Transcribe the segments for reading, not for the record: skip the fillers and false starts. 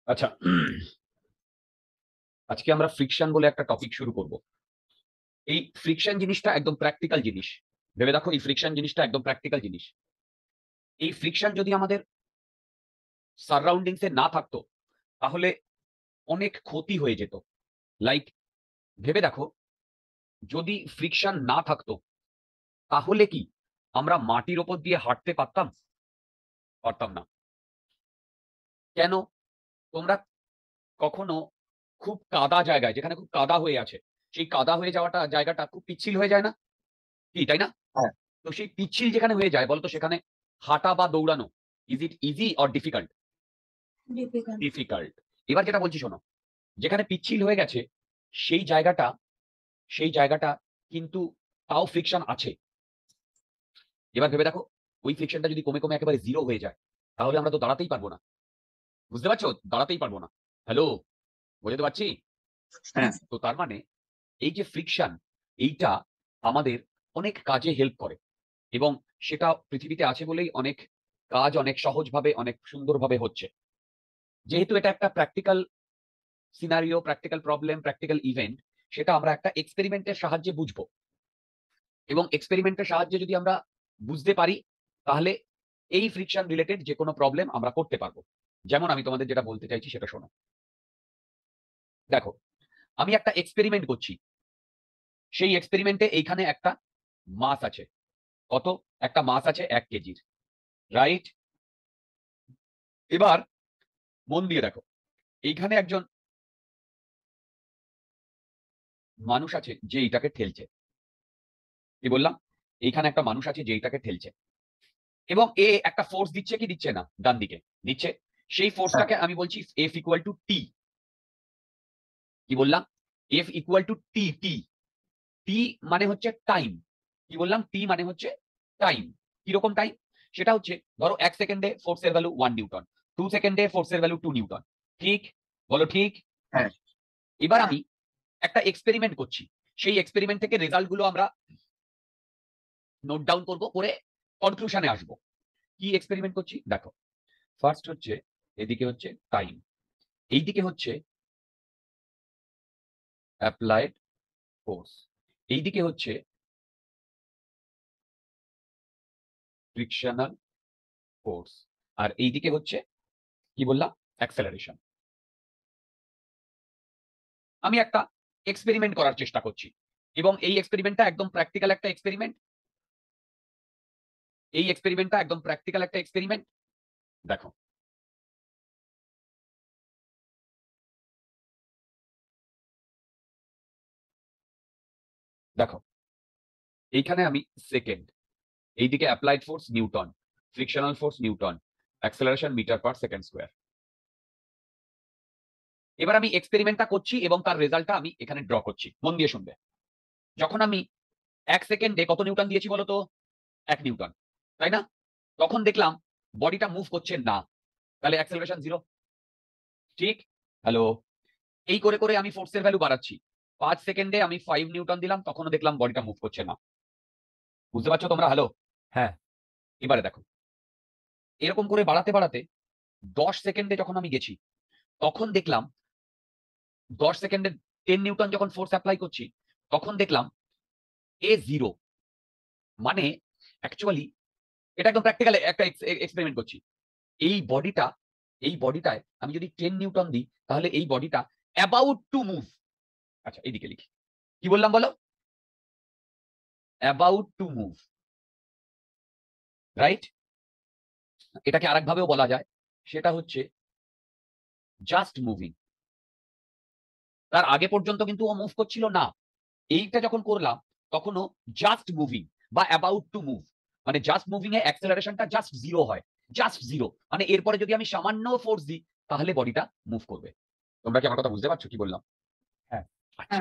আচ্ছা, আজকে আমরা ফ্রিকশন বলে একটা টপিক শুরু করব। এই ফ্রিকশন জিনিসটা একদম প্র্যাকটিক্যাল জিনিস। ভেবে দেখো, এই ফ্রিকশন জিনিসটা একদম প্র্যাকটিক্যাল জিনিস। এই ফ্রিকশন যদি আমাদের সারাউন্ডিংস এ না থাকতো, তাহলে অনেক ক্ষতি হয়ে যেত। লাইক, ভেবে দেখো, যদি ফ্রিকশন না থাকতো, তাহলে কি আমরা মাটির ওপর দিয়ে হাঁটতে পারতাম? পারতাম না। কেন? তোমরা কখনো খুব কাদা জায়গায়, যেখানে খুব কাদা হয়ে আছে, সেই কাদা হয়ে যাওয়াটা জায়গাটা খুব পিচ্ছিল হয়ে যায় না? কি, তাই না? হ্যাঁ, তো সেই পিচ্ছিল যেখানে হয়ে যায়, বলতো সেখানে হাঁটা বা দৌড়ানো, is it easy or difficult? Difficult. Difficult. এবার যেটা বলছি শোনো, যেখানে পিচ্ছিল হয়ে গেছে, সেই জায়গাটা সেই জায়গাটা কিন্তু তাও ফ্রিকশন আছে। এবার ভেবে দেখো, ওই ফ্রিকশনটা যদি কমে কমে একেবারে জিরো হয়ে যায়, তাহলে আমরা তো দাঁড়াতেই পারবো না। বুঝতে পারছো? দাঁড়াতেই পারবো না। হ্যালো, বোঝাতে পারছি? হ্যাঁ, তো তার মানে এই যে ফ্রিকশন, এইটা আমাদের অনেক কাজে হেল্প করে, এবং সেটা পৃথিবীতে আছে বলেই অনেক কাজ অনেক সহজভাবে, অনেক সুন্দরভাবে হচ্ছে। যেহেতু এটা একটা practical scenario, practical problem, practical event, সেটা আমরা একটা এক্সপেরিমেন্টের সাহায্যে বুঝবো। এবং এক্সপেরিমেন্টের সাহায্যে যদি আমরা বুঝতে পারি, তাহলে এই ফ্রিকশন রিলেটেড যে কোনো প্রবলেম আমরা করতে পারবো। যেমন আমি তোমাদের যেটা বলতে চাইছি সেটা শোনো। দেখো, আমি একটা এক্সপেরিমেন্ট করছি। সেই এক্সপেরিমেন্টে এইখানে একটা মাস আছে। কত? একটা মাস আছে 1 কেজির। রাইট? এবার মন দিয়ে দেখো, এইখানে একজন মানুষ আছে যে এইটাকে ঠেলছে। কি বললাম? এইখানে একটা মানুষ আছে যে এইটাকে ঠেলছে, এবং এ একটা ফোর্স দিচ্ছে কি দিচ্ছে না? ডান দিকে দিচ্ছে। সেই হ্যাঁ, ফোর্সটাকে আমি বলছি এফ ইকুয়াল টু টি। কি বললাম? F equal to T. T T মানে হচ্ছে টাইম। কি বললাম? টি মানে হচ্ছে টাইম। কিরকম টাইম? সেটা হচ্ছে, ধরো 1 সেকেন্ডে ফোর্সের ভ্যালু 1 নিউটন, 2 সেকেন্ডে ফোর্সের ভ্যালু 2 নিউটন। ঠিক? বলো ঠিক? হ্যাঁ, এবার আমি একটা এক্সপেরিমেন্ট করছি। সেই এক্সপেরিমেন্ট থেকে রেজাল্ট গুলো আমরা নোট ডাউন করবো, করে কনক্লুশনে আসবো। কি এক্সপেরিমেন্ট করছি দেখো। ফার্স্ট হচ্ছে, এদিকে হচ্ছে টাইম, এইদিকে হচ্ছে অ্যাপ্লাইড ফোর্স, এইদিকে হচ্ছে ফ্রিকশনাল ফোর্স, আর এইদিকে হচ্ছে, কি বললাম, অ্যাক্সেলারেশন। আমি একটা এক্সপেরিমেন্ট করার চেষ্টা করছি, এবং এই এক্সপেরিমেন্টটা একদম প্র্যাকটিক্যাল একটা এক্সপেরিমেন্ট। এই এক্সপেরিমেন্টটা একদম প্র্যাকটিক্যাল একটা এক্সপেরিমেন্ট। দেখো, দেখো, এইখানে আমি সেকেন্ড, এইদিকে applied force newton, frictional force newton, acceleration metre per second square. এবার আমি এক্সপেরিমেন্টটা করছি এবং তার রেজাল্টটা আমি এখানে ড্র করছি। মন দিয়ে শুনবে। যখন আমি 1 সেকেন্ডে কত নিউটন দিয়েছি বলো তো? 1 নিউটন, তাই না? তখন দেখলাম বডিটা মুভ করছে না, তাহলে অ্যাক্সেলারেশন জিরো। ঠিক? হ্যালো? এই করে করে আমি ফোর্সের ভ্যালু বাড়াচ্ছি। 5 সেকেন্ডে আমি 5 নিউটন দিলাম, তখনও দেখলাম বডিটা মুভ করছে না। বুঝতে পারছো তোমরা? হ্যালো? হ্যাঁ। এবারে দেখো, এরকম করে বাড়াতে বাড়াতে 10 সেকেন্ডে যখন আমি গেছি, তখন দেখলাম 10 সেকেন্ডে 10 নিউটন যখন ফোর্স অ্যাপ্লাই করছি, তখন দেখলাম এ জিরো। মানে অ্যাকচুয়ালি এটা একদম প্র্যাকটিক্যাল একটা এক্সপেরিমেন্ট করছি। এই বডিটা, এই বডিটায় আমি যদি 10 নিউটন দিই, তাহলে এই বডিটা অ্যাবাউট টু মুভ। আচ্ছা, এইদিকে লিখি। কি বললাম বলো? About to move. রাইট? এটাকে আরেকভাবেও বলা যায়, সেটা হচ্ছে জাস্ট মুভিং। তার আগে পর্যন্ত কিন্তু ও মুভ করছিল না। এইটা যখন করলাম, তখন ও জাস্ট মুভিং বা অ্যাবাউট টু মুভ। মানে জাস্ট মুভিং এ অ্যাক্সেলারেশনটা জাস্ট জিরো হয়। জাস্ট জিরো মানে এরপরে যদি আমি সামান্য ফোর্স দিই, তাহলে বডিটা মুভ করবে। তোমরা কি আমার কথা বুঝতে পারছো কি বললাম? হ্যাঁ। আচ্ছা, হ্যাঁ,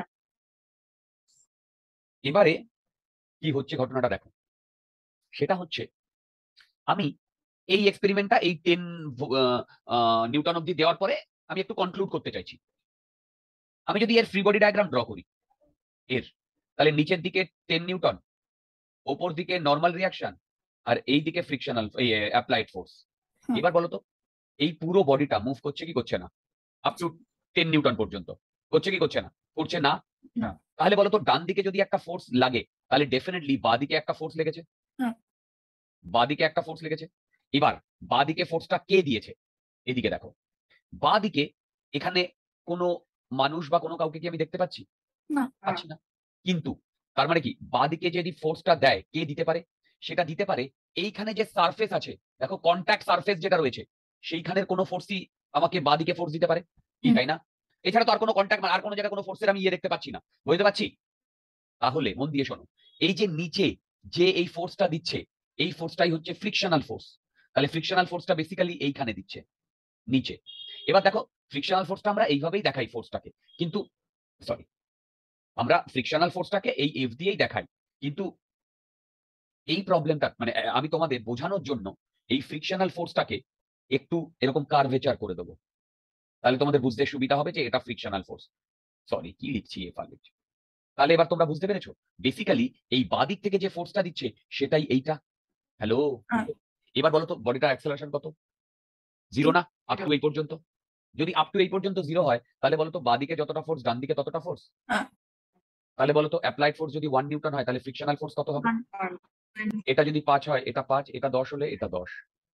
এবারে কি হচ্ছে ঘটনাটা দেখো। সেটা হচ্ছে, আমি এই এক্সপেরিমেন্টটা এই 10 নিউটন অব্দি দেওয়ার পরে আমি একটু কনক্লুড করতে চাইছি। আমি যদি এর ফ্রি বডি ডায়াগ্রাম ড্র করি, এর, তাহলে নিচের দিকে 10 নিউটন, ওপর দিকে নর্মাল রিয়াকশন, আর এই দিকে ফ্রিকশনাল, এই অ্যাপ্লাইড ফোর্স। হুম, এবার বলো তো, এই পুরো বডিটা মুভ করছে কি করছে না? আপ টু 10 নিউটন পর্যন্ত। করছে কি করছে না? করছে না। না। তাহলে বলো তো ডান দিকে যদি একটা ফোর্স লাগে তাহলে ডেফিনেটলি বাঁ দিকে একটা ফোর্স লেগেছে। হ্যাঁ। বাঁ দিকে একটা ফোর্স লেগেছে। এবার বাঁ দিকে ফোর্সটা কে দিয়েছে? এদিকে দেখো। বাঁ দিকে এখানে কোনো মানুষ বা কোনো কাউকে কি আমি দেখতে পাচ্ছি? না। পাচ্ছি না। কিন্তু তার মানে কি বাঁ দিকে যদি ফোর্সটা দেয় কে দিতে পারে? সেটা দিতে পারে এইখানে যে সারফেস আছে, দেখো কন্টাক্ট সারফেস যেটা রয়েছে সেইখানের কোনো ফোর্সই আমাকে বাঁ দিকে ফোর্স দিতে পারে কি, হুম। তাই না? এছাড়া তো আর কোনো কন্টাক্ট আর কোনো জায়গায় কোনো ফোর্সের আমি দেখতে পাচ্ছি না, বুঝতে পারছি? তাহলে মন দিয়ে শোনো, এই যে নিচে যে এই ফোর্সটা দিচ্ছে এই ফোর্সটাই হচ্ছে ফ্রিকশনাল ফোর্স। তাহলে ফ্রিকশনাল ফোর্সটা বেসিক্যালি এইখানে দিচ্ছে নিচে। এবার দেখো ফ্রিকশনাল ফোর্সটা আমরা এইভাবেই দেখাই ফোর্সটাকে, কিন্তু সরি, আমরা ফ্রিকশনাল ফোর্সটাকে এই এফ দিয়েই দেখাই, কিন্তু এই প্রবলেমটা মানে আমি তোমাদের বোঝানোর জন্য এই ফ্রিকশনাল ফোর্সটাকে একটু এরকম কার্ভেচার করে দেবো, তাহলে তোমাদের বুঝতে সুবিধা হবে যে এটা ফ্রিকশনাল ফোর্স। সরি, কি লিখছি এফ আর লিখছি। তাহলে এবার তোমরা বুঝতে পেরেছো বেসিক্যালি এই বাদিক থেকে যে ফোর্সটা দিচ্ছে সেটাই এইটা। হ্যালো, হ্যাঁ। এবার বলো তো বডিটার অ্যাক্সেলারেশন কত? জিরো না? আপ টু এই পর্যন্ত। যদি আপ টু এই পর্যন্ত জিরো হয় তাহলে বলো তো বাদিকে যতটা ফোর্স ডান দিকে ততটা ফোর্স। হ্যাঁ। তাহলে বলো তো অ্যাপ্লাইড ফোর্স যদি 1 নিউটন হয় তাহলে ফ্রিকশনাল ফোর্স কত হবে? 1 এটা যদি 5 হয় এটা 5, এটা 10 হলে এটা 10।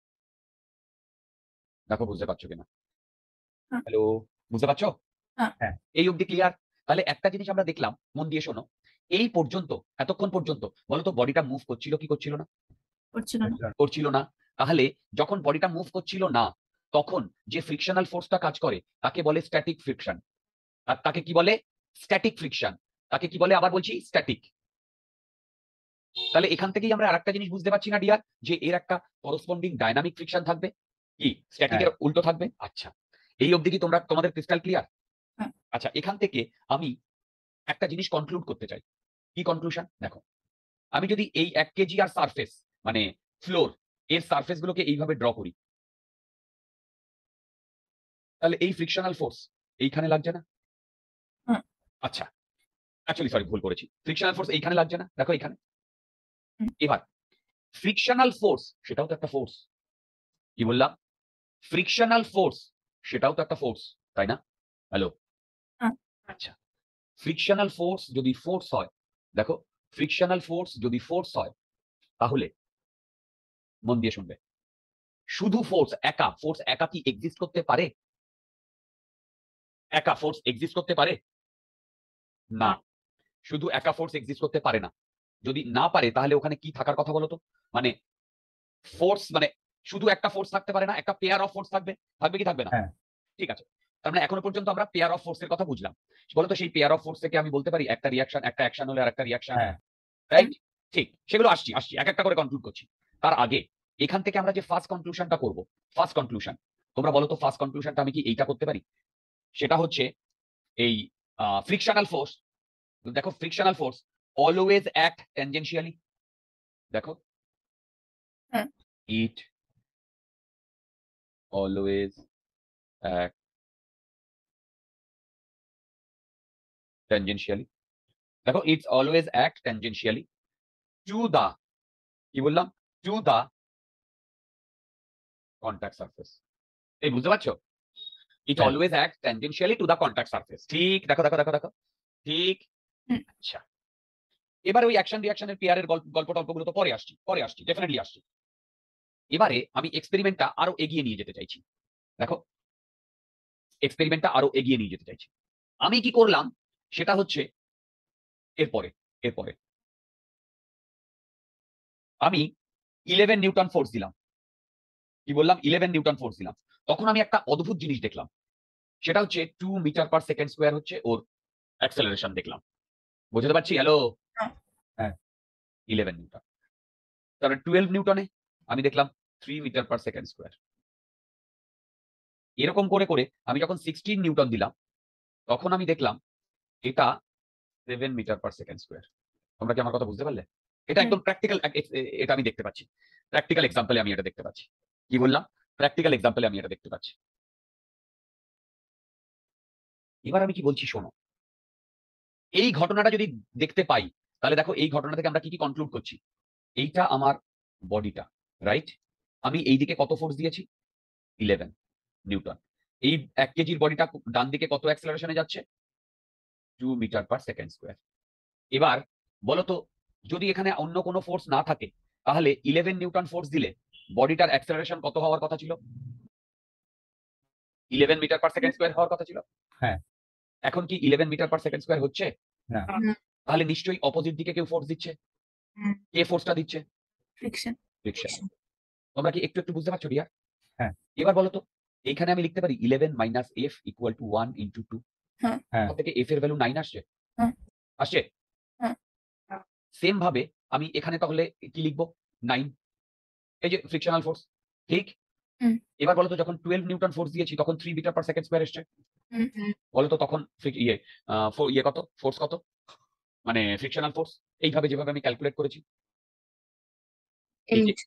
দেখো বুঝতে পারছো কিনা? হ্যাঁ। হ্যালো, বুঝতে পারছো? হ্যাঁ। হ্যাঁ, এই অবধি ক্লিয়ার? তাহলে একটা জিনিস আমরা দেখলাম, মন দিয়ে শোনো, এই পর্যন্ত এতক্ষণ পর্যন্ত বলতো বডিটা মুভ করছিল কি করছিল না? করছিল না। করছিল না। তাহলে যখন বডিটা মুভ করছিল না তখন যে ফ্রিকশনাল ফোর্সটা কাজ করে তাকে বলে স্ট্যাটিক ফ্রিকশন। আর তাকে কি বলে? Static friction. তাকে কি বলে আবার বলছি? স্ট্যাটিক। তাহলে এখান থেকেই আমরা আরেকটা জিনিস বুঝতে পারছি না ডিয়ার, যে এর একটা করসপন্ডিং ডাইনামিক ফ্রিকশন থাকবে, কি স্ট্যাটিকের উল্টো থাকবে। আচ্ছা, এই অবধি কি তোমাদের ক্রিস্টাল ক্লিয়ার? হ্যাঁ। আচ্ছা, এখান থেকে আমি একটা জিনিস কনক্লুড করতে চাই। কি কনক্লুশন? দেখো, আমি যদি এই 1 কেজি আর সারফেস মানে ফ্লোর এর সারফেস গুলোকে এইভাবে ড্র করি, তাহলে এই ফ্রিকশনাল ফোর্স এইখানে লাগছে না? হ্যাঁ। আচ্ছা, অ্যাকচুয়ালি সরি, ভুল করেছি। ফ্রিকশনাল ফোর্স এইখানে লাগছে না? দেখো এখানে। হুম। এবার ফ্রিকশনাল ফোর্স সেটাও তো একটা ফোর্স। কি বললাম? ফ্রিকশনাল ফোর্স সেটাও তো একটা ফোর্স, তাই না? হ্যালো। হ্যাঁ। আচ্ছা, ফ্রিকশনাল ফোর্স যদি ফোর্স হয়, দেখো ফ্রিকশনাল ফোর্স যদি ফোর্স হয় তাহলে মন দিয়ে শুনবে, শুধু ফোর্স একা কি এক্সিস্ট করতে পারে? একা ফোর্স এক্সিস্ট করতে পারে না? শুধু একা ফোর্স এক্সিস্ট করতে পারে না। যদি না পারে তাহলে ওখানে কি থাকার কথা বলতো? মানে ফোর্স মানে শুধু একটা ফোর্স থাকতে পারে না, একটা পেয়ার অফ ফোর্স থাকবে। থাকবে কি থাকবে না? হ্যাঁ। ঠিক আছে। তার মানে এখনো পর্যন্ত আমরা পেয়ার অফ ফোর্স এর কথা বুঝলাম। বলতো সেই পেয়ার অফ ফোর্স থেকে আমি বলতে পারি একটা রিঅ্যাকশন, একটা অ্যাকশন হলে আরেকটা রিঅ্যাকশন, হ্যাঁ। রাইট? ঠিক, সেগুলো আসছি এক একটা করে কনক্লুড করছি। তার আগে এখান থেকে আমরা যে ফার্স্ট কনক্লুশনটা করব, ফার্স্ট কনক্লুশন, তোমরা বলো তো ফার্স্ট কনক্লুশনটা আমি কি এইটা করতে পারি? সেটা হচ্ছে এই ফ্রিকশনাল ফোর্স, দেখো frictional force always act tangentially. দেখো, হ্যাঁ। It always act tangentially. দেখো, it's always act tangentially to the, কি বললাম? To the contact surface. এই বুঝতে পারছো? ইট হ্যাঁ। Always act tangentially to the contact surface. ঠিক, দেখো দেখো দেখো দেখো, ঠিক। হুম। আচ্ছা, এবার ওই অ্যাকশন রিঅ্যাকশনের পেয়ারের গল্প টল্পগুলো তো পরে আসছি, ডেফিনেটলি আসছি। এবারে আমি এক্সপেরিমেন্টটা আরো এগিয়ে নিয়ে যেতে চাইছি। দেখো, এক্সপেরিমেন্টটা আরো এগিয়ে নিয়ে যেতে চাইছি। আমি কি করলাম সেটা হচ্ছে এরপরে এরপরে আমি 11 নিউটন ফোর্স দিলাম। কি বললাম? 11 নিউটন ফোর্স দিলাম। তখন আমি একটা অদ্ভুত জিনিস দেখলাম, সেটা হচ্ছে 2 মিটার পার সেকেন্ড স্কোয়ার হচ্ছে ওর অ্যাক্সেলারেশন দেখলাম। বুঝতে পারছি? হ্যালো। হ্যাঁ। হ্যাঁ। 11 নিউটন, তারপরে 12 নিউটনে আমি দেখলাম 3 মিটার পার সেকেন্ড স্কোয়ার। এরকম করে করে আমি যখন 16 নিউটন দিলাম তখন আমি দেখলাম এটা 7 মিটার পার সেকেন্ড স্কোয়ার। তোমরা কি আমার কথা বুঝতে পারলে? এটা একদম প্র্যাকটিক্যাল, এটা আমি দেখতে পাচ্ছি। প্র্যাকটিক্যাল এক্সাম্পলে আমি এটা দেখতে পাচ্ছি। কি বললাম? প্র্যাকটিক্যাল এক্সাম্পলে আমি এটা দেখতে পাচ্ছি। এবার আমি কি বলছি শোনো, এই ঘটনাটা যদি দেখতে পাই তাহলে দেখো এই ঘটনা থেকে আমরা কি কি কনক্লুড করছি। এইটা আমার বডিটা, রাইট? আমি এই দিকে কত ফোর্স দিয়েছি? 11 নিউটন। এই 1 কেজির বডিটা ডান দিকে কত অ্যাক্সেলারেশনে যাচ্ছে? 2 মিটার পার সেকেন্ড স্কয়ার। এবার বলো তো, যদি এখানে অন্য কোনো ফোর্স না থাকে তাহলে 11 নিউটন ফোর্স দিলে বডিটার অ্যাক্সেলারেশন কত হওয়ার কথা ছিল? 11 মিটার পার সেকেন্ড স্কয়ার হওয়ার কথা ছিল। হ্যাঁ। এখন কি 11 মিটার পার সেকেন্ড স্কয়ার হচ্ছে? না। তাহলে নিশ্চয়ই অপোজিট দিকে কেউ ফোর্স দিচ্ছে। হুম। কে ফোর্সটা দিচ্ছে? ফ্রিকশন। ফ্রিকশন। তোমরা কি একটু একটু বুঝতে পারছো ডিয়ার? হ্যাঁ। এবার বলো তো, এইখানে আমি লিখতে পারি 11 minus f equal to 1 into 2। হ্যাঁ। হ্যাঁ। থেকে f এর ভ্যালু 9 আসছে। হ্যাঁ। আসছে? হ্যাঁ। সেম ভাবে আমি এখানে তাহলে কি লিখবো? 9। এই যে ফ্রিকশনাল ফোর্স, ঠিক? হুম। এবার বলো তো, যখন 12 নিউটন ফোর্স দিয়েছি তখন 3 মিটার পার সেকেন্ড স্কয়ার এসছে। বলো তো তখন কত ফোর্স কত, মানে ফ্রিকশনাল ফোর্স, এইভাবে যেভাবে আমি ক্যালকুলেট করেছি। এই যে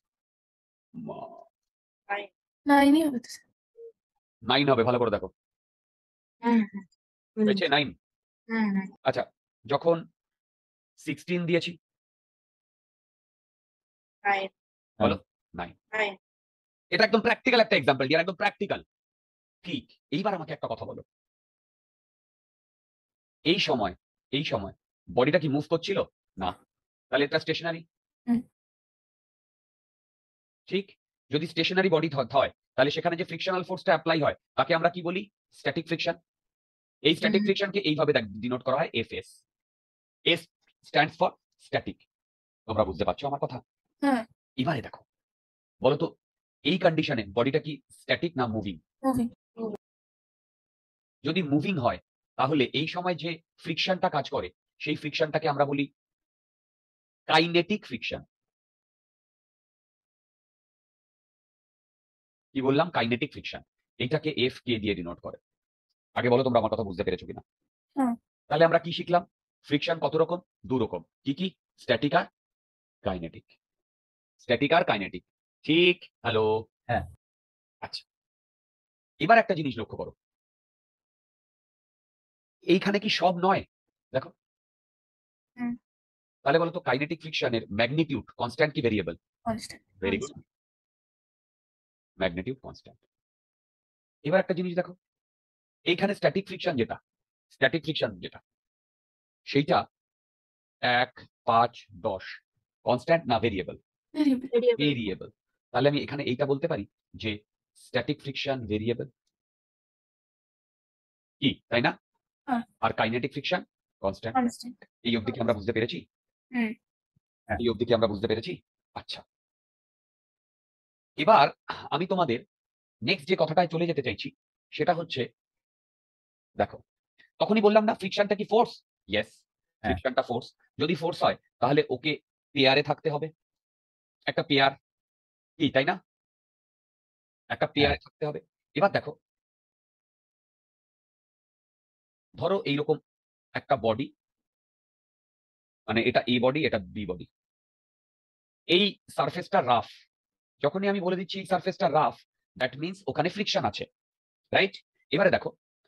9 হবে তো। 9 হবে, ভালো করে দেখো। হয়েছে 9? আচ্ছা, যখন 16 দিয়েছি বলো 9। এটা একদম প্র্যাকটিক্যাল একটা এক্সাম্পল ডিয়ার, একদম প্র্যাকটিক্যাল। ঠিক। এইবার আমাকে একটা কথা বলো, এই সময় বডিটা কি মুভ করছিল? না। তাহলে এটা স্টেশনারি। হুম। ঠিক। যদি স্টেশনারি বডি হয় তাহলে সেখানে যে ফ্রিকশনাল ফোর্সটা অ্যাপ্লাই হয় তাকে আমরা কি বলি? Static friction. এই স্ট্যাটিক ফ্রিকশনকে এইভাবে ডিনোট করা হয় FS. S stands for static. তোমরা বুঝতে পারছো আমার কথা? হ্যাঁ। এবারে দেখো, বলো তো এই কন্ডিশনে বডিটা কি স্ট্যাটিক না মুভিং? মুভিং। যদি মুভিং হয় তাহলে এই সময় যে ফ্রিকশনটা কাজ করে সেই ফ্রিকশনটাকে আমরা বলি কাইনেটিক ফ্রিকশন। কি বললাম? Kinetic friction. এইটাকে এফ কে দিয়ে ডিনোট করে। আগে বলো তোমরা আমার কথা বুঝতে পেরেছো কিনা? হ্যাঁ। তাহলে আমরা কি শিখলাম? ফ্রিকশন কত রকম? 2 রকম। কি কি? স্ট্যাটিক আর কাইনেটিক। স্ট্যাটিক আর কাইনেটিক। ঠিক? হ্যালো? হ্যাঁ। আচ্ছা, এবার একটা জিনিস লক্ষ্য করো, এইখানে কি সব নয়? দেখো। হুম। তাহলে বলো তো কাইনেটিক ফ্রিকশনের ম্যাগনিটিউড কনস্ট্যান্ট কি variable? Constant. Very good, magnitude constant. এবার একটা জিনিস দেখো, এইখানে স্ট্যাটিক ফ্রিকশন যেটা সেইটা 1, 5, 10 কনস্ট্যান্ট না ভেরিয়েবল? ভেরিয়েবল। তাহলে আমি এখানে এইটা বলতে পারি যে স্ট্যাটিক ফ্রিকশন ভেরিয়েবল, কি তাই না? হ্যাঁ। আর কাইনেটিক ফ্রিকশন কনস্ট্যান্ট। কনস্ট্যান্ট। এই অবধি কি আমরা বুঝতে পেরেছি? হুম। হ্যাঁ। এই অবধি কি আমরা বুঝতে পেরেছি? আচ্ছা, এবার আমি তোমাদের নেক্সট যে কথাটায় চলে যেতে চাইছি সেটা হচ্ছে, দেখো তখনই বললাম না ফ্রিকশনটা কি ফোর্স? ইয়েস, হ্যাঁ। ফ্রিকশনটা ফোর্স। যদি ফোর্স হয় তাহলে ওকে পেয়ারে থাকতে হবে। একটা পেয়ার, কি তাই না? একটা পেয়ারে থাকতে হবে। এবার দেখো, ধরো এইরকম একটা বডি, মানে এটা এ বডি, এটা বি বডি। এই সারফেসটা রাফ। যখনই আমি বলে দিচ্ছি এই সারফেসটা রাফ, দ্যাট মিন্স ওখানে ফ্রিকশন আছে, রাইট? এবারে দেখো,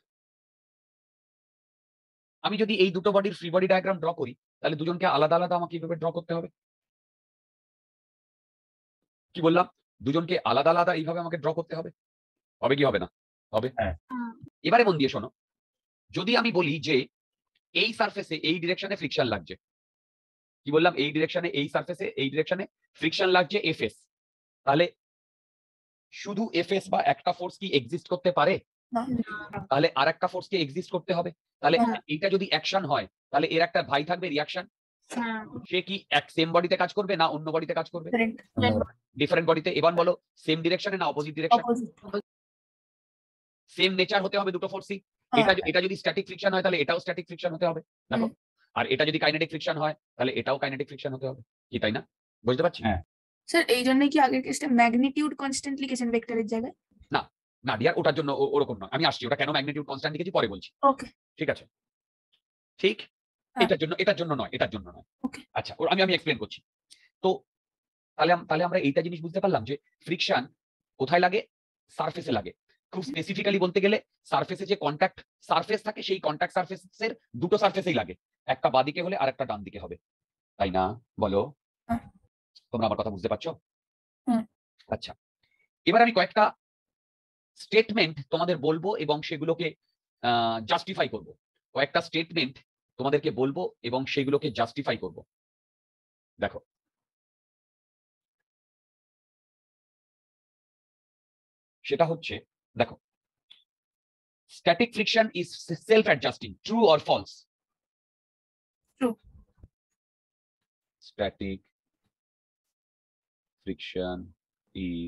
আমি যদি এই দুটো বডির ফ্রি বডি ডায়াগ্রাম ড্র করি তাহলে দুজনকে আলাদা আলাদা আমাকে কিভাবে ড্র করতে হবে? কি বললাম? দুজনকে আলাদা আলাদা এইভাবে আমাকে ড্র করতে হবে। হবে কি হবে না? হবে। হ্যাঁ। এবারে মন দিয়ে শোনো, যদি আমি বলি যে এই সারফেসে এই ডিরেকশনে ফ্রিকশন লাগছে, কি বললাম? এই ডিরেকশনে, এই সারফেসে এই ডিরেকশনে ফ্রিকশন লাগছে এফএস, তাহলে শুধু এফএস বা একটা ফোর্স কি এক্সিস্ট করতে পারে? না। তাহলে আর একটা ফোর্সকে এক্সিস্ট করতে হবে। তাহলে হ্যাঁ। এইটা যদি অ্যাকশন হয় তাহলে এর একটা ভাই থাকবে রিঅ্যাকশন। সে কি এক সেম বডিতে কাজ করবে না অন্য বডিতে কাজ করবে? ডিফারেন্ট বডিতে। এবার বলো সেম ডিরেকশনে না opposite direction? Opposite. Same nature হতে হবে দুটো ফোর্সই। এটা যদি স্ট্যাটিক ফ্রিকশন হয় তাহলে এটাও স্ট্যাটিক ফ্রিকশন হতে হবে। দেখো, আর এটা যদি কাইনেটিক ফ্রিকশন হয় তাহলে এটাও কাইনেটিক ফ্রিকশন হতে হবে। কি তাই না? বুঝতে পারছি? হ্যাঁ। স্যার এই জন্যই কি আগের কেসটা ম্যাগনিটিউড কনস্ট্যান্ট লিখেছেন ভেক্টরের জায়গায়? না ডিয়ার, ওটার জন্য ওরকম নয়। আমি আসছি, ওটা কেন ম্যাগনিটিউড কনস্ট্যান্ট লিখেছি পরে বলছি। ওকে। ঠিক আছে? ঠিক? হ্যাঁ। এটার জন্য নয়। ওকে। আচ্ছা, আমি এক্সপ্লেন করছি। তো তাহলে আমরা এইটা জিনিস বুঝতে পারলাম যে ফ্রিকশন কোথায় লাগে? সারফেসে লাগে। খুব স্পেসিফিক্যালি বলতে গেলে সারফেসে যে কন্টাক্ট সারফেস থাকে সেই কন্টাক্ট সারফেসের দুটো সারফেসেই লাগে। একটা বাঁদিকে হলে আর একটা ডান দিকে হবে। তাই না? বলো। হ্যাঁ। তোমরা আমার কথা বুঝতে পারছো? হুম। আচ্ছা, এবার আমি কয়েকটা স্টেটমেন্ট তোমাদের বলবো এবং সেগুলোকে জাস্টিফাই করব। কয়েকটা স্টেটমেন্ট তোমাদেরকে বলবো এবং সেগুলোকে জাস্টিফাই করব। দেখো, সেটা হচ্ছে, দেখো, static friction is self adjusting, true or false? True. Static friction is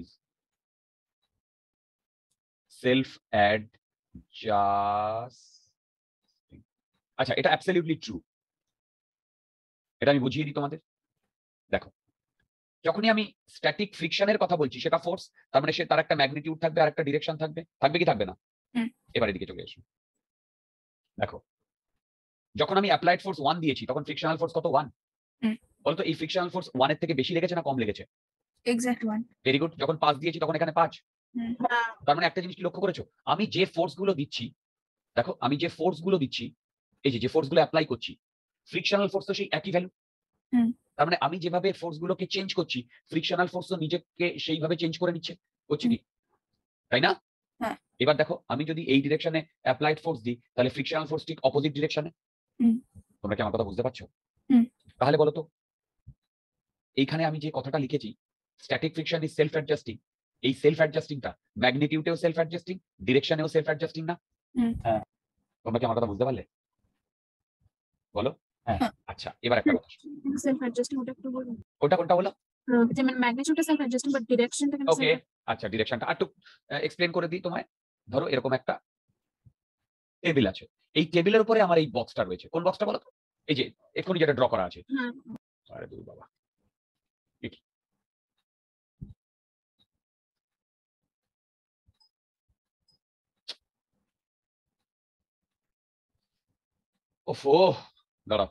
self-adjusting. আচ্ছা, এটা অ্যাবসলিউটলি ট্রু। এটা আমি বুঝিয়ে দিই তোমাদের। দেখো, যখনই আমি স্ট্যাটিক ফ্রিকশনের কথা বলছি, সেটা ফোর্স, তার মানে তার একটা ম্যাগনিটিউড থাকবে আর একটা ডিরেকশন থাকবে, থাকবে কি থাকবে না? হুম। এবার এদিকে চলে এসো। দেখো, যখন আমি অ্যাপ্লাইড ফোর্স 1 দিয়েছি তখন ফ্রিকশনাল ফোর্স কত? 1। হুম। বলতো এই ফ্রিকশনাল ফোর্স 1 এর থেকে বেশি লেগেছে না কম লেগেছে? এক্সাক্ট 1। Very good. যখন 5 দিয়েছি তখন এখানে 5। হুম। তার মানে একটা জিনিস কি লক্ষ্য করেছো? আমি যে ফোর্স গুলো দিচ্ছি, দেখো আমি যে ফোর্স গুলো দিচ্ছি, এই যে ফোর্স গুলো অ্যাপ্লাই করছি, ফ্রিকশনাল ফোর্স তো সেই একই ভ্যালু। হুম। তার মানে আমি যেভাবে ফোর্স গুলোকে চেঞ্জ করছি, ফ্রিকশনাল ফোর্স তো নিজেকে সেইভাবে চেঞ্জ করে নিচ্ছে, করছি কি? তাই না? হ্যাঁ। এবার দেখো, আমি যদি এই ডিরেকশনে অ্যাপ্লাইড ফোর্স দিই, তাহলে ফ্রিকশনাল ফোর্স ঠিক অপোজিট ডিরেকশনে। হুম। তোমরা কি আমার কথা বুঝতে পারছো? হুম। তাহলে বলো তো, এইখানে আমি যে কথাটা লিখেছি, static friction is self adjusting, এই সেলফ অ্যাডজাস্টিংটা ম্যাগনিটিউডেও সেলফ অ্যাডজাস্টিং, ডিরেকশনেও সেলফ অ্যাডজাস্টিং না? হুম। হ্যাঁ। তোমরা কি আমার কথা বুঝতে পারলে? বলো। হ্যাঁ। হ্যাঁ। আচ্ছা, এবার একটা কথা, সেলফ অ্যাডজাস্টিং ওটা একটু বলুন। কোনটা কোনটা বলো? যেমন ম্যাগনিটিউডটা সেলফ অ্যাডজাস্টিং বাট ডিরেকশনটা কিন্তু ওকে, আচ্ছা, ডিরেকশনটা একটু এক্সপ্লেন করে দিই তোমায়। ধরো এরকম একটা টেবিল আছে, এই টেবিলের উপরে আমার এই বক্সটা রয়েছে। কোন বক্সটা বলো তো? এই যে এক্ষুনি যেটা ড্র করা আছে। হ্যাঁ। আরে দূর বাবা, এ কি? ওফো, দাঁড়াও।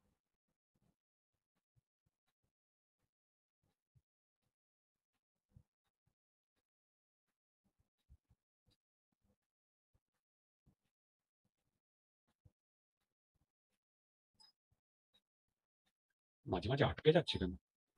মাঝে মাঝে আটকে যাচ্ছে কেন?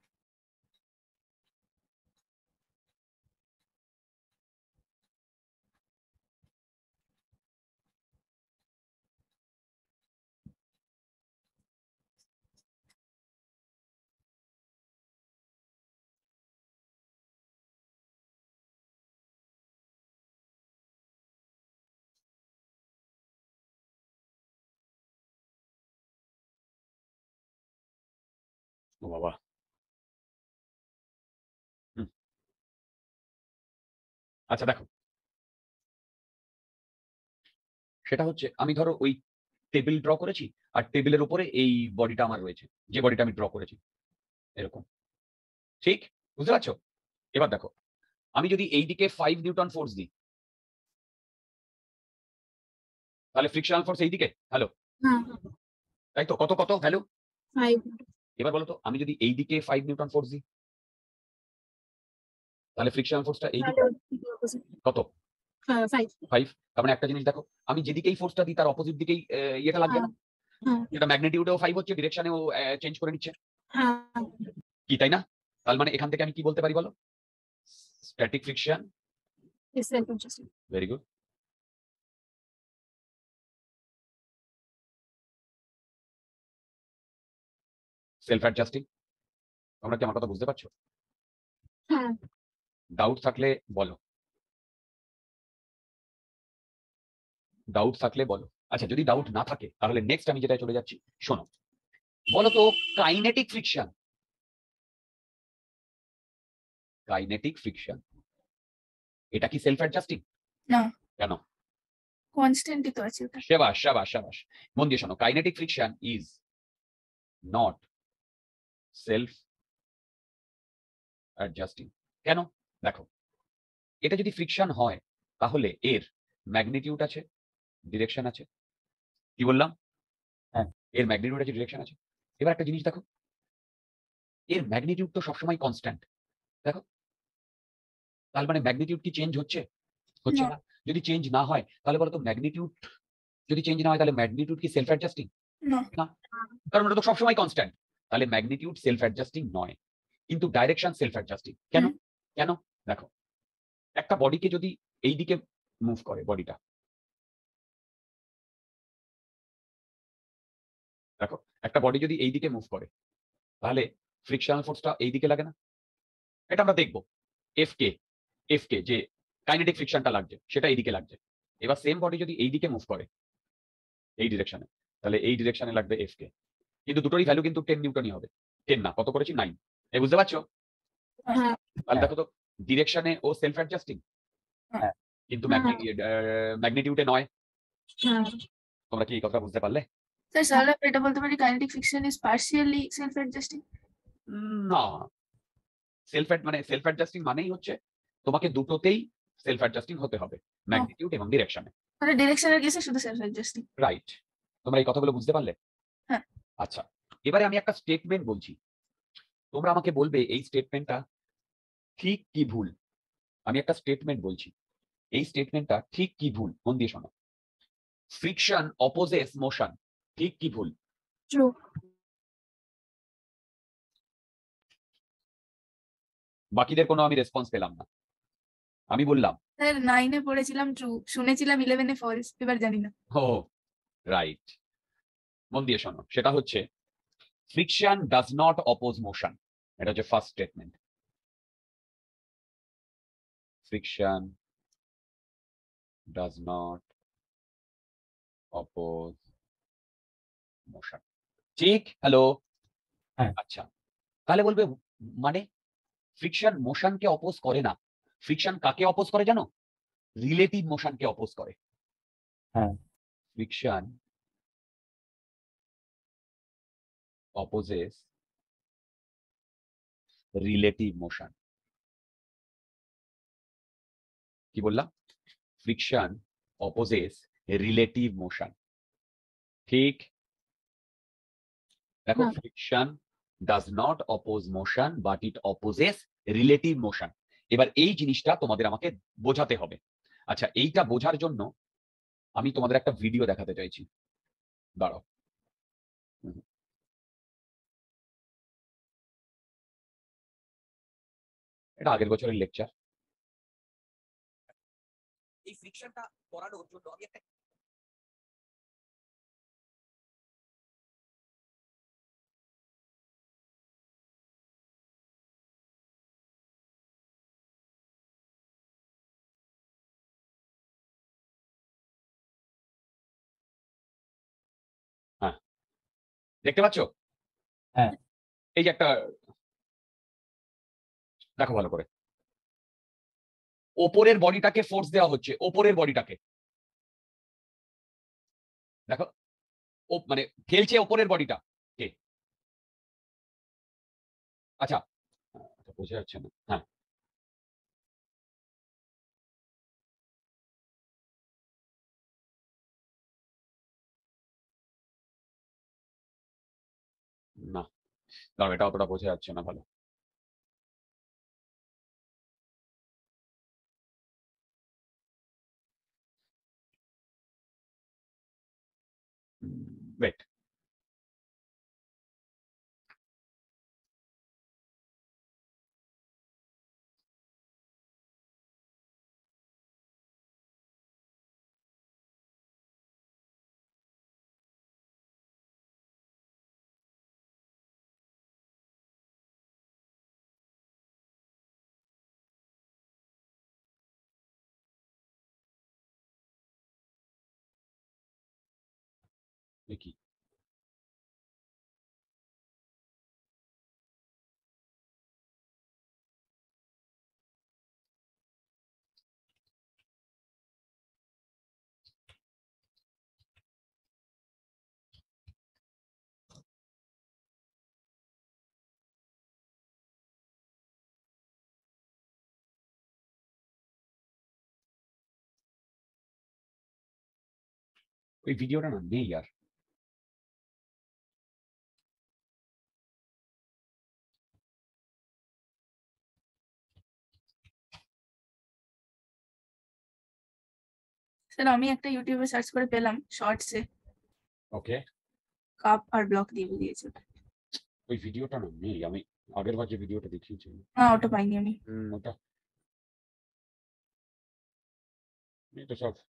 ও বাবা। হুম। আচ্ছা দেখো, সেটা হচ্ছে, আমি ধরো ওই টেবিল ড্র করেছি, আর টেবিলের উপরে এই বডিটা আমার রয়েছে, যে বডিটা আমি ড্র করেছি, এরকম। ঠিক বুঝতে পারছো? এবার দেখো, আমি যদি এই দিকে 5 নিউটন ফোর্স দিই, তাহলে ফ্রিকশনাল ফোর্স এই দিকে, হ্যালো, হ্যাঁ। তাই তো? কত কত ভ্যালু? 5। এবার বলো তো, আমি যদি এই দিকে 5 নিউটন ফোর্স দিই, তাহলে ফ্রিকশনাল ফোর্সটা এই দিকে কত? 5। 5। তার মানে একটা জিনিস দেখো, আমি যেদিকেই ফোর্সটা দিই তার অপোজিট দিকেই ইয়েটা লাগবে না? হ্যাঁ। এটা ম্যাগনিটিউডেও 5 হচ্ছে, ডিরেকশনেও চেঞ্জ করে নিচ্ছে, হ্যাঁ। কি তাই না? তার মানে এখান থেকে আমি কি বলতে পারি বলো? Static friction, is self adjusting. Very good. Self adjusting. তোমরা কি আমার কথা বুঝতে পারছো? হ্যাঁ। ডাউট থাকলে বলো, ডাউট থাকলে বলো। আচ্ছা, যদি ডাউট না থাকে তাহলে নেক্সট আমি যেটা চলে যাচ্ছি, শোনো। বলো তো, কাইনেটিক ফ্রিকশন, কাইনেটিক ফ্রিকশন এটা কি সেলফ অ্যাডজাস্টিং? না, কেন? কনস্ট্যান্টই তো আছে ওটা। শাবাশ শাবাশ শাবাশ, মন দিয়ে শোনো। Kinetic friction is not self adjusting. কেন? দেখো, এটা যদি ফ্রিকশন হয় তাহলে এর ম্যাগনিটিউড আছে, ডিরেকশন আছে। কি বললাম? হ্যাঁ, এর ম্যাগনিটিউড আছে, ডিরেকশন আছে। এবার একটা জিনিস দেখো, এর ম্যাগনিটিউড তো সবসময় কনস্ট্যান্ট। দেখো, তার মানে ম্যাগনিটিউড কি চেঞ্জ হচ্ছে? হচ্ছে না। না। যদি চেঞ্জ না হয় তাহলে বলো তো, ম্যাগনিটিউড যদি চেঞ্জ না হয় তাহলে ম্যাগনিটিউড কি সেলফ অ্যাডজাস্টিং? না। না, কারণ ওটা তো সবসময় কনস্ট্যান্ট। তাহলে ম্যাগনিটিউড সেলফ অ্যাডজাস্টিং নয়, কিন্তু ডাইরেকশন সেলফ অ্যাডজাস্টিং। কেন? হুম। কেন? দেখো, একটা বডিকে যদি এই দিকে মুভ করে বডিটা, দেখো একটা বডি যদি এই দিকে মুভ করে তাহলে ফ্রিকশনাল ফোর্সটা এই দিকে লাগে না? এটা আমরা দেখবো এফ কে যে কাইনেটিক ফ্রিকশনটা লাগছে সেটা এই দিকে লাগছে। এবার সেম বডি যদি এই দিকে মুভ করে এই ডিরেকশনে, তাহলে এই ডিরেকশনে লাগবে এফ কে। কিন্তু দুটোরই ভ্যালু কিন্তু 10 নিউটনই হবে। 10 না, কত করেছি? 9। এই বুঝতে পারছো? হ্যাঁ তাহলে দেখো তো ডিরেকশনে ও সেলফ অ্যাডজাস্টিং, হ্যাঁ। কিন্তু হ্যাঁ। ম্যাগনিটিউডে নয়। হ্যাঁ তোমরা কি এই কথা বুঝতে পারলে? স্যার তাহলে আমরা এটা বলতে পারি kinetic friction is partially self adjusting. না, সেলফ অ্যাডজাস্টিং মানেই হচ্ছে তোমাকে দুটোতেই সেলফ অ্যাডজাস্টিং হতে হবে, ম্যাগনিটিউড এবং ডিরেকশনে। মানে ডিরেকশনের কেসে শুধু সেলফ অ্যাডজাস্টিং। রাইট। তোমরা এই কথাগুলো বুঝতে পারলে? হ্যাঁ। আচ্ছা, এবারে আমি একটা স্টেটমেন্ট বলছি, তোমরা আমাকে বলবে এই স্টেটমেন্টটা ঠিক কি ভুল। আমি একটা স্টেটমেন্ট বলছি, এই স্টেটমেন্টটা ঠিক কি ভুল মন দিয়ে শোনো। ফ্রিকশন অপোজেস মোশন, ঠিক কি ভুল? ট্রু। বাকিদের কোনো আমি রেসপন্স পেলাম না। আমি বললাম স্যার 9-এ পড়েছিলাম ট্রু, শুনেছিলাম 11-এ ফলস, এবার জানি না। ও রাইট, মন দিয়ে শোনো, সেটা হচ্ছে friction does not oppose motion. এটা হচ্ছে first statement. Friction does not oppose motion, ঠিক? হ্যালো? হ্যাঁ। আচ্ছা, তাহলে বলবে মানে ফ্রিকশন মোশনকে অপোজ করে না। ফ্রিকশন কাকে অপোজ করে জানো? রিলেটিভ মোশনকে অপোজ করে। হ্যাঁ। Friction opposes relative motion. কি বললাম? ফ্রিকশন অপোজেস রিলেটিভ মোশন, ঠিক? দেখো, হ্যাঁ। Friction does not oppose motion but it opposes relative motion. এবার এই জিনিসটা তোমাদের আমাকে বোঝাতে হবে। আচ্ছা, এইটা বোঝার জন্য আমি তোমাদের একটা ভিডিও দেখাতে চাইছি, দাঁড়াও। হুম। এটা আগের বছরের লেকচার। এই ফ্রিকশনটা করানোর জন্য আমি একটা হ্যাঁ, দেখতে পাচ্ছ? হ্যাঁ। এই যে একটা, দেখো ভালো করে, ওপরের বডিটাকে ফোর্স দেওয়া হচ্ছে, ওপরের বডিটাকে দেখো, ও মানে ঠেলছে ওপরের বডিটা কে? আচ্ছা, বোঝা যাচ্ছে না। হ্যাঁ, না, দাঁড়াও, এটা অতটা বোঝা যাচ্ছে না ভালো। ওয়েট, দেখি। ওই ভিডিওটা না নেই আর। স্যার আমি একটা ইউটিউবে সার্চ করে পেলাম শর্টসে, ওকে, কাপ আর ব্লক দিয়ে দিয়েছে। ওই ভিডিওটা না নেই। আমি আগের বার যে ভিডিওটা দেখিয়েছি না ওটা পাইনি আমি। ওটা এই তো সব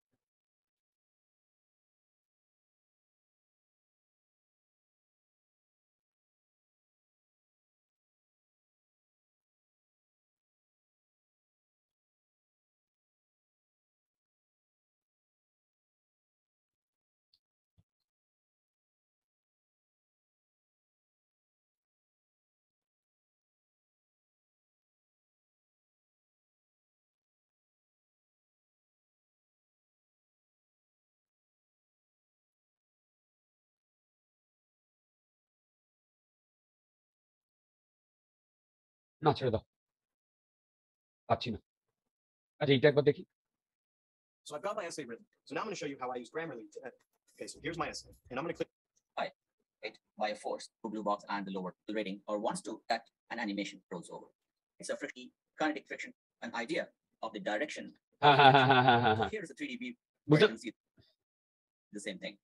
না, ছেড়ে দাও, পাচ্ছি না। আচ্ছা, এইটা একবার দেখি। So I've got my essay written. So now I'm going to show you how I use Grammarly. Okay, so here's my essay, and I'm going to click. It by a force to blue box and the lower rating or wants to cut an animation rolls over. It's a friction, kinetic friction, an idea of the direction. হ্যাঁ হ্যাঁ হ্যাঁ হ্যাঁ হ্যাঁ হ্যাঁ So হ্যাঁ here is a 3D view where বুঝতে you can see the same thing.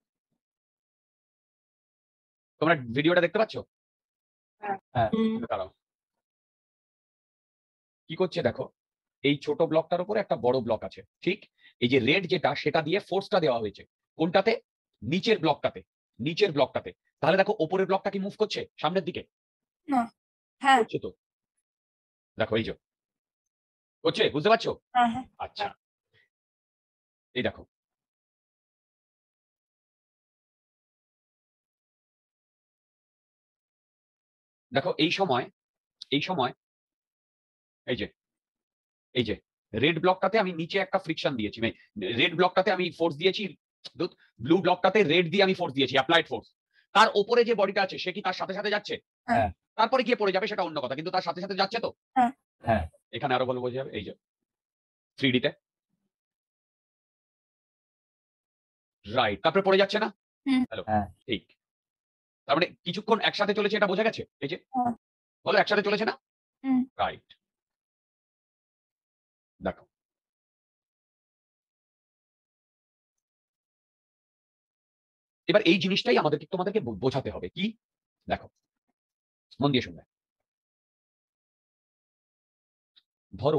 তোমরা ভিডিওটা দেখতে পাচ্ছ? হুম, দাঁড়াও, কি করছে দেখো, এই ছোট ব্লকটার উপরে একটা বড় ব্লক আছে, ঠিক? এই যে রেড যেটা, সেটা দিয়ে ফোর্সটা দেওয়া হয়েছে কোনটাতে? নিচের ব্লকটাতে, নিচের ব্লকটাতে। তাহলে দেখো ওপরের ব্লকটা কি মুভ করছে সামনের দিকে? হ্যাঁ করছে তো, দেখো এই যে করছে, বুঝতে পারছো? হ্যাঁ হ্যাঁ আচ্ছা, এই দেখো, দেখো এই সময়, এই সময় এই যে, এই যে রেড ব্লকটাতে আমি নিচে একটা ফ্রিকশন দিয়েছি, রেড ব্লকটাতে আমি ফোর্স দিয়েছি, ব্লু ব্লকটাতে রেড দিয়ে আমি ফোর্স দিয়েছি, অ্যাপ্লাইড ফোর্স। তার উপরে যে বডিটা আছে সে কি তার সাথে সাথে যাচ্ছে? হ্যাঁ। তারপরে গিয়ে পড়ে যাবে সেটা অন্য কথা, কিন্তু তার সাথে সাথে যাচ্ছে তো। হ্যাঁ। হ্যাঁ। এখানে আরো ভালো বোঝা যাবে, এই যে 3D তে, রাইট, তারপরে পড়ে যাচ্ছে না? হুম। হ্যালো, হ্যাঁ। ঠিক। তার মানে কিছুক্ষণ একসাথে চলেছে, এটা বোঝা গেছে? এই যে হ্যাঁ। বলো, একসাথে চলেছে না? হুম। রাইট, দেখো এবার এই জিনিসটাই আমাদেরকে তোমাদেরকে বোঝাতে হবে। কি? দেখো, মন দিয়ে শুনবে। ধরো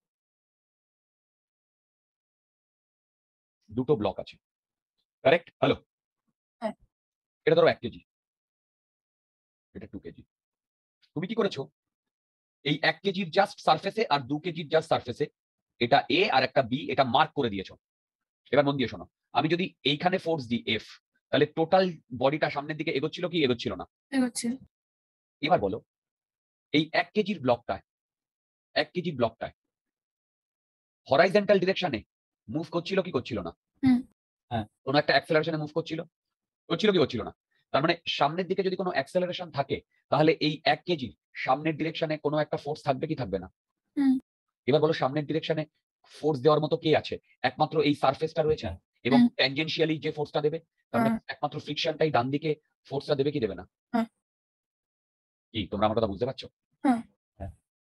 দুটো ব্লক আছে, কারেক্ট? হ্যালো, হ্যাঁ। এটা ধরো 1 কেজি, এটা 2 কেজি। তুমি কি করেছো, এই 1 কেজির জাস্ট সারফেসে আর 2 কেজির জাস্ট সারফেসে এটা এ আর একটা বি, এটা মার্ক করে দিয়েছো। এবার মন দিয়ে শোনো, আমি যদি এইখানে ফোর্স দিই এফ, তাহলে টোটাল বডিটা সামনের দিকে এগোচ্ছিল কি এগোচ্ছিল না? এগোচ্ছে। এবার বলো, এই 1 কেজির ব্লকটায়, 1 কেজির ব্লকটায় হরাইজন্টাল ডিরেকশনে মুভ করছিল কি করছিল না? হুম। হ্যাঁ। কোন একটা অ্যাক্সেলারেশনে মুভ করছিল, করছিল কি করছিল না? তার মানে সামনের দিকে যদি কোনো অ্যাক্সেলারেশন থাকে, তাহলে এই 1 কেজি সামনের ডিরেকশনে কোনো একটা ফোর্স থাকবে কি থাকবে না? হুম। এবার বলো, সামনের ডিরেকশনে ফোর্স দেওয়ার মতো কে আছে? একমাত্র এই সারফেসটা রয়েছে, এবং হুম। ট্যানজেনশিয়ালি যে ফোর্সটা দেবে, তার মানে একমাত্র ফ্রিকশনটাই ডান দিকে ফোর্সটা দেবে কি দেবে না? হ্যাঁ। কি তোমরা আমার কথা বুঝতে পারছো? হ্যাঁ। হ্যাঁ।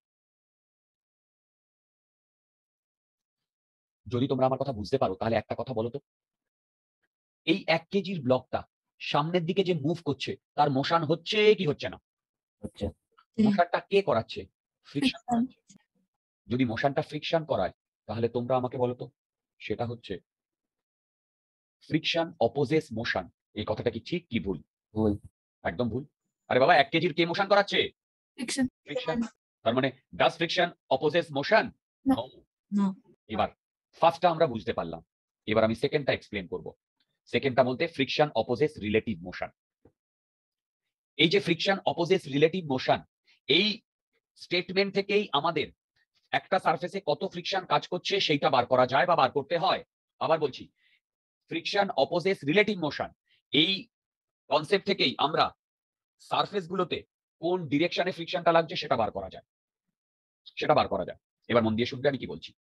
যদি তোমরা আমার কথা বুঝতে পারো, তাহলে একটা কথা বলো তো, এই 1 কেজির ব্লকটা সামনের দিকে যে মুভ করছে, তার মোশন হচ্ছে কি হচ্ছে না? হচ্ছে। মোশনটা কে করাচ্ছে? Friction Friction. করাচ্ছে। যদি মোশনটা ফ্রিকশন করায়, তাহলে তোমরা আমাকে বলো তো, সেটা হচ্ছে ফ্রিকশন অপোজেস মোশন। এই কথাটা কি ঠিক কি ভুল? ভুল। একদম ভুল। আরে বাবা, 1 কেজির কে মোশন করাচ্ছে? Friction. ফ্রিকশন। তার মানে does friction opposes motion? No. No. এবার ফার্স্টটা আমরা বুঝতে পারলাম, এবার আমি সেকেন্ডটা এক্সপ্লেন করব। সেকেন্ডটা বলতে ফ্রিকশন অপোজেস রিলেটিভ মোশন। এই যে ফ্রিকশন অপোজেস রিলেটিভ মোশন, এই স্টেটমেন্ট থেকেই আমাদের একটা সারফেসে কত ফ্রিকশন কাজ করছে সেইটা বার করা যায় বা বার করতে হয়। আবার বলছি, ফ্রিকশন অপোজেস রিলেটিভ মোশন, এই কনসেপ্ট থেকেই আমরা সারফেস গুলোতে কোন ডিরেকশনে ফ্রিকশনটা লাগছে সেটা বার করা যায়, সেটা বার করা যায়। এবার মন দিয়ে শুনবে আমি কি বলছি।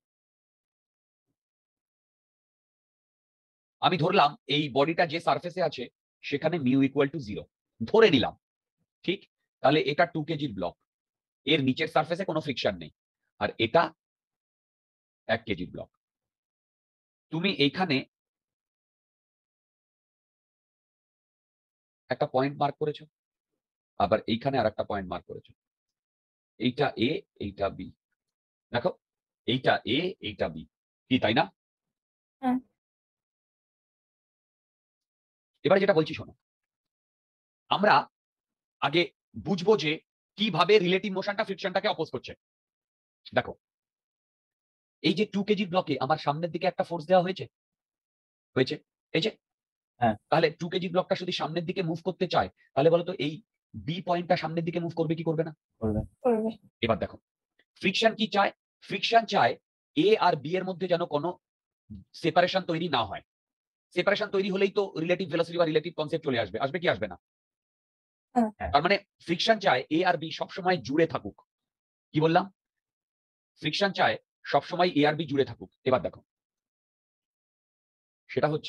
আমি ধরলাম এই বডিটা যে সারফেসে আছে সেখানে মিউ ইকুয়াল টু 0 ধরে নিলাম, ঠিক? তাহলে এটা 2 কেজির ব্লক, এর নিচের সারফেসে কোনো ফ্রিকশন নেই, আর এটা 1 কেজির ব্লক। তুমি এইখানে একটা পয়েন্ট মার্ক করেছো, আবার এইখানে আর একটা পয়েন্ট মার্ক করেছো। এইটা এ, এইটা বি। দেখো, এইটা এ, এইটা বি, কি তাই না? হ্যাঁ। এবারে যেটা বলছি শোনো, আমরা আগে বুঝবো যে কিভাবে রিলেটিভ মোশনটা ফ্রিকশনটাকে অপোজ করছে। দেখো, এই যে 2 কেজি ব্লকে আমার সামনের দিকে একটা ফোর্স দেওয়া হয়েছে, এই যে হ্যাঁ। তাহলে 2 কেজি ব্লকটা যদি সামনের দিকে মুভ করতে চায়, তাহলে বলতো এই বি পয়েন্টটা সামনের দিকে মুভ করবে কি করবে না? করবে। করবে। এবার দেখো, ফ্রিকশন কি চায়? ফ্রিকশন চায় এ আর বি এর মধ্যে যেন কোনো সেপারেশন তৈরি না হয়। সেপারেশন তৈরি হলেই তো রিলেটিভ ভেলোসিটি বা রিলেটিভ কনসেপ্ট চলে আসবে। আসবে কি আসবে না? হ্যাঁ। তার মানে ফ্রিকশন চায় এ আর বি সবসময় জুড়ে থাকুক। কি বললাম? ফ্রিকশন চায় সবসময় এ আর বি জুড়ে থাকুক। এবার দেখো, সেটা হচ্ছে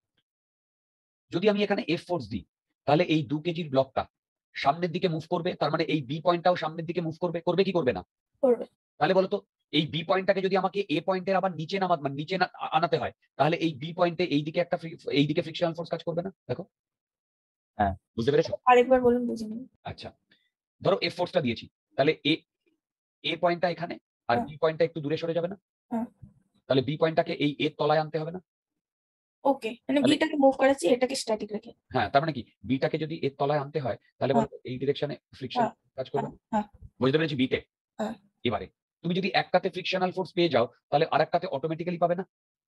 যদি আমি এখানে এফ ফোর্স দিই, তাহলে এই 2 কেজির ব্লকটা সামনের দিকে মুভ করবে। তার মানে এই বি পয়েন্টটাও সামনের দিকে মুভ করবে। করবে কি করবে না? করবে। তাহলে বলতো এই বি পয়েন্টটাকে যদি আমাকে এ পয়েন্টের আবার নিচে মানে নিচে আনাতে হয়, তাহলে এই বি পয়েন্টে এইদিকে একটা এইদিকে ফ্রিকশনাল ফোর্স কাজ করবে না? দেখো, হ্যাঁ। বুঝতে পেরেছো? আরেকবার বলুন, বুঝিনি। আচ্ছা, ধরো এফ ফোর্সটা দিয়েছি, তাহলে এ পয়েন্টটা এখানে আর হ্যাঁ। বি পয়েন্টটা একটু দূরে সরে যাবে না? হ্যাঁ। তাহলে বি পয়েন্টটাকে এই এর তলায় আনতে হবে না? ওকে, মানে তাহলে- বিটাকে মুভ করাচ্ছি, এটাকে স্ট্যাটিক রেখে। হ্যাঁ, তার মানে কি বিটাকে যদি এর তলায় আনতে হয়, তাহলে হ্যাঁ। বলো এই ডিরেকশনে ফ্রিকশন হ্যাঁ। কাজ করবে। হ্যাঁ। বুঝতে পেরেছি বিতে? হ্যাঁ। এবারে তুমি যদি একটাতে ফ্রিকশনাল ফোর্স পেয়ে যাও, তাহলে আরেকটাতে অটোমেটিক্যালি পাবে না?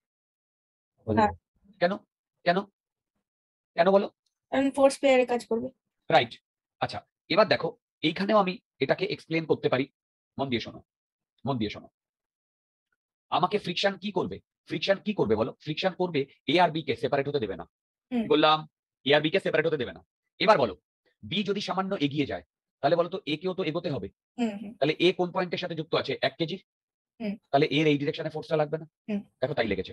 হ্যাঁ। কেন? কেন? কেন বলো? কারণ ফোর্স পেয়ারে কাজ করবে। রাইট। আচ্ছা, এবার দেখো, এইখানেও আমি এটাকে এক্সপ্লেন করতে পারি। মন দিয়ে শোনো, মন দিয়ে শোনো। আমাকে ফ্রিকশন কি করবে? ফ্রিকশন কি করবে বলো? ফ্রিকশন করবে এ আর বি কে সেপারেট হতে দেবে না। হুম। কি বললাম? এ আর বি কে সেপারেট হতে দেবে না। এবার বলো, বি যদি সামান্য এগিয়ে যায়, তাহলে বলো তো এ কেও তো এগোতে হবে। হুম। হুম। তাহলে এ কোন পয়েন্টের সাথে যুক্ত আছে? 1 কেজি। হুম। তাহলে এর এই ডিরেকশনে ফোর্সটা লাগবে না? হুম। দেখো, তাই লেগেছে।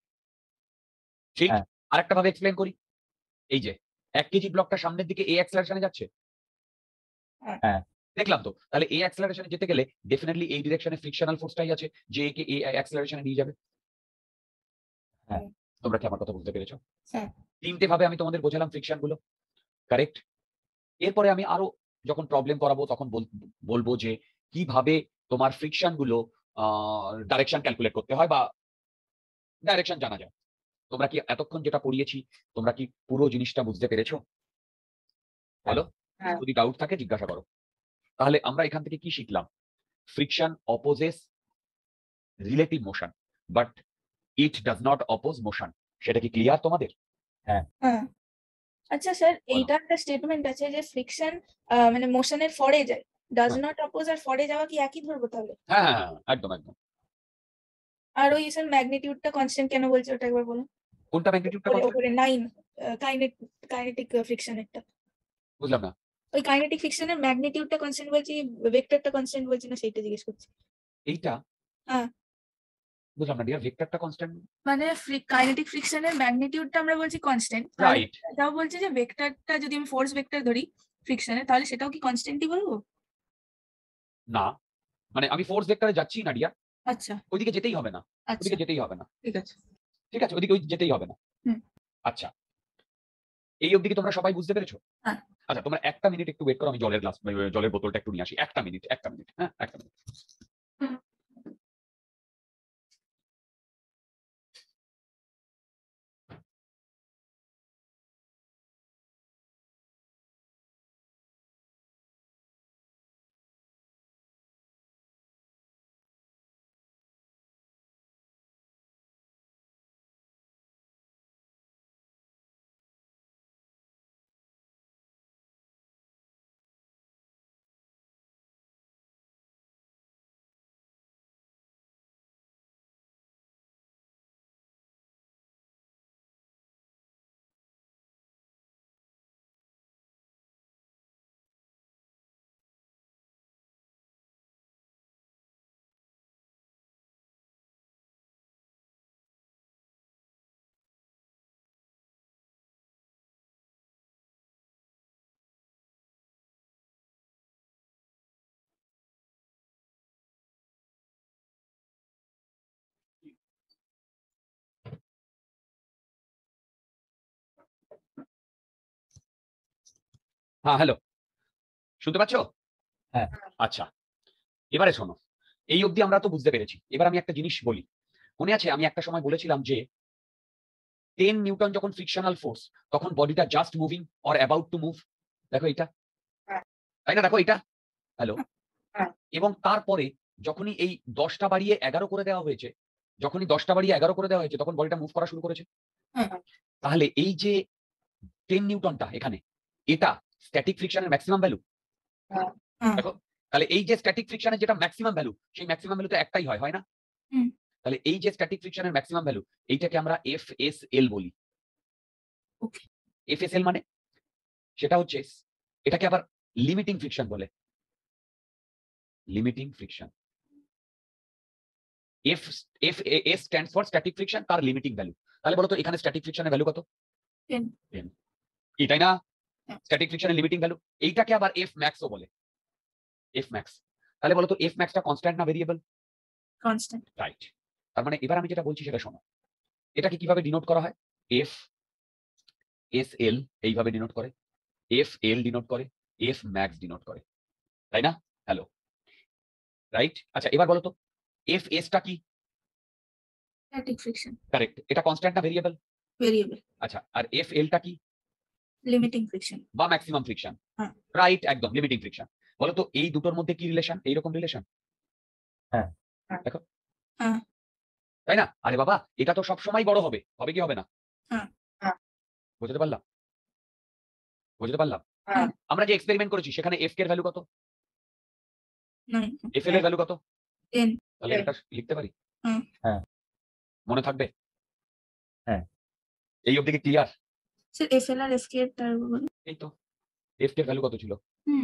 ঠিক। হ্যাঁ। আরেকটা ভাবে এক্সপ্লেন করি। এই যে 1 কেজি ব্লকটা সামনের দিকে এ অ্যাক্সেলারেশনে যাচ্ছে। হ্যাঁ। দেখলাম তো। তাহলে এ অ্যাক্সেলারেশনে যেতে গেলে ডেফিনেটলি এই ডিরেকশনে ফ্রিকশনাল ফোর্সটাই আছে যে একে এ অ্যাক্সেলারেশনে নিয়ে যাবে। হ্যাঁ। তোমরা কি আমার কথা বুঝতে পেরেছো? হ্যাঁ। তিনটে ভাবে আমি তোমাদের বোঝালাম ফ্রিকশন গুলো। কারেক্ট? এরপরে আমি আরো যখন প্রবলেম করাবো তখন বলবো যে কিভাবে তোমার ফ্রিকশন গুলো ডাইরেকশন ক্যালকুলেট করতে হয় বা ডাইরেকশন জানা যায়। তোমরা কি এতক্ষণ যেটা পড়িয়েছি, তোমরা কি পুরো জিনিসটা বুঝতে পেরেছো? বলো। হ্যাঁ। যদি ডাউট থাকে জিজ্ঞাসা করো। তাহলে আমরা এখান থেকে কি শিখলাম? Friction opposes relative motion, but it does not oppose motion. সেটা কি ক্লিয়ার তোমাদের? হ্যাঁ। আচ্ছা স্যার, বলো। এইটা একটা স্টেটমেন্ট আছে যে ফ্রিকশন মানে মোশনের ফরে যায়, ডাজ হ্যাঁ। নট অপোজ আর ফরে যাওয়া কি একই ধরবো তাহলে? হ্যাঁ, হ্যাঁ, হ্যাঁ, একদম একদম। আর ওই স্যার ম্যাগনিটিউডটা কনস্ট্যান্ট কেন বলছে ওটা একবার বলুন। কোনটা ম্যাগনিটিউডটা উপরে কত? উপরে 9 কাইনেটিক ফ্রিকশনেরটা। বুঝলাম না। ওই কাইনেটিক ফ্রিকশনের ম্যাগনিটিউডটা কনস্ট্যান্ট বলছি, ভেক্টরটা কনস্ট্যান্ট বলছি না, সেইটা জিজ্ঞেস করছি। এইটা হ্যাঁ। বুঝলাম না ডিয়ার, ভেক্টরটা কনস্ট্যান্ট। মানে কাইনেটিক ফ্রিকশনের ম্যাগনিটিউডটা আমরা বলছি কনস্ট্যান্ট, রাইট। এটাও বলছে যে ভেক্টরটা যদি আমি ফোর্স ভেক্টর ধরি ফ্রিকশনে, তাহলে সেটাও কি কনস্ট্যান্টই বলবো? না, মানে আমি ফোর্স ভেক্টরে যাচ্ছি না ডিয়ার, আচ্ছা। ওইদিকে যেতেই হবে না। আচ্ছা, ওইদিকে যেতেই হবে না। ঠিক আছে। ঠিক আছে, ওইদিকে যেতেই হবে না। হুম। আচ্ছা, এই অবধি কি তোমরা সবাই বুঝতে পেরেছো? হ্যাঁ। আচ্ছা, তোমরা একটা মিনিট একটু ওয়েট করো, আমি জলের বোতলটা একটু নিয়ে আসি। একটা মিনিট, হ্যাঁ, একটা মিনিট। হ্যাঁ, হ্যালো, শুনতে পাচ্ছো? হ্যাঁ। আচ্ছা, এবারে শোনো, এই অবধি আমরা তো বুঝতে পেরেছি। এবার আমি একটা জিনিস বলি। মনে আছে আমি একটা সময় বলেছিলাম যে 10 নিউটন যখন ফ্রিকশনাল ফোর্স, তখন বডিটা just moving or about to move. দেখো এটা, হ্যাঁ। তাই না? দেখো এটা, হ্যালো। হ্যাঁ। এবং তারপরে যখনই এই 10টা বাড়িয়ে 11 করে দেওয়া হয়েছে, যখনই 10টা বাড়িয়ে 11 করে দেওয়া হয়েছে, তখন বডিটা মুভ করা শুরু করেছে। হ্যাঁ। তাহলে এই যে 10 নিউটনটা এখানে, এটা স্ট্যাটিক ফ্রিকশনের ম্যাক্সিমাম ভ্যালু। হ্যাঁ। দেখো, তাহলে এই যে স্ট্যাটিক ফ্রিকশনের যেটা ম্যাক্সিমাম ভ্যালু, সেই ম্যাক্সিমাম ভ্যালু তো একটাই হয়, হয় না? হুম। তাহলে এই যে স্ট্যাটিক ফ্রিকশনের ম্যাক্সিমাম ভ্যালু, এইটাকে আমরা এফএসএল বলি। ওকে। এফএসএল মানে সেটা হচ্ছে, এটাকে আবার লিমিটিং ফ্রিকশন বলে। Limiting friction. F F S stands for static friction, তার লিমিটিং ভ্যালু। তাহলে বলো তো এখানে স্ট্যাটিক ফ্রিকশনের ভ্যালু কত? 10। 10, এটাই না হ্যাঁ। স্ট্যাটিক ফ্রিকশনের লিমিটিং ভ্যালু। এইটাকে আবার এফ ম্যাক্সও বলে, এফ ম্যাক্স। তাহলে বলো তো এফ ম্যাক্সটা কনস্ট্যান্ট না ভেরিয়েবল? কনস্ট্যান্ট। রাইট। তার মানে এবার আমি যেটা বলছি সেটা শোনো। এটাকে কিভাবে ডিনোট করা হয়? এফ এস এল এইভাবে ডিনোট করে, এফ এল ডিনোট করে, এফ ম্যাক্স ডিনোট করে, তাই না? Hello, right. আচ্ছা এবার বলো তো এফ এসটা কি? Static friction. কারেক্ট। এটা কনস্ট্যান্ট না ভেরিয়েবল? ভেরিয়েবল। আচ্ছা, আর এফ এলটা কি? Limiting friction. বা ম্যাক্সিমাম ফ্রিকশন। হ্যাঁ। রাইট, একদম লিমিটিং ফ্রিকশন। বলো তো এই দুটোর মধ্যে কি রিলেশন? এইরকম রিলেশন, হ্যাঁ। দেখো, হ্যাঁ। তাই না? আরে বাবা, এটা তো সব সময় বড় হবে, হবে কি হবে না? হ্যাঁ। বুঝতে পারলাম, বুঝতে পারলাম। হ্যাঁ। আমরা যে এক্সপেরিমেন্ট করেছি সেখানে এফ এর ভ্যালু কত? 9। এফ এল এর ভ্যালু কত? 10। তাহলে এটা লিখতে পারি? হুম। হ্যাঁ। মনে থাকবে? হ্যাঁ। এই অবধি কি ক্লিয়ার? স্যার এফএল আর এফকে এর টার্ম বলুন। এই তো এফ এর ভ্যালু কত ছিল? হুম।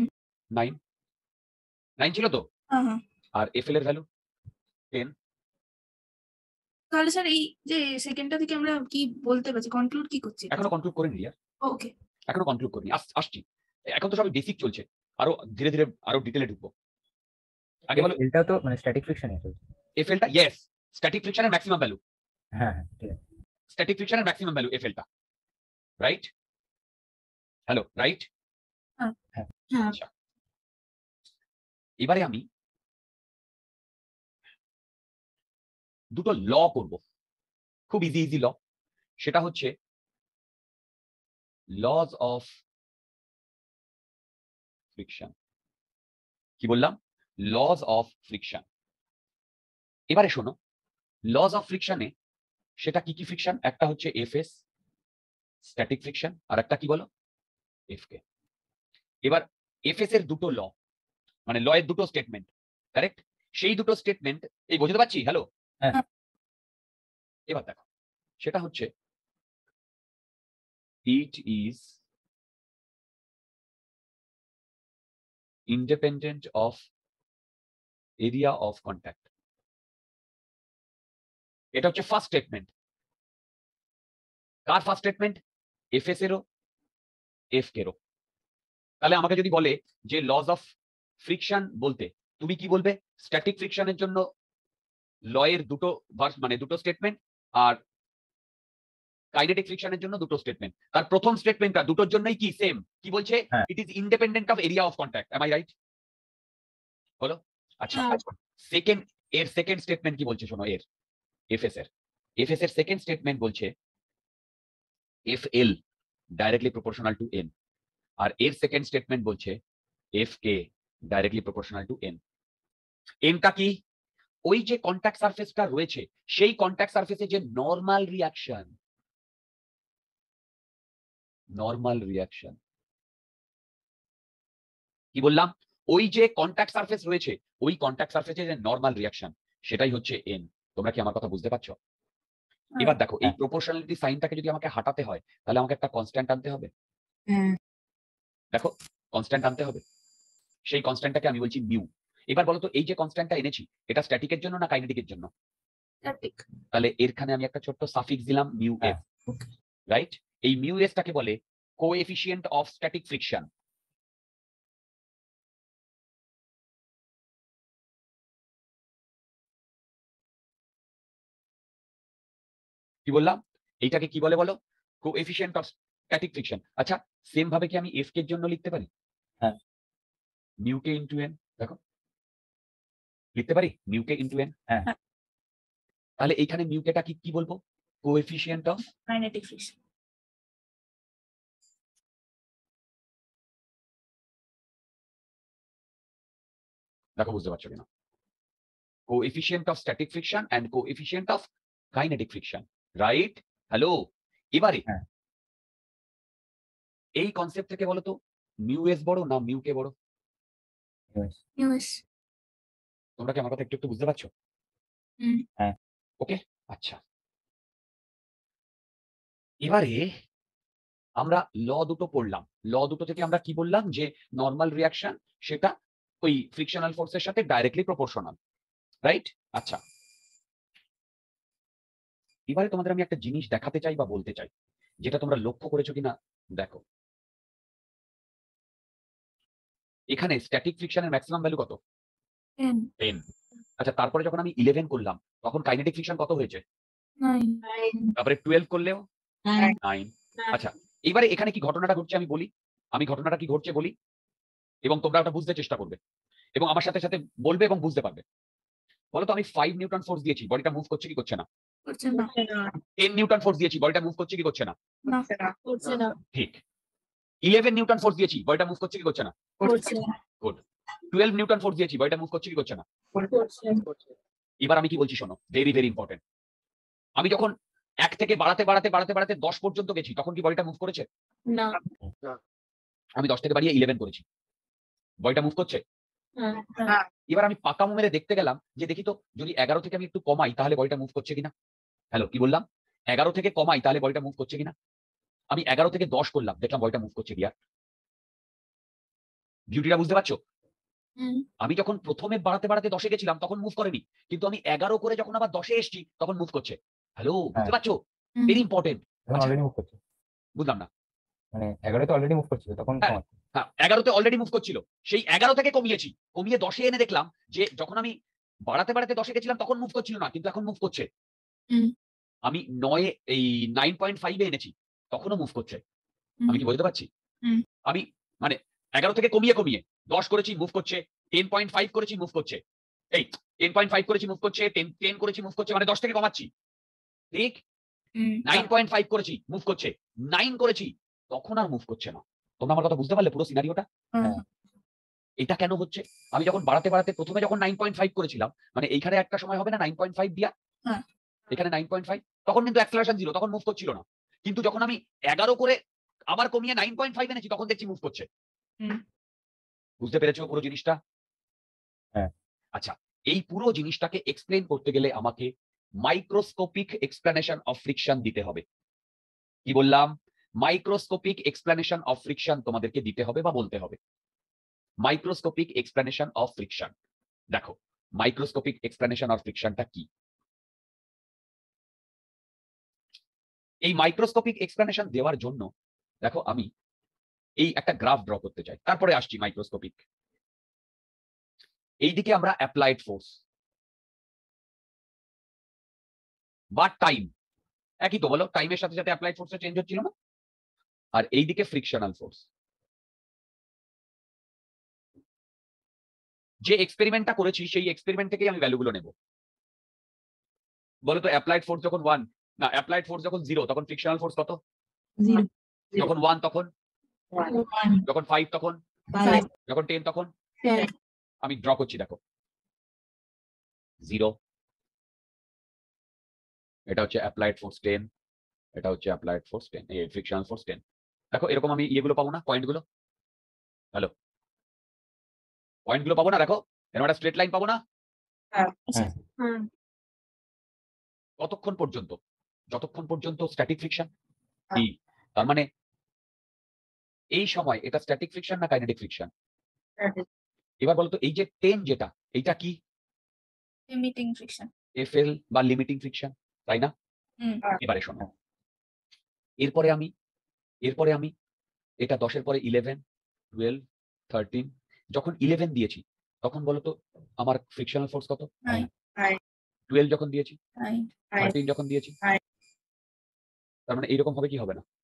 9 ছিল তো। হ্যাঁ, হ্যাঁ। আর এফ এল এর ভ্যালু 10। তাহলে স্যার এই যে সেকেন্ডটা থেকে আমরা কি বলতে পারছি, কনক্লুড কি করছি? এখনো কনক্লুড করিনি রিয়া, ওকে। এখনো কনক্লুড করিনি, আসছি। এখন তো সবই বেসিক চলছে, আরো ধীরে ধীরে আরো ডিটেলে ঢুকবো। আগে বলো এলটাও তো মানে স্ট্যাটিক ফ্রিকশনই আছে। এফ এলটা, ইয়েস, স্ট্যাটিক ফ্রিকশনের ম্যাক্সিমাম ভ্যালু। হ্যাঁ, হ্যাঁ, ঠিক আছে। স্ট্যাটিক ফ্রিকশনের ম্যাক্সিমাম ভ্যালু এফ এলটা, রাইট? Hello, right? হ্যাঁ। আচ্ছা, এবারে আমি দুটো ল করব, খুব ইজি ইজি ল। সেটা হচ্ছে লজ অফ ফ্রিকশন। কি বললাম? Laws of friction. এবারে শোনো, লজ অফ ফ্রিকশনে সেটা কি কি ফ্রিকশন? একটা হচ্ছে এফএস স্ট্যাটিক ফ্রিকশন, আর একটা কি বলো? এফকে। এবার এফএস এর দুটো ল, মানে ল এর দুটো স্টেটমেন্ট, কারেক্ট? সেই দুটো স্টেটমেন্ট এই বুঝতে পারছি? হ্যালো, হ্যাঁ। এবার দেখো, সেটা হচ্ছে it is independent of area of contact. এটা হচ্ছে ফার্স্ট স্টেটমেন্ট। কার ফার্স্ট স্টেটমেন্ট? এফএস এরও, এফ কেরও। তাহলে আমাকে যদি বলে যে লজ অফ ফ্রিকশন বলতে, তুমি কি বলবে? স্ট্যাটিক ফ্রিকশনের জন্য ল এর দুটো ভার্স, মানে দুটো স্টেটমেন্ট, আর কাইনেটিক ফ্রিকশনের জন্য দুটো স্টেটমেন্ট। তার প্রথম স্টেটমেন্টটা দুটোর জন্যই কি সেম, কি বলছে? হ্যাঁ। It is independent of area of contact. Am I right? বলো। আচ্ছা, হ্যাঁ। সেকেন্ড, এর সেকেন্ড স্টেটমেন্ট কি বলছে শোনো, এর এফএস এর সেকেন্ড স্টেটমেন্ট বলছে F L directly proportional to N, আর এর সেকেন্ড স্টেটমেন্ট বলছে F A directly proportional to N. এনটা কি? ওই যে কন্ট্যাক্ট সারফেসটা রয়েছে, সেই কন্ট্যাক্ট সারফেসে যে নরমাল রিয়াকশন, নরমাল রিয়াকশন। কি বললাম? ওই যে কন্ট্যাক্ট সারফেস রয়েছে, ওই কন্ট্যাক্ট সারফেসে যে নরমাল রিয়াকশন, সেটাই হচ্ছে এন। তোমরা কি আমার কথা বুঝতে পারছো? এবার দেখো, এই প্রপোর্শনালিটি সাইনটাকে যদি আমাকে হাঁটাতে হয়, তাহলে আমাকে একটা কনস্ট্যান্ট আনতে হবে। দেখো, কনস্ট্যান্ট আনতে হবে, সেই কনস্ট্যান্টটাকে আমি বলছি মিউ। এবার বলো তো এই যে কনস্ট্যান্টটা এনেছি, এটা স্ট্যাটিকের জন্য না কাইনেটিকের জন্য? স্ট্যাটিক। তাহলে এরখানে আমি একটা ছোট্ট সাফিক্স দিলাম মিউ এফ, ওকে। রাইট? এই মিউ এসটাকে বলে কোএফিসিয়েন্ট অফ স্ট্যাটিক ফ্রিকশন। কি বললাম? এইটাকে কি বলে বলো? Coefficient of static friction. আচ্ছা, সেম ভাবে কি আমি এফ কে এর জন্য লিখতে পারি? হ্যাঁ। মিউ কে ইনটু এন, দেখো লিখতে পারি মিউ কে ইনটু এন। হ্যাঁ। তাহলে এইখানে মিউ কেটা কি কি বলবো? Coefficient of kinetic friction. দেখো বুঝতে পারছো কিনা, coefficient of static friction and coefficient of kinetic friction, right? Hello, এবারে হ্যাঁ। এই কনসেপ্ট থেকে বলো তো মিউ এস বড় না মিউ কে বড়? Yes. ইউএস। তোমরা কি আমার কথা একটু একটু বুঝতে পারছো? হুম। হ্যাঁ। ওকে, আচ্ছা। এবারে আমরা ল দুটো পড়লাম, ল দুটো থেকে আমরা কি বললাম যে নর্মাল রিয়াকশন সেটা ওই ফ্রিকশনাল ফোর্সের সাথে ডাইরেক্টলি প্রপোর্শনাল, রাইট? আচ্ছা, এবারে তোমাদের আমি একটা জিনিস দেখাতে চাই বা বলতে চাই, যেটা তোমরা লক্ষ্য করেছো কিনা দেখো। এখানে স্ট্যাটিক ফ্রিকশনের ম্যাক্সিমাম ভ্যালু কত? 10, 10। আচ্ছা, তারপরে যখন আমি 11 করলাম তখন কাইনেটিক ফ্রিকশন কত হয়েছে? 9, তারপরে 12 করলেও 9। আচ্ছা, এবারে এখানে কি ঘটনাটা ঘটছে আমি বলি, আমি ঘটনাটা কি ঘটছে বলি, এবং তোমরা ওটা বুঝতে চেষ্টা করবে এবং আমার সাথে সাথে বলবে এবং বুঝতে পারবে। বলো তো, আমি 5 নিউটন ফোর্স দিয়েছি, বডিটা মুভ করছে কি করছে না? করছে না। 10 নিউটন ফোর্স দিয়েছি, বডিটা মুভ করছে কি করছে না? না, করছে না। ঠিক। 11 নিউটন ফোর্স দিয়েছি, বডিটা মুভ করছে কি করছে না? করছে না। গুড। 12 নিউটন ফোর্স দিয়েছি, বডিটা মুভ করছে কি করছে না? করছে। এবার আমি কি বলছি শোনো, ভেরি ভেরি ইম্পর্টেন্ট। আমি যখন 1 থেকে বাড়াতে বাড়াতে বাড়াতে বাড়াতে 10 পর্যন্ত গেছি, তখন কি বডিটা মুভ করেছে? না। আমি 10 থেকে বাড়িয়ে 11 করেছি, বডিটা মুভ করছে? না। এবার আমি পাকা মেরে দেখতে গেলাম যে দেখি তো যদি 11 থেকে আমি একটু কমাই তাহলে বডিটা মুভ করছে কিনা। হ্যালো, কি বললাম? 11 থেকে কমাই তাহলে বডিটা মুভ করছে কিনা। আমি 11 থেকে 10 করলাম, দেখলাম বডিটা মুভ করছে গিয়া। বিউটিটা বুঝতে পারছো? হুম। আমি যখন প্রথমে বাড়াতে বাড়াতে 10 এ গেছিলাম তখন মুভ করেনি, কিন্তু আমি 11 করে যখন আবার 10 এ এসেছি তখন মুভ করছে। হ্যালো, বুঝতে হ্যাঁ। পারছো? হুম। Very important. তখন আচ্ছা। অলরেডি মুভ করছে, বুঝলাম না। মানে 11 তে অলরেডি মুভ করছিল তখন হ্যাঁ। কমাচ্ছে। হ্যাঁ, 11 তে অলরেডি মুভ করছিল, সেই 11 থেকে কমিয়েছি, কমিয়ে 10 এ এনে দেখলাম যে যখন আমি বাড়াতে বাড়াতে 10 এ গেছিলাম তখন মুভ করছিল না, কিন্তু এখন মুভ করছে। হুম। আমি 9 এই 9.5 এ এনেছি, তখনও মুভ করছে। আমি কি বলতে পারছি? হুম। আমি মানে 11 থেকে কমিয়ে কমিয়ে 10 করেছি, মুভ করছে। 10.5 করেছি, মুভ করছে। এই 10.5 করেছি, মুভ করছে। 10 করেছি, মুভ করছে, মানে 10 থেকে কমাচ্ছি। ঠিক? হুম। 9.5 করেছি, মুভ করছে। 9 করেছি, তখন আর মুভ করছে না। তোমরা আমার কথা বুঝতে পারলে পুরো সিনারিওটা? হ্যাঁ। এটা কেন হচ্ছে? আমি যখন বাড়াতে বাড়াতে প্রথমে যখন 9.5 করেছিলাম, মানে এইখানে একটা সময় হবে না 9.5 দিয়া, হ্যাঁ। এখানে 9.5, তখন কিন্তু অ্যাক্সেলারেশন 0, তখন মুভ করছিল না। কিন্তু যখন আমি 11 করে আবার কমিয়ে 9.5 এনেছি তখন দেখছি মুভ করছে। হুম। বুঝতে পেরেছো পুরো জিনিসটা? হ্যাঁ। আচ্ছা, এই পুরো জিনিসটাকে এক্সপ্লেইন করতে গেলে আমাকে মাইক্রোস্কোপিক এক্সপ্লেনেশন অফ ফ্রিকশন দিতে হবে। কি বললাম? মাইক্রোস্কোপিক এক্সপ্লেনেশন অফ ফ্রিকশন তোমাদেরকে দিতে হবে বা বলতে হবে। Microscopic explanation of friction. দেখো, মাইক্রোস্কোপিক এক্সপ্লেনেশন অফ ফ্রিকশনটা কি? এই মাইক্রোস্কোপিক এক্সপ্লেনেশন দেওয়ার জন্য দেখো আমি এই একটা গ্রাফ ড্র করতে চাই, তারপরে আসছি মাইক্রোস্কোপিক। এইদিকে আমরা অ্যাপ্লাইড ফোর্স বা টাইম, একই তো বলো, টাইমের সাথে সাথে অ্যাপ্লাইড ফোর্সে চেঞ্জ হচ্ছিল না? আর এইদিকে ফ্রিকশনাল ফোর্স। যে এক্সপেরিমেন্টটা করেছি সেই এক্সপেরিমেন্ট থেকেই আমি ভ্যালুগুলো নেব। বলো তো, অ্যাপ্লাইড ফোর্স যখন 1, না অ্যাপ্লাইড ফোর্স যখন 0 তখন ফ্রিকশনাল ফোর্স কত? 0, যখন 1 তখন, 1, যখন 5 তখন, 5, যখন 10 তখন। 10, আমি ড্র করছি, দেখো 0, এটা হচ্ছে অ্যাপ্লাইড ফোর্স 10, এটা হচ্ছে অ্যাপ্লাইড ফোর্স 10, এই ফ্রিকশনাল ফোর্স 10। দেখো এরকম আমি ইয়েগুলো পাবো না, পয়েন্টগুলো? হ্যালো, পয়েন্টগুলো পাবো না? দেখো এরকম একটা স্ট্রেট লাইন পাবো না? হ্যাঁ। হুম। কতক্ষণ পর্যন্ত? যতক্ষণ পর্যন্ত স্ট্যাটিক ফ্রিকশন। কি তার মানে এই সময় এটা স্ট্যাটিক ফ্রিকশন না কাইনেটিক ফ্রিকশন? এবার বলতো, এই যে 10 যেটা, এইটা কি? Limiting friction. এফএল বা লিমিটিং ফ্রিকশন, তাই না? হুম। এবারে শোনো, এরপরে আমি এটা 10 এর পরে 11, 12, 13, যখন 11 দিয়েছি তখন বলতো আমার ফ্রিকশনাল ফোর্স কত? 9, 12 যখন দিয়েছি, 9, 13 যখন দিয়েছি, তার মানে এইরকম হবে কি হবে না?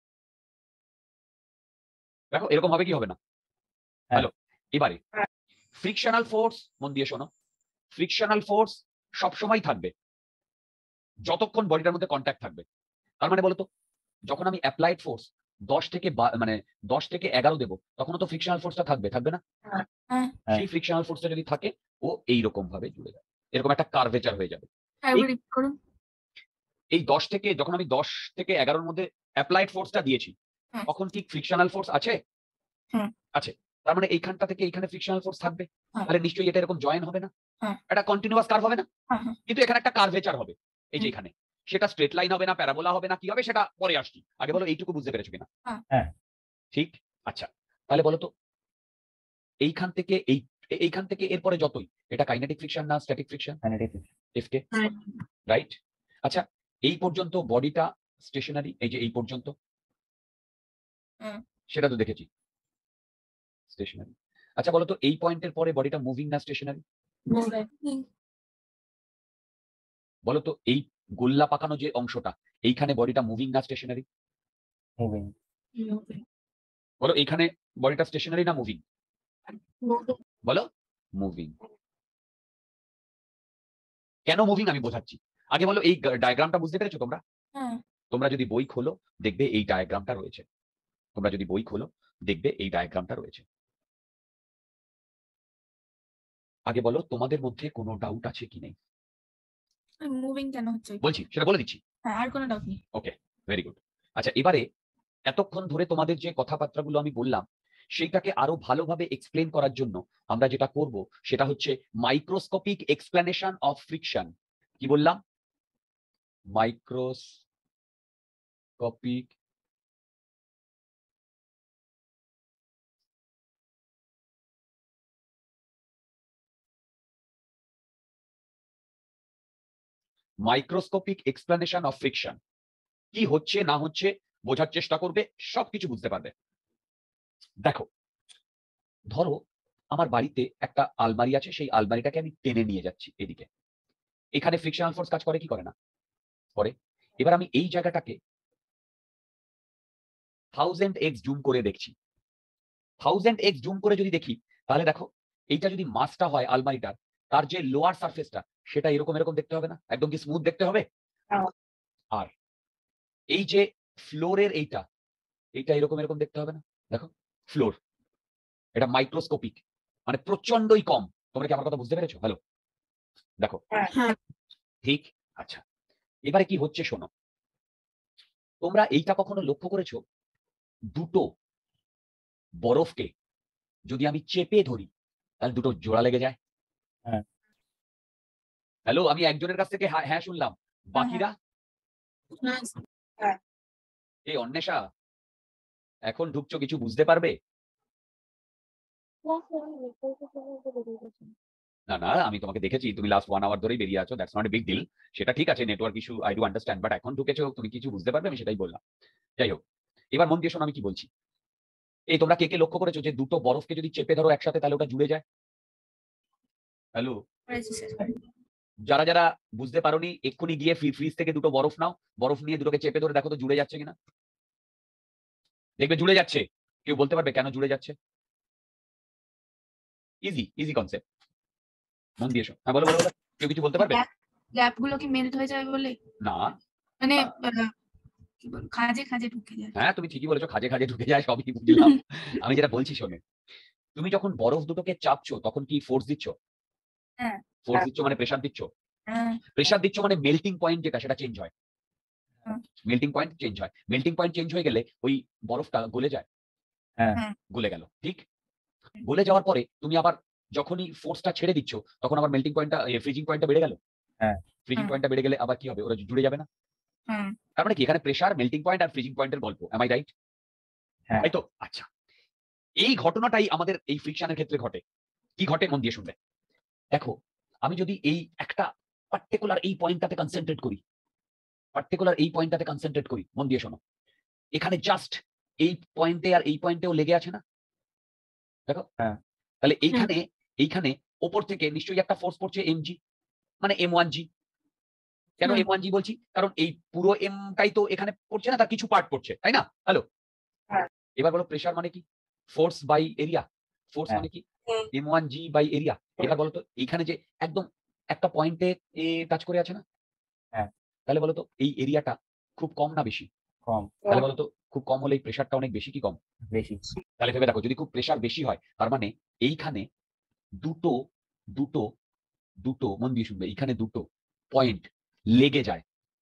দেখো এরকম হবে কি হবে না? হ্যালো, এবারে ফ্রিকশনাল ফোর্স, মন দিয়ে শোনো, ফ্রিকশনাল ফোর্স সবসময় থাকবে। যতক্ষণ বডিটার মধ্যে কন্ট্যাক্ট থাকবে। তার মানে বলতো যখন আমি অ্যাপ্লাইড ফোর্স 10 থেকে 11 দেবো তখনও তো ফ্রিকশনাল ফোর্সটা থাকবে না? হ্যাঁ সেই ফ্রিকশনাল ফোর্সটা যদি থাকে ও এইরকম ভাবে জুড়ে যাবে, এরকম একটা কার্ভেচার হয়ে যাবে। একবার রিপিট করুন। এই যখন আমি 10 থেকে 11 এর মধ্যে অ্যাপ্লাইড ফোর্সটা দিয়েছি হ্যাঁ। তখন কি ফ্রিকশনাল ফোর্স আছে? হ্যাঁ। আছে। তার মানে এইখানটা থেকে এইখানে ফ্রিকশনাল ফোর্স থাকবে। হ্যাঁ। তাহলে নিশ্চয়ই এটা এরকম জয়েন হবে না? হ্যাঁ। একটা কন্টিনিউয়াস কার্ভ হবে না? হ্যাঁ হ্যাঁ কিন্তু এখানে একটা কার্ভেচার হবে এই যে হুম। এখানে। সেটা স্ট্রেট লাইন হবে না, প্যারাবোলা হবে না, কি হবে সেটা পরে আসছি। আগে বলো এইটুকু বুঝতে পেরেছো কিনা? হ্যাঁ। হ্যাঁ। ঠিক। আচ্ছা তাহলে বলো তো এইখান থেকে এরপরে যতই, এটা কাইনেটিক ফ্রিকশন না স্ট্যাটিক ফ্রিকশন? এফকে, হ্যাঁ। রাইট? আচ্ছা এই পর্যন্ত বডিটা স্টেশনারি, এই যে এই পর্যন্ত হ্যাঁ। সেটা তো দেখেছি স্টেশনারি। আচ্ছা বলো তো এই পয়েন্টের পরে বডিটা মুভিং না স্টেশনারি? বলো তো এই গোল্লা পাকানো যে অংশটা এইখানে বডিটা মুভিং না স্টেশনারি? মুভিং। বলো এইখানে বডিটা স্টেশনারি না মুভিং? বলো মুভিং। কেন মুভিং আমি বোঝাচ্ছি। আগে বলো এই ডায়াগ্রামটা বুঝতে পেরেছো তোমরা? হ্যাঁ তোমরা যদি বই খোলো দেখবে এই ডায়াগ্রামটা রয়েছে। তোমরা যদি বই খোলো দেখবে এই ডায়াগ্রামটা রয়েছে। আগে বলো তোমাদের মধ্যে কোনো ডাউট আছে কি নেই? মুভিং কেন হচ্ছে? বলছি সেটা বলে দিচ্ছি। হ্যাঁ আর কোনো ডাউট নেই। Okay, very good. আচ্ছা এবারে এতক্ষণ ধরে তোমাদের যে কথাবার্তাগুলো আমি বললাম সেইটাকে আরো ভালোভাবে এক্সপ্লেন করার জন্য আমরা যেটা করব সেটা হচ্ছে মাইক্রোস্কোপিক এক্সপ্লেনেশন অফ ফ্রিকশন। কি বললাম? Microscopic microscopic explanation of friction. কি হচ্ছে না হচ্ছে বোঝার চেষ্টা করবে, সবকিছু বুঝতে পারবে। দেখো ধরো আমার বাড়িতে একটা আলমারি আছে, সেই আলমারিটাকে আমি টেনে নিয়ে যাচ্ছি এদিকে। এখানে ফ্রিকশনাল ফোর্স কাজ করে কি করে না? করে। এবার আমি এই জায়গাটাকে 1000x জুম করে দেখছি। 1000x জুম করে যদি দেখি তাহলে দেখো এইটা যদি মাসটা হয় আলমারিটার, তার যে লোয়ার সারফেসটা সেটা এরকম এরকম দেখতে হবে না? একদম কি স্মুথ দেখতে হবে? আর এই যে ফ্লোরের এইটা এরকম এরকম দেখতে হবে না? দেখো ফ্লোর, এটা মাইক্রোস্কোপিক মানে প্রচন্ডই কম। তোমরা কি আমার কথা বুঝতে পেরেছো? হ্যালো দেখো হ্যাঁ ঠিক। আচ্ছা এবারে কি হচ্ছে শোনো, তোমরা এইটা কখনো লক্ষ্য করেছো দুটো বরফকে যদি আমি চেপে ধরি তাহলে দুটো জোড়া লেগে যায়? হ্যাঁ। হ্যালো আমি একজনের কাছ থেকে হ্যাঁ শুনলাম, বাকিরা? এই অন্বেষা এখন ঢুকছো, কিছু বুঝতে পারবে? না না আমি তোমাকে দেখেছি, তুমি লাস্ট 1 আওয়ার ধরেই বেরিয়ে আছো, that's not a big deal. সেটা ঠিক আছে, network issue, I do understand, but এখন ঢুকেছো তুমি কিছু বুঝতে পারবে, আমি সেটাই বললাম। যাই হোক এবার মন দিয়ে শোনো আমি কি বলছি। এই তোমরা কে কে লক্ষ্য করেছো যে দুটো বরফকে যদি চেপে ধরো একসাথে তাহলে ওটা জুড়ে যায়? হ্যালো যারা যারা বুঝতে পারোনি এক্ষুনি গিয়ে ফ্রিজ থেকে দুটো বরফ নাও, বরফ নিয়ে দুটোকে চেপে ধরে দেখো তো জুড়ে যাচ্ছে কিনা। দেখবে জুড়ে যাচ্ছে। কেউ বলতে পারবে কেন জুড়ে যাচ্ছে? ইজি ইজি কনসেপ্ট, মন দিয়ে শোনো। হ্যাঁ বলো বলো বলো। কেউ কিছু বলতে পারবে? গ্যাপ গুলো কি মেল্ট হয়ে যাবে বলে? না মানে কি বলবো, খাঁজে খাঁজে ঢুকে যায়। হ্যাঁ তুমি ঠিকই বলেছো, খাজে খাজে ঢুকে যায়, সবই বুঝলাম। আমি যেটা বলছি শোনো, তুমি যখন বরফ দুটোকে চাপছো তখন কি ফোর্স দিচ্ছ? হ্যাঁ। ফোর্স দিচ্ছ মানে প্রেসার দিচ্ছ। হ্যাঁ প্রেসার দিচ্ছ মানে মেল্টিং পয়েন্ট যেটা সেটা চেঞ্জ হয়। হ্যাঁ। মেল্টিং পয়েন্ট চেঞ্জ হয়, মেল্টিং পয়েন্ট চেঞ্জ হয়ে গেলে ওই বরফটা গলে যায়। হ্যাঁ। গলে গেল, ঠিক। গলে যাওয়ার পরে তুমি আবার যখনই ফোর্সটা ছেড়ে দিচ্ছ তখন আবার মেল্টিং পয়েন্টটা ফ্রিজিং পয়েন্টটা বেড়ে গেল। হ্যাঁ। ফ্রিজিং হ্যাঁ। পয়েন্টটা বেড়ে গেলে আবার কি হবে? ওরা জুড়ে যাবে না? হ্যাঁ তার মানে কি এখানে প্রেসার, মেল্টিং পয়েন্ট আর ফ্রিজিং পয়েন্টের গল্প, এম আই রাইট? হ্যাঁ। তাই তো? আচ্ছা এই ঘটনাটাই আমাদের এই ফ্রিকশনের ক্ষেত্রে ঘটে। কি ঘটে মন দিয়ে শুনবে। দেখো আমি যদি এই একটা পার্টিকুলার এই পয়েন্টটাতে কনসেন্ট্রেট করি, মন দিয়ে শোনো, এখানে জাস্ট এই পয়েন্টে আর এই পয়েন্টেও লেগে আছে না? দেখো হ্যাঁ। তাহলে এইখানে ওপর থেকে নিশ্চয়ই একটা ফোর্স পড়ছে mg, মানে m1g। কেন হুম। m1g বলছি? কারণ এই পুরো এমটাই তো এখানে পড়ছে না, তার কিছু পার্ট পড়ছে, তাই না? হ্যালো এবার বলো প্রেসার মানে কি? Force by area. ফোর্স হ্যাঁ। মানে কি? m1g by area. এবার বলো তো এইখানে যে একদম একটা পয়েন্টে এ টাচ করে আছে না? হ্যাঁ। তাহলে বলো তো এই এরিয়াটা খুব কম না বেশি? কম, তাহলে বলো তো খুব কম হলে এই প্রেশারটা অনেক বেশি কি কম? বেশি। তাহলে ভেবে দেখো, যদি খুব প্রেশার বেশি হয় তার মানে এইখানে দুটো দুটো দুটো মন দিয়ে শুনবে, এইখানে দুটো পয়েন্ট লেগে যায়।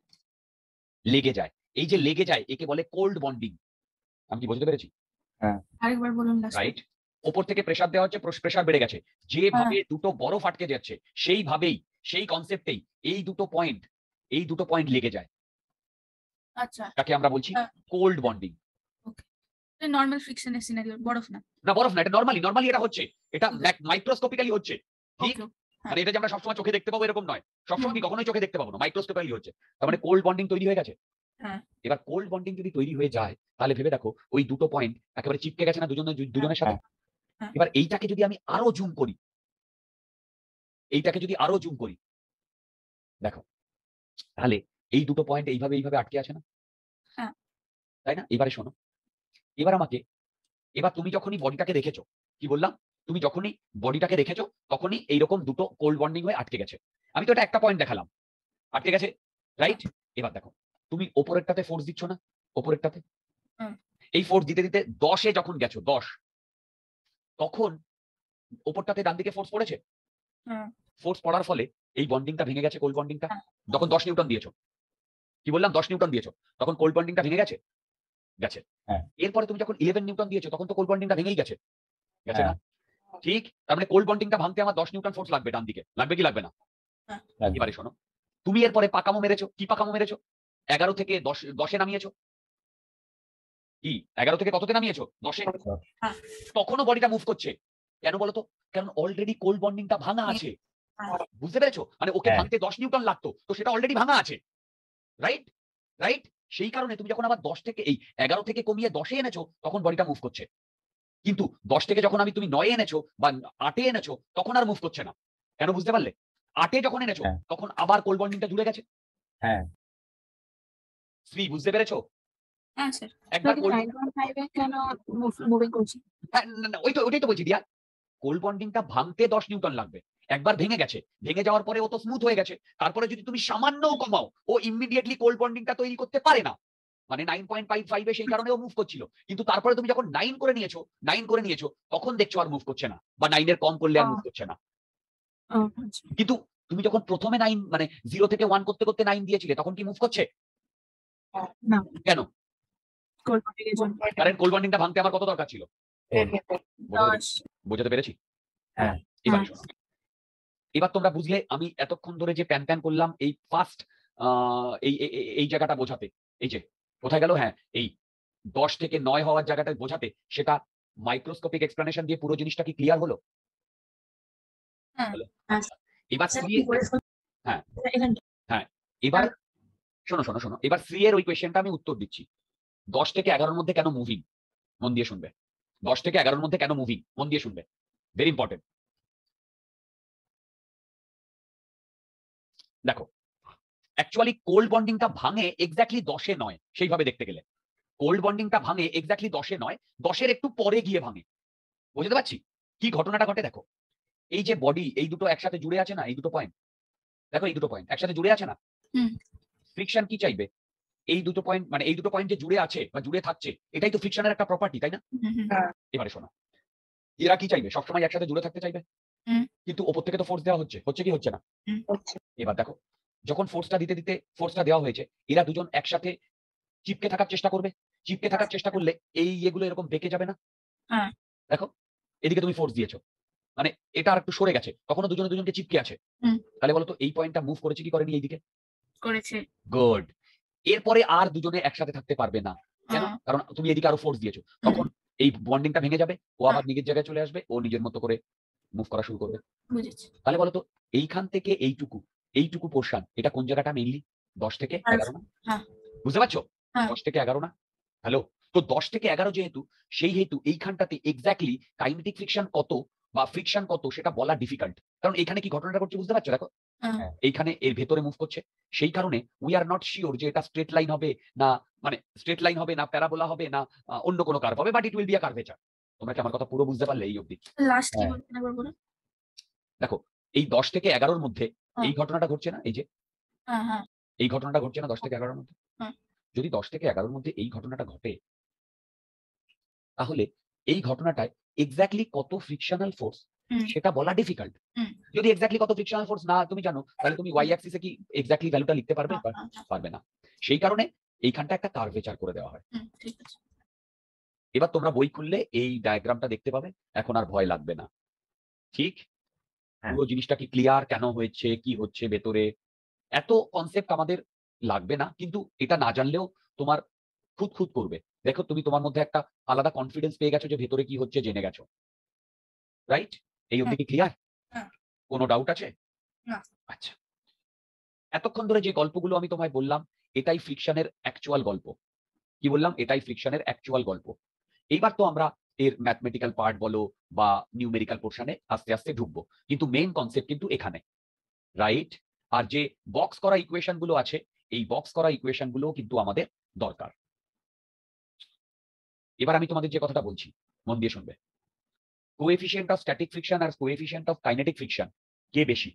এই যে লেগে যায় একে বলে কোল্ড বন্ডিং। আমি কি বুঝতে পেরেছি? আরেকবার বলুন লাস্ট। রাইট। ওপর থেকে প্রেসার দেওয়া হচ্ছে, প্রেসার বেড়ে গেছে, যেভাবে দুটো বরফ আটকে যাচ্ছে সেইভাবেই, সেই কনসেপ্টেই এই দুটো পয়েন্ট লেগে যায়। আচ্ছা, তাকে আমরা বলছি হ্যাঁ। Cold bonding. নরমাল ফ্রিকশনের সিনারিও, বরফ না। না বরফ না, এটা নরমালি এটা হচ্ছে, এটা মাইক্রোস্কোপিক্যালি হচ্ছে, ঠিক? ওকে, মানে এটা যে আমরা সবসময় চোখে দেখতে পাবো এরকম নয়, সবসময় কি কখনোই চোখে দেখতে পাবো না, মাইক্রোস্কোপিক্যালি হচ্ছে। তার মানে কোল্ড বন্ডিং তৈরি হয়ে গেছে। হ্যাঁ। এবার কোল্ড বন্ডিং যদি তৈরি হয়ে যায় তাহলে ভেবে দেখো ওই দুটো পয়েন্ট একেবারে চিপকে গেছে না দুজনের সাথে। হ্যাঁ। এবার এইটাকে যদি আমি আরো জুম করি, দেখো তাহলে এই দুটো পয়েন্ট এইভাবে আটকে আছে না? হ্যাঁ। তাই না? এবারে শোনো, এবার তুমি যখনই বডিটাকে দেখেছো, কি বললাম, তুমি যখনই বডিটাকে দেখেছো তখনই এইরকম দুটো কোল্ড বন্ডিং হয়ে আটকে গেছে। আমি তো এটা একটা পয়েন্ট দেখালাম, আটকে গেছে, রাইট? এবার দেখো তুমি ওপরেরটাতে ফোর্স দিচ্ছ না, ওপরেরটাতে এই ফোর্স দিতে দিতে 10-এ যখন গেছো, 10, তখন ওপরটাতে ডান দিকে ফোর্স পড়েছে। ফোর্স পড়ার ফলে এই বন্ডিংটা ভেঙে গেছে, কোল্ড বন্ডিংটা। যখন 10 নিউটন দিয়েছো, কি বললাম, 10 নিউটন দিয়েছো, তখন কোল্ড বন্ডিংটা ভেঙে গেছে। হ্যাঁ। এরপরে তুমি যখন 11 নিউটন দিয়েছো তখন তো কোল্ড বন্ডিংটা ভেঙেই গেছে না? হ্যাঁ। ঠিক। তার মানে কোল্ড বন্ডিংটা ভাঙতে আমার 10 নিউটন ফোর্স লাগবে ডান দিকে, লাগবে কি লাগবে না? লাগবে। এবারে শোনো, তুমি এরপরে পাকামো মেরেছো, কি পাকামো মেরেছো? 11 থেকে 10-এ নামিয়েছো। কি 11 থেকে কততে নামিয়েছো? 10-এ। হ্যাঁ। তখনও বডিটা মুভ করছে, কেন বলতো? কারণ অলরেডি কোল্ড বন্ডিংটা ভাঙা আছে। বুঝতে পেরেছো? মানে ওকে হ্যাঁ। ভাঙতে 10 নিউটন লাগতো, তো সেটা অলরেডি ভাঙা আছে, রাইট? সেই কারণে তুমি যখন আবার 10 থেকে এই 11 থেকে কমিয়ে 10-এ এনেছো তখন বডিটা মুভ করছে। কিন্তু 10 থেকে যখন তুমি 9-এ এনেছো বা 8-এ এনেছো তখন আর মুভ করছে না। কেন বুঝতে পারলে? 8-এ যখন এনেছো হ্যাঁ। তখন আবার কোল্ড বন্ডিংটা জুড়ে গেছে। হ্যাঁ। শ্রী, বুঝতে পেরেছো? হ্যাঁ স্যার। একবার cold- 9.5 এ কেন মুভিং করছি? হ্যাঁ, না, ওইটাই তো বলছি দিয়া, কোল্ড বন্ডিংটা ভাঙতে 10 নিউটন লাগবে। একবার ভেঙে গেছে, ভেঙে যাওয়ার পরে ও তো স্মুথ হয়ে গেছে, তারপরে যদি তুমি সামান্যও কমাও ও ইমিডিয়েটলি কোল্ড বন্ডিংটা তৈরি করতে পারে না। মানে 9.55-এ সেই কারণে ও মুভ করছিল, কিন্তু তারপরে তুমি যখন 9 করে নিয়েছো তখন দেখছো আর মুভ করছে না, বা 9-এর কম করলে আর মুভ করছে না। কিন্তু তুমি যখন প্রথমে 9 মানে 0 থেকে 1 করতে করতে 9 দিয়েছিলে তখন কি মুভ করছে? না। কেন? কারণ কোল্ড বন্ডিংটা ভাঙতে আমার কত দরকার ছিল? বোঝাতে পেরেছি? হ্যাঁ। এবার শোনো, এবার তোমরা বুঝলে আমি এতক্ষণ ধরে যে প্যান করলাম এই ফার্স্ট এই জায়গাটা বোঝাতে, এই যে কোথায় গেল, হ্যাঁ এই 10 থেকে 9 হওয়ার জায়গাটা বোঝাতে, সেটা মাইক্রোস্কোপিক এক্সপ্লেনেশন দিয়ে পুরো জিনিসটা কি ক্লিয়ার হলো? এবার এবার শোনো, এবার 3 এর ওই কোয়েশ্চেনটা আমি উত্তর দিচ্ছি। 10 থেকে 11-এর মধ্যে কেন মুভিং? মন দিয়ে শুনবে। 10 থেকে 11-এর মধ্যে কেন মুভিং? মন দিয়ে শুনবে, ভেরি ইম্পর্টেন্ট। দেখো, অ্যাকচুয়ালি কোল্ড বন্ডিংটা ভাঙে এক্স্যাক্টলি 10-এ নয়, সেইভাবে দেখতে গেলে কোল্ড বন্ডিংটা ভাঙে এক্স্যাক্টলি 10-এ নয়, 10-এর একটু পরে গিয়ে ভাঙে। বুঝতে পারছি কি ঘটনাটা ঘটে? দেখো, এই যে বডি, এই দুটো একসাথে জুড়ে আছে না, এই দুটো পয়েন্ট, দেখো এই দুটো পয়েন্ট একসাথে জুড়ে আছে না? ফ্রিকশন কি চাইবে? এই দুটো পয়েন্ট, মানে এই দুটো পয়েন্ট যে জুড়ে আছে বা জুড়ে থাকছে, এটাই তো ফ্রিকশনের একটা প্রপার্টি, তাই না? এবারে শোনো, এরা কি চাইবে? সবসময় একসাথে জুড়ে থাকতে চাইবে, কিন্তু ওপর থেকে তো ফোর্স দেওয়া হচ্ছে কি হচ্ছে না? এবার দেখো, যখন ফোর্সটা দিতে দিতে ফোর্সটা দেওয়া হয়েছে, এরা দুজন একসাথে চিপকে থাকার চেষ্টা করবে, চিপকে থাকার চেষ্টা করলে এই এগুলো এরকম বেঁকে যাবে না? দেখো, এদিকে তুমি ফোর্স দিয়েছো, মানে এটা আর একটু সরে গেছে, তখনও দুজনে দুজনকে চিপকে আছে। তাহলে বলতো এই পয়েন্টটা মুভ করেছে কি করেনি? এইদিকে করেছে। গুড। এরপরে আর দুজনে একসাথে থাকতে পারবে না, কেন? কারণ তুমি এদিকে আরো ফোর্স দিয়েছো, তখন এই বন্ডিংটা ভেঙে যাবে, ও আবার নিজের জায়গায় চলে আসবে, ও নিজের মতো করে মুভ করা শুরু করবে। বুঝেছি। তাহলে বলতো এইখান থেকে এইটুকু পোর্শন, এটা কোন জায়গাটা মেইনলি? 10 থেকে 11 না? হ্যাঁ। বুঝতে পারছো? হ্যাঁ। 10 থেকে 11 না? হ্যালো, তো 10 থেকে 11 যেহেতু, সেই হেতু এইখানটাতে এক্স্যাক্টলি কাইনেটিক ফ্রিকশন কত বা ফ্রিকশন কত সেটা বলা ডিফিকাল্ট। কারণ এখানে কি ঘটনাটা ঘটছে বুঝতে পারছো? দেখো, এইখানে এর ভেতরে মুভ করছে, সেই কারণে উই আর নট শিওর যে এটা স্ট্রেট লাইন হবে না, মানে স্ট্রেট লাইন হবে না, প্যারাবোলা হবে না, অন্য কোনো কার্ভ হবে, but it will be a curvature. তোমরা কি আমার কথা পুরো বুঝতে পারলে এই অবধি? লাস্ট কি বলছেন একবার বলুন। দেখো, এই 10 থেকে 11-এর মধ্যে এই ঘটনাটা ঘটছে না, এই যে এই ঘটনাটা ঘটছে না 10 থেকে 11 মধ্যে? হ্যাঁ। যদি 10 থেকে 11 মধ্যে এই ঘটনাটা ঘটে, তাহলে এই ঘটনাটায় এক্স্যাক্টলি কত ফ্রিকশনাল ফোর্স হুম। সেটা বলা ডিফিকাল্ট। হুম। যদি এক্স্যাক্টলি কত ফ্রিকশনাল ফোর্স না তুমি জানো, তাহলে তুমি ওয়াই অ্যাক্সিসে কি এক্স্যাক্টলি ভ্যালুটা লিখতে পারবে? পারবে না। সেই কারণে এইখানটা একটা কার্ভেচার করে দেওয়া হয়। ঠিক আছে। এবার তোমরা বই খুললে এই ডায়াগ্রামটা দেখতে পাবে, এখন আর ভয় লাগবে না। ঠিক? হ্যাঁ। পুরো জিনিসটা কি ক্লিয়ার, কেন হয়েছে, কি হচ্ছে ভেতরে, এত কনসেপ্ট আমাদের লাগবে না, কিন্তু এটা না জানলেও তোমার খুঁত করবে। দেখো তুমি তোমার মধ্যে একটা আলাদা কনফিডেন্স পেয়ে গেছো যে ভেতরে কি হচ্ছে জেনে গেছো, রাইট? এই অবধি কি ক্লিয়ার? হ্যাঁ। কোনো ডাউট আছে? না। আচ্ছা, এতক্ষণ ধরে যে গল্পগুলো আমি তোমায় বললাম, এটাই ফ্রিকশনের অ্যাকচুয়াল গল্প। কি বললাম? এটাই ফ্রিকশনের অ্যাকচুয়াল গল্প। এইবার তো আমরা এর ম্যাথমেটিক্যাল পার্ট বলো বা নিউমেরিক্যাল পোর্শনে আস্তে আস্তে ঢুকবো, কিন্তু মেইন কনসেপ্ট কিন্তু এখানে, রাইট? আর যে বক্স করা ইকুয়েশন গুলো আছে, এই বক্স করা ইকুয়েশন গুলো কিন্তু আমাদের দরকার। এবার আমি তোমাদের যে কথাটা বলছি মন দিয়ে শুনবে। কোএফিসিয়েন্ট অফ স্ট্যাটিক ফ্রিকশন আর কোএফিসিয়েন্ট অফ কাইনেটিক ফ্রিকশন কে বেশি?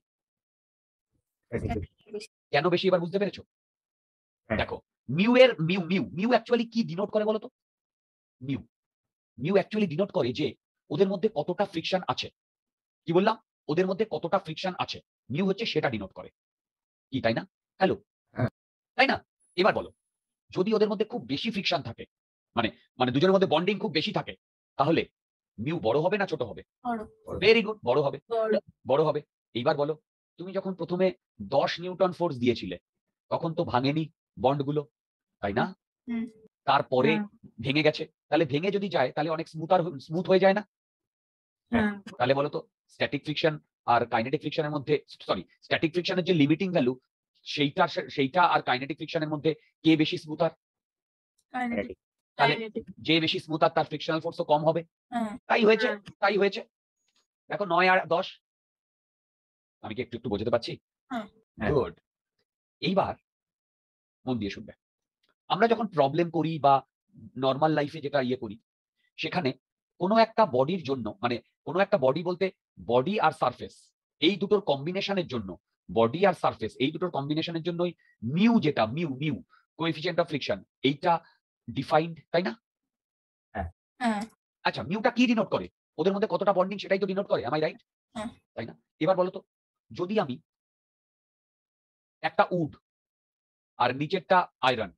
কেন বেশি এবার বুঝতে পেরেছো? হ্যাঁ। দেখো, মিউ এর মিউ অ্যাকচুয়ালি কি ডিনোট করে বলো তো? মিউ অ্যাকচুয়ালি ডিনোট করে যে ওদের মধ্যে কতটা ফ্রিকশন আছে। কি বললাম? ওদের মধ্যে কতটা ফ্রিকশন আছে, মিউ হচ্ছে সেটা ডিনোট করে। কি তাই না? হ্যালো, হ্যাঁ। তাই না? এবার বলো, যদি ওদের মধ্যে খুব বেশি ফ্রিকশন থাকে, মানে দুজনের মধ্যে বন্ডিং খুব বেশি থাকে, তাহলে মিউ বড় হবে না ছোট হবে? বড়। ভেরি গুড, বড় হবে। বড়। বড় হবে। এইবার বলো, তুমি যখন প্রথমে 10 নিউটন ফোর্স দিয়েছিলে, তখন তো ভাঙেনি বন্ডগুলো, তাই না? হুম। তারপরে হ্যাঁ। ভেঙে গেছে। তাহলে ভেঙে যদি যায়, তাহলে অনেক স্মুথ হয়ে যায় না? হ্যাঁ। তাহলে বলো তো, স্ট্যাটিক ফ্রিকশন আর কাইনেটিক ফ্রিকশনের মধ্যে, সরি, স্ট্যাটিক ফ্রিকশনের যে লিমিটিং ভ্যালু, সেইটা আর কাইনেটিক ফ্রিকশনের মধ্যে কে বেশি স্মুথার? কাইনেটিক। তাহলে কাইনেটিক। যে বেশি স্মুথার তার ফ্রিকশনাল ফোর্সও কম হবে। হ্যাঁ। তাই হয়েছে, হ্যাঁ। তাই হয়েছে। দেখো 9 আর 10, আমি কি একটু বোঝাতে পারছি? হ্যাঁ। গুড। এইবার মন দিয়ে শুনবে। আমরা যখন প্রবলেম করি বা নর্মাল লাইফে যেটা ইয়ে করি, সেখানে কোনো একটা বডির জন্য, মানে কোনো একটা বডি বলতে বডি আর সারফেস, এই দুটোর কম্বিনেশনের জন্য, বডি আর সারফেস এই দুটোর কম্বিনেশনের জন্যই মিউ, যেটা মিউ কোএফিসিয়েন্ট অফ ফ্রিকশন, এইটা ডিফাইন্ড, তাই না? হ্যাঁ। আচ্ছা, মিউটা কি ডিনোট করে? ওদের মধ্যে কতটা বন্ডিং সেটাই তো ডিনোট করে, am I রাইট? হ্যাঁ। তাই না? এবার বলো তো, যদি আমি একটা উড আর নিচেরটা আয়রন,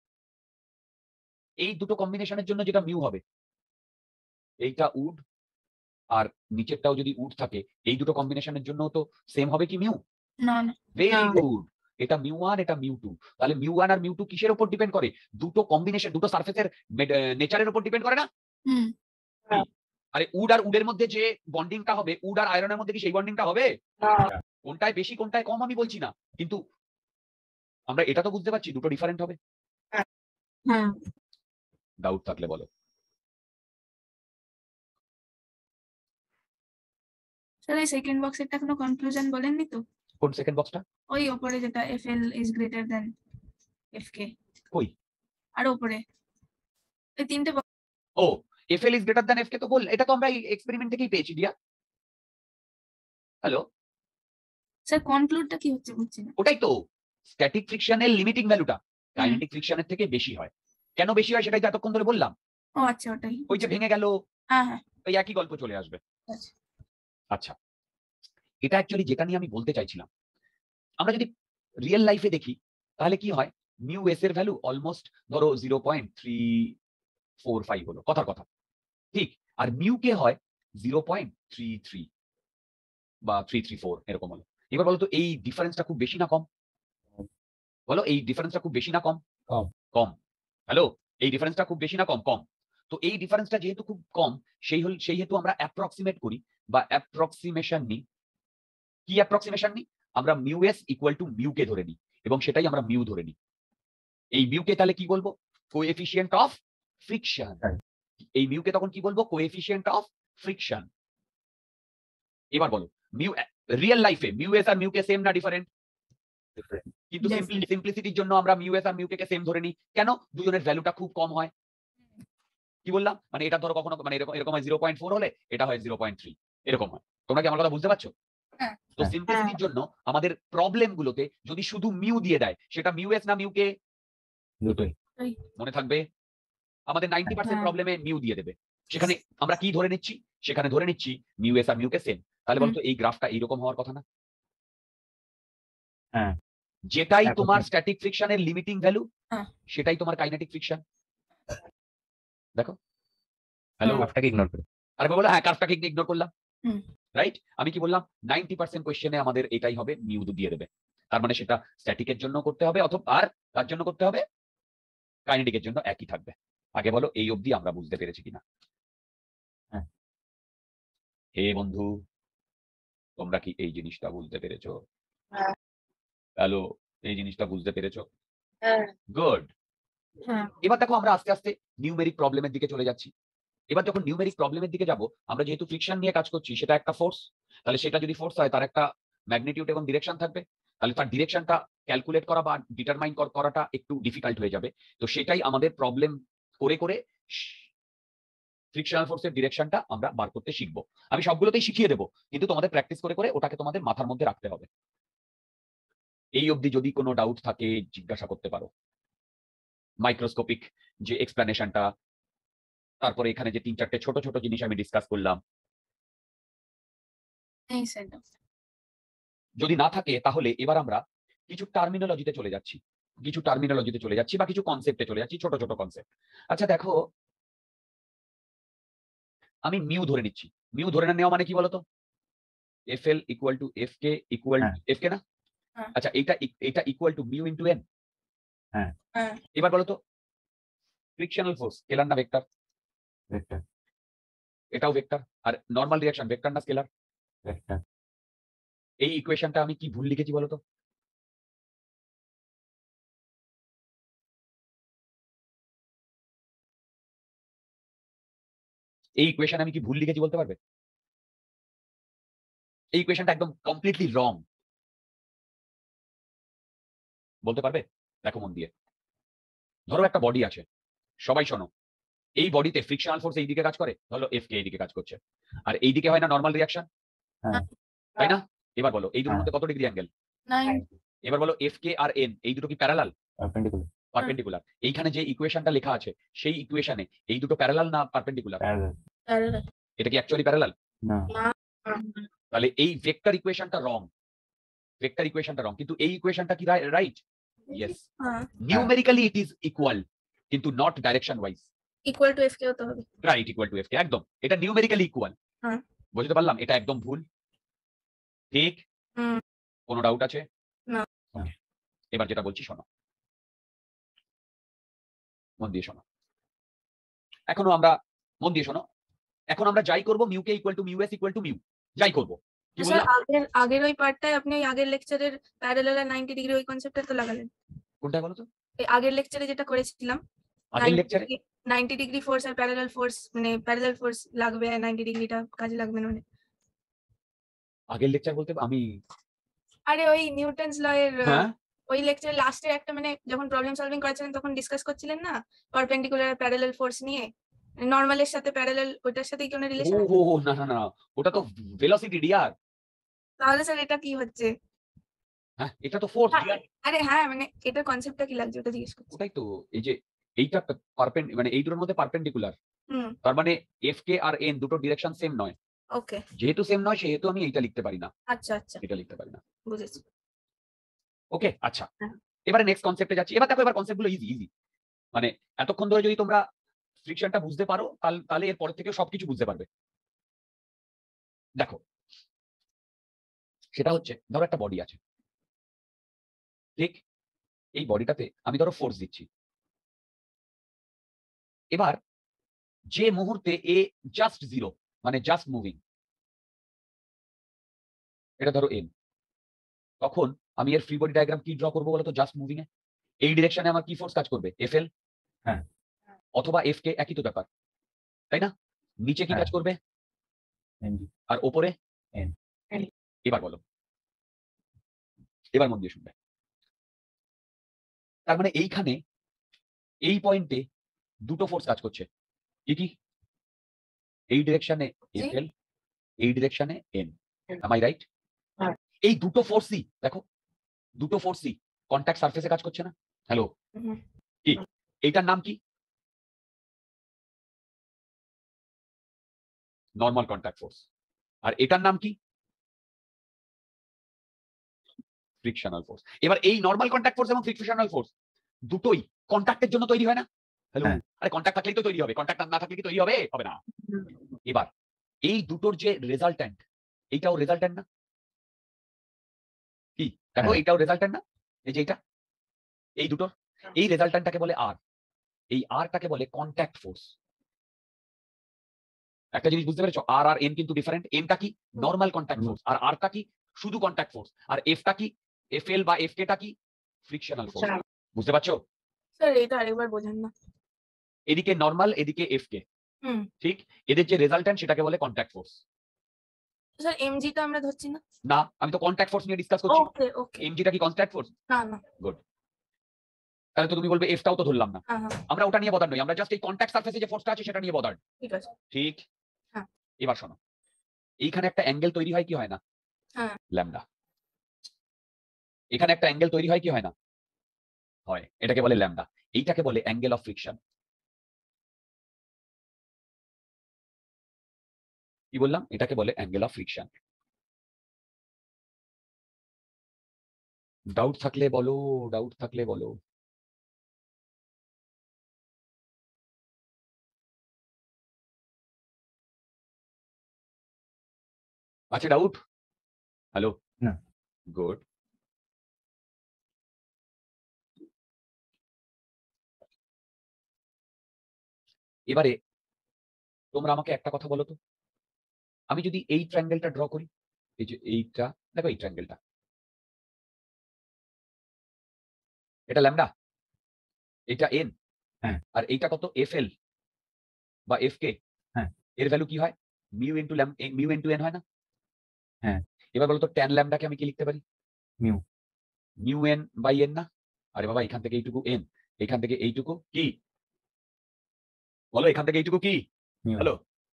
এই দুটো কম্বিনেশনের জন্য যেটা মিউ হবে, এইটা উড আর নিচেরটাও যদি উড থাকে, এই দুটো কম্বিনেশনের জন্য তো সেম হবে কি মিউ? না না। ভেরি না। গুড। এটা মিউ ওয়ান, এটা মিউ টু। তাহলে মিউ ওয়ান আর মিউ টু কিসের উপর ডিপেন্ড করে? দুটো কম্বিনেশন, দুটো সারফেসের নেচারের উপর ডিপেন্ড করে না? হুম। আরে উড আর উডের মধ্যে যে বন্ডিংটা হবে, উড আর আয়রনের মধ্যে কি সেই বন্ডিংটা হবে? কোনটায় বেশি কোনটায় কম আমি বলছি না, কিন্তু আমরা এটা তো বুঝতে পারছি দুটো ডিফারেন্ট হবে। হ্যাঁ। ডাউট থাকলে বলো। স্যার এই সেকেন্ড বক্সেরটা কোনো কনক্লুশন বলেননি তো? কোন সেকেন্ড বক্সটা? ওই ওপরে যেটা FL is greater than FK। কই? আর ওপরে এই তিনটে ও, FL is greater than FK তো বল, এটা তো আমরা এই এক্সপেরিমেন্ট থেকেই পেয়েছি দিয়া। হ্যালো, স্যার কনক্লুডটা কি হচ্ছে বুঝছি না। ওটাই তো, স্ট্যাটিক ফ্রিকশনের লিমিটিং ভ্যালুটা কাইনেটিক ফ্রিকশনের থেকে বেশি হয়। কেন বেশি হয় সেটাই তো এতক্ষণ ধরে বললাম। ও আচ্ছা, ওটাই। ওই যে ভেঙে গেল, হ্যাঁ হ্যাঁ। ওই একই গল্প চলে আসবে। আচ্ছা। আচ্ছা, এটা অ্যাকচুয়ালি যেটা নিয়ে আমি বলতে চাইছিলাম, আমরা যদি রিয়েল লাইফে দেখি, তাহলে কি হয়, মিউ এস এর ভ্যালু অলমোস্ট ধরো 0.345 হলো, কথার কথা, ঠিক? আর মিউ কে হয় 0.33 বা 334 এরকম হলো। এবার বলো তো, এই ডিফারেন্সটা খুব বেশি না কম? বলো, এই ডিফারেন্সটা খুব বেশি না কম? কম। কম। হ্যালো, এই ডিফারেন্সটা খুব বেশি না কম? কম। তো এই ডিফারেন্সটা যেহেতু খুব কম, সেই হেতু আমরা অ্যাপ্রক্সিমেট করি বা অ্যাপ্রক্সিমেশন নিই। কি অ্যাপ্রক্সিমেশন নিই? আমরা mu S equal to mu K ধরে নিই, এবং সেটাই আমরা মিউ ধরে নিই। এই মিউ কে তাহলে কি বলবো? Coefficient of friction. এই মিউ কে তখন কি বলবো? Coefficient of friction. এবার বলো, মিউ রিয়েল লাইফে মিউ এস আর মিউ কে সেম না ডিফারেন্ট? কিন্তু সিম্পলিসিটির জন্য আমরা মিউ এস আর মিউ কে সেম ধরে নিই। কেন? দুজনের ভ্যালুটা খুব কম হয়। কি বললাম? মানে এটা ধরো কখনো মানে এরকম হয় 0.4 হলে এটা হয় 0.3, এরকম হয়। তোমরা কি আমার কথা বুঝতে পারছো? হ্যাঁ। তো সিম্পলিসিটির জন্য আমাদের প্রবলেম গুলোতে যদি শুধু মিউ দিয়ে দেয়, সেটা মিউ এস না মিউ কে দুটোই। মনে থাকবে। আমাদের 90% হ্যাঁ। প্রবলেমে মিউ দিয়ে দেবে। সেখানে আমরা কি ধরে নিচ্ছি? সেখানে ধরে নিচ্ছি মিউ এস আর মিউ কে সেম। তাহলে বলতো এই গ্রাফটা এইরকম হওয়ার কথা না? হ্যাঁ। যেটাই এখন তোমার কি? স্ট্যাটিক ফ্রিকশনের লিমিটিং ভ্যালু, হ্যাঁ। সেটাই তোমার কাইনেটিক ফ্রিকশন। দেখো, হ্যালো, গ্রাফটাকে ইগনোর করে। আরেকবার বলো, হ্যাঁ, কার্ভটাকে ইগনোর করলাম, হুম। রাইট? আমি কি বললাম? 90% কোশ্চেনে আমাদের এটাই হবে, মিউ দিয়ে দেবে। তার মানে সেটা স্ট্যাটিকের জন্য করতে হবে, অথবা আর তার জন্য করতে হবে, কাইনেটিকের জন্য একই থাকবে। আগে বলো এই অবধি আমরা বুঝতে পেরেছি কিনা? হ্যাঁ। হে বন্ধু, তোমরা কি এই জিনিসটা বুঝতে পেরেছো? হ্যাঁ। হ্যালো, এই জিনিসটা বুঝতে পেরেছো? হ্যাঁ। গুড। হ্যাঁ। এবার দেখো আমরা আস্তে আস্তে নিউমেরিক প্রবলেমের দিকে চলে যাচ্ছি। এবার যখন নিউমেরিক প্রবলেমের দিকে যাব, আমরা যেহেতু ফ্রিকশন নিয়ে কাজ করছি, সেটা একটা ফোর্স। তাহলে সেটা যদি ফোর্স হয়, তার একটা ম্যাগনিটিউড এবং ডিরেকশন থাকবে। তাহলে তার ডিরেকশনটা ক্যালকুলেট করা বা ডিটারমাইন করাটা একটু ডিফিকাল্ট হয়ে যাবে। তো সেটাই আমাদের প্রবলেম করে করে ফ্রিকশনাল ফোর্সের ডিরেকশনটা আমরা বার করতে শিখবো। আমি সবগুলোতেই শিখিয়ে দেবো, কিন্তু তোমাদের প্র্যাকটিস করে করে ওটাকে তোমাদের মাথার মধ্যে রাখতে হবে। এই অবধি যদি কোনো ডাউট থাকে জিজ্ঞাসা করতে পারো। মাইক্রোস্কোপিক যে এক্সপ্লেনেশনটা, তারপরে এখানে যে 3-4টে ছোট ছোট জিনিস আমি ডিসকাস করলাম, এই স্যার। যদি না থাকে তাহলে এবার আমরা কিছু টার্মিনোলজিতে চলে যাচ্ছি, বা কিছু কনসেপ্টে চলে যাচ্ছি, ছোট ছোট কনসেপ্ট। আচ্ছা দেখো, আমি মিউ ধরে নিচ্ছি। মিউ ধরে নেওয়া মানে কি বলতো? FL equal to F K equal হ্যাঁ। এফ কে না? হ্যাঁ। আচ্ছা, এটা equal to mu into N. হ্যাঁ। হ্যাঁ। এবার বলতো ফ্রিকশনাল ফোর্স স্কেলার না ভেক্টর? ভেক্টর। এটাও ভেক্টর। আর নরমাল রিঅ্যাকশন ভেক্টর না স্কেলার? ভেক্টর। এই ইকুয়েশনটা আমি কি ভুল লিখেছি বলতো? এই ইকুয়েশন আমি কি ভুল লিখেছি বলতে পারবে? এই ইকুয়েশনটা একদম কমপ্লিটলি রং। বলতে পারবে? দেখো মন দিয়ে। ধরো একটা বডি আছে, সবাই শোনো। এই বডিতে ফ্রিকশনাল ফোর্স এই দিকে কাজ করে, ধরো এফ কে এই দিকে কাজ করছে, আর এই দিকে হয় না নরমাল রিঅ্যাকশন, হ্যাঁ। তাই না? এবার বলো এই দুটোর হ্যাঁ। মধ্যে কত ডিগ্রি অ্যাঙ্গেল? 9। এবার বলো এফ কে আর এন এই দুটো কি প্যারালাল? পারপেন্ডিকুলার। পারপেন্ডিকুলার। এইখানে যে ইকুয়েশনটা লেখা আছে, সেই ইকুয়েশনে এই দুটো প্যারালাল না পারপেন্ডিকুলার? প্যারালাল। প্যারালাল। এটা কি অ্যাকচুয়ালি প্যারালাল? না। তাহলে এই ভেক্টর ইকুয়েশনটা রং। ভেক্টর ইকুয়েশনটা রং, কিন্তু এই ইকুয়েশনটা কি রাইট? ইয়েস। হ্যাঁ। নিউমেরিক্যালি ইট ইজ ইকুয়াল, কিন্তু not direction wise. Equal to F K হতে হবে। Right, equal to F K, একদম। এটা নিউমেরিক্যালি ইকুয়াল। হ্যাঁ। বুঝতে পারলাম? এটা একদম ভুল, ঠিক? হুম। কোনো ডাউট আছে? না। Okay. এবার যেটা বলছি শোনো, মন দিয়ে শোনো। এখনো আমরা মন দিয়ে শোনো, এখন আমরা যাই করব mu K equal to mu S equal to mu, যাই করব। কি স্যার বললাম? আগের ওই পার্টটায় আপনি আগের লেকচারের প্যারালাল আর 90 ডিগ্রি ওই কনসেপ্টটা তো লাগালেন। কোনটা বলো তো? এই আগের লেকচারে যেটা করেছিলাম, আগের লেকচারে 90 ডিগ্রি ফোর্স আর প্যারালাল ফোর্স, মানে প্যারালাল ফোর্স লাগবে আর 90 ডিগ্রিটা কাজে লাগবে না মানে। আগের লেকচার বলতে আমি আরে ওই নিউটনস ল এর হ্যাঁ ওই লেকচারের লাস্টের একটা, মানে যখন প্রবলেম সলভিং করেছিলেন তখন ডিসকাস করছিলেন না পারপেন্ডিকুলার আর প্যারালাল ফোর্স নিয়ে, নরমালের সাথে প্যারালাল, ওটার সাথে কি কোনো রিলেশন আছে? ও না না না, ওটা তো ভেলোসিটি ডিয়ার। তাহলে স্যার এটা কি হচ্ছে? হ্যাঁ, এটা তো ফোর্স হ্যাঁ, ডিয়ার। আরে হ্যাঁ, মানে এটার কনসেপ্টটা কি লাগছে ওটা জিজ্ঞেস করছি। ওটাই তো, এই যে এইটা মানে এই দুটোর মধ্যে পারপেন্ডিকুলার, হুম। তার মানে এফ কে আর এন দুটো ডিরেকশন সেম নয়। ওকে। যেহেতু সেম নয়, সেহেতু আমি এইটা লিখতে পারি না, আচ্ছা আচ্ছা, এটা লিখতে পারি না। বুঝেছি। ওকে, আচ্ছা। হ্যাঁ। এবারে নেক্সট কনসেপ্টে যাচ্ছি। এবার দেখো, এবার কনসেপ্টগুলো ইজি ইজি। মানে এতক্ষণ ধরে যদি তোমরা ফ্রিকশনটা বুঝতে পারো, তাহলে এর পরের থেকে সবকিছু বুঝতে পারবে। দেখো, সেটা হচ্ছে ধরো একটা বডি আছে, ঠিক? এই বডিটাতে আমি ধরো ফোর্স দিচ্ছি। এবার যে মুহূর্তে এ জাস্ট জিরো, মানে জাস্ট মুভিং, এটা ধরো এন, তখন আমি এর ফ্রি বডি ডায়াগ্রাম কি ড্র করবো বলতো? জাস্ট মুভিং এ এই ডিরেকশনে আমার কি ফোর্স কাজ করবে? এফ এল হ্যাঁ। অথবা এফ কে, একই তো ব্যাপার, তাই না? নিচে কি হ্যাঁ। কাজ করবে? এনজি। আর ওপরে এন। এবার বলো, এবার মন দিয়ে শুনবে। তার মানে এইখানে এই পয়েন্টে দুটো ফোর্স কাজ করছে, কি কি? এই ডিরেকশনে এফ এল, এই ডিরেকশনে এন। Am I right? এই দুটো ফোর্সই দেখো, দুটো ফোর্সই কন্ট্যাক্ট সারফেসে কাজ করছে না? Hello, hmm. কি এইটার নাম কি? Normal contact force. আর এটার নাম কি? Frictional force. এবার এই নর্মাল কন্ট্যাক্ট ফোর্স এবং ফ্রিকশনাল ফোর্স দুটোই কন্ট্যাক্টের জন্য তৈরি হয় না? হ্যালো, হ্যাঁ। আরে কন্ট্যাক্ট থাকলেই তো তৈরি হবে, কন্ট্যাক্ট না থাকলে কি তৈরি হবে? হবে না। এবার এই দুটোর যে রেজাল্ট্যান্ট, এইটাও রেজাল্ট্যান্ট না? কি দেখো, হ্যাঁ। এইটাও রেজাল্ট্যান্ট না? এই যে এইটা, এই দুটোর এই রেজাল্ট্যান্টটাকে বলে আর, এই আরটাকে বলে কন্ট্যাক্ট ফোর্স। একটা জিনিস বুঝতে পেরেছো? আর আর এন কিন্তু ডিফারেন্ট। এনটা কি? Normal contact force. আর আরটা কি? শুধু কন্ট্যাক্ট ফোর্স। আর এফটা কি? এফএল বা এফকেটা কি? Frictional force. বুঝতে পারছো? স্যার এটা আরেকবার বোঝান না। এদিকে নর্মাল, এদিকে এফকে, হুম। ঠিক? এদের যে রেজাল্ট্যান্ট সেটাকে বলে কন্ট্যাক্ট ফোর্স। স্যার এমজিটা আমরা ধরছি না? না, আমি তো কন্ট্যাক্ট ফোর্স নিয়ে ডিসকাস করছি। ওকে ওকে। এমজিটা কি কন্ট্যাক্ট ফোর্স? না না। গুড। তাহলে তো তুমি বলবে এফটাও তো ধরলাম না। হ্যাঁ হ্যাঁ আমরা ওটা নিয়ে বদার নই, আমরা জাস্ট এই কন্ট্যাক্ট সারফেসে যে ফোর্সটা আছে সেটা নিয়ে বদার। ঠিক আছে। ঠিক? হ্যাঁ। এবার শোনো, এইখানে একটা অ্যাঙ্গেল তৈরি হয় কি হয় না? হ্যাঁ। ল্যামডা। এখানে একটা অ্যাঙ্গেল তৈরি হয় কি হয় না? হয়। এটাকে বলে ল্যামডা। এইটাকে বলে অ্যাঙ্গেল অফ ফ্রিকশন। কি বললাম? এটাকে বলে অ্যাঙ্গেল অফ ফ্রিকশন। ডাউট থাকলে বলো, ডাউট থাকলে বলো। আছে ডাউট? হ্যালো? না। গুড। এবারে তোমরা আমাকে একটা কথা বলো তো, আমি যদি এই ট্রায়াঙ্গেলটা ড্র করি, এই যে এইটা, দেখো এই ট্রায়াঙ্গেলটা, এটা ল্যামডা, এটা এন, হ্যাঁ। আর এইটা কত? এফএল বা এফকে। হ্যাঁ। এর ভ্যালু কি হয়? Mu into mu into N হয় না? হ্যাঁ। এবার বলো তো ট্যান ল্যামডাকে আমি কি লিখতে পারি? Mu. Mu N by N না? আরে বাবা, এখান থেকে এইটুকু এন, এখান থেকে এইটুকু কি? বলো, এখান থেকে এইটুকু কি? মিউ। হ্যালো,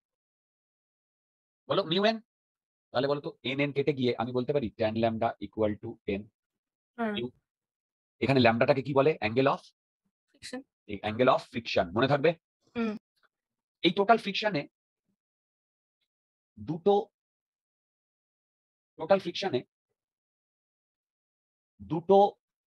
বলো মিউ এন। তাহলে বলো তো এন এন কেটে গিয়ে আমি বলতে পারি tan lambda equal to N. Hmm. এখানে ল্যামডাটাকে কি বলে? Angle of friction. Angle of friction, মনে থাকবে? হুম। এই টোটাল ফ্রিকশনে দুটো দুটো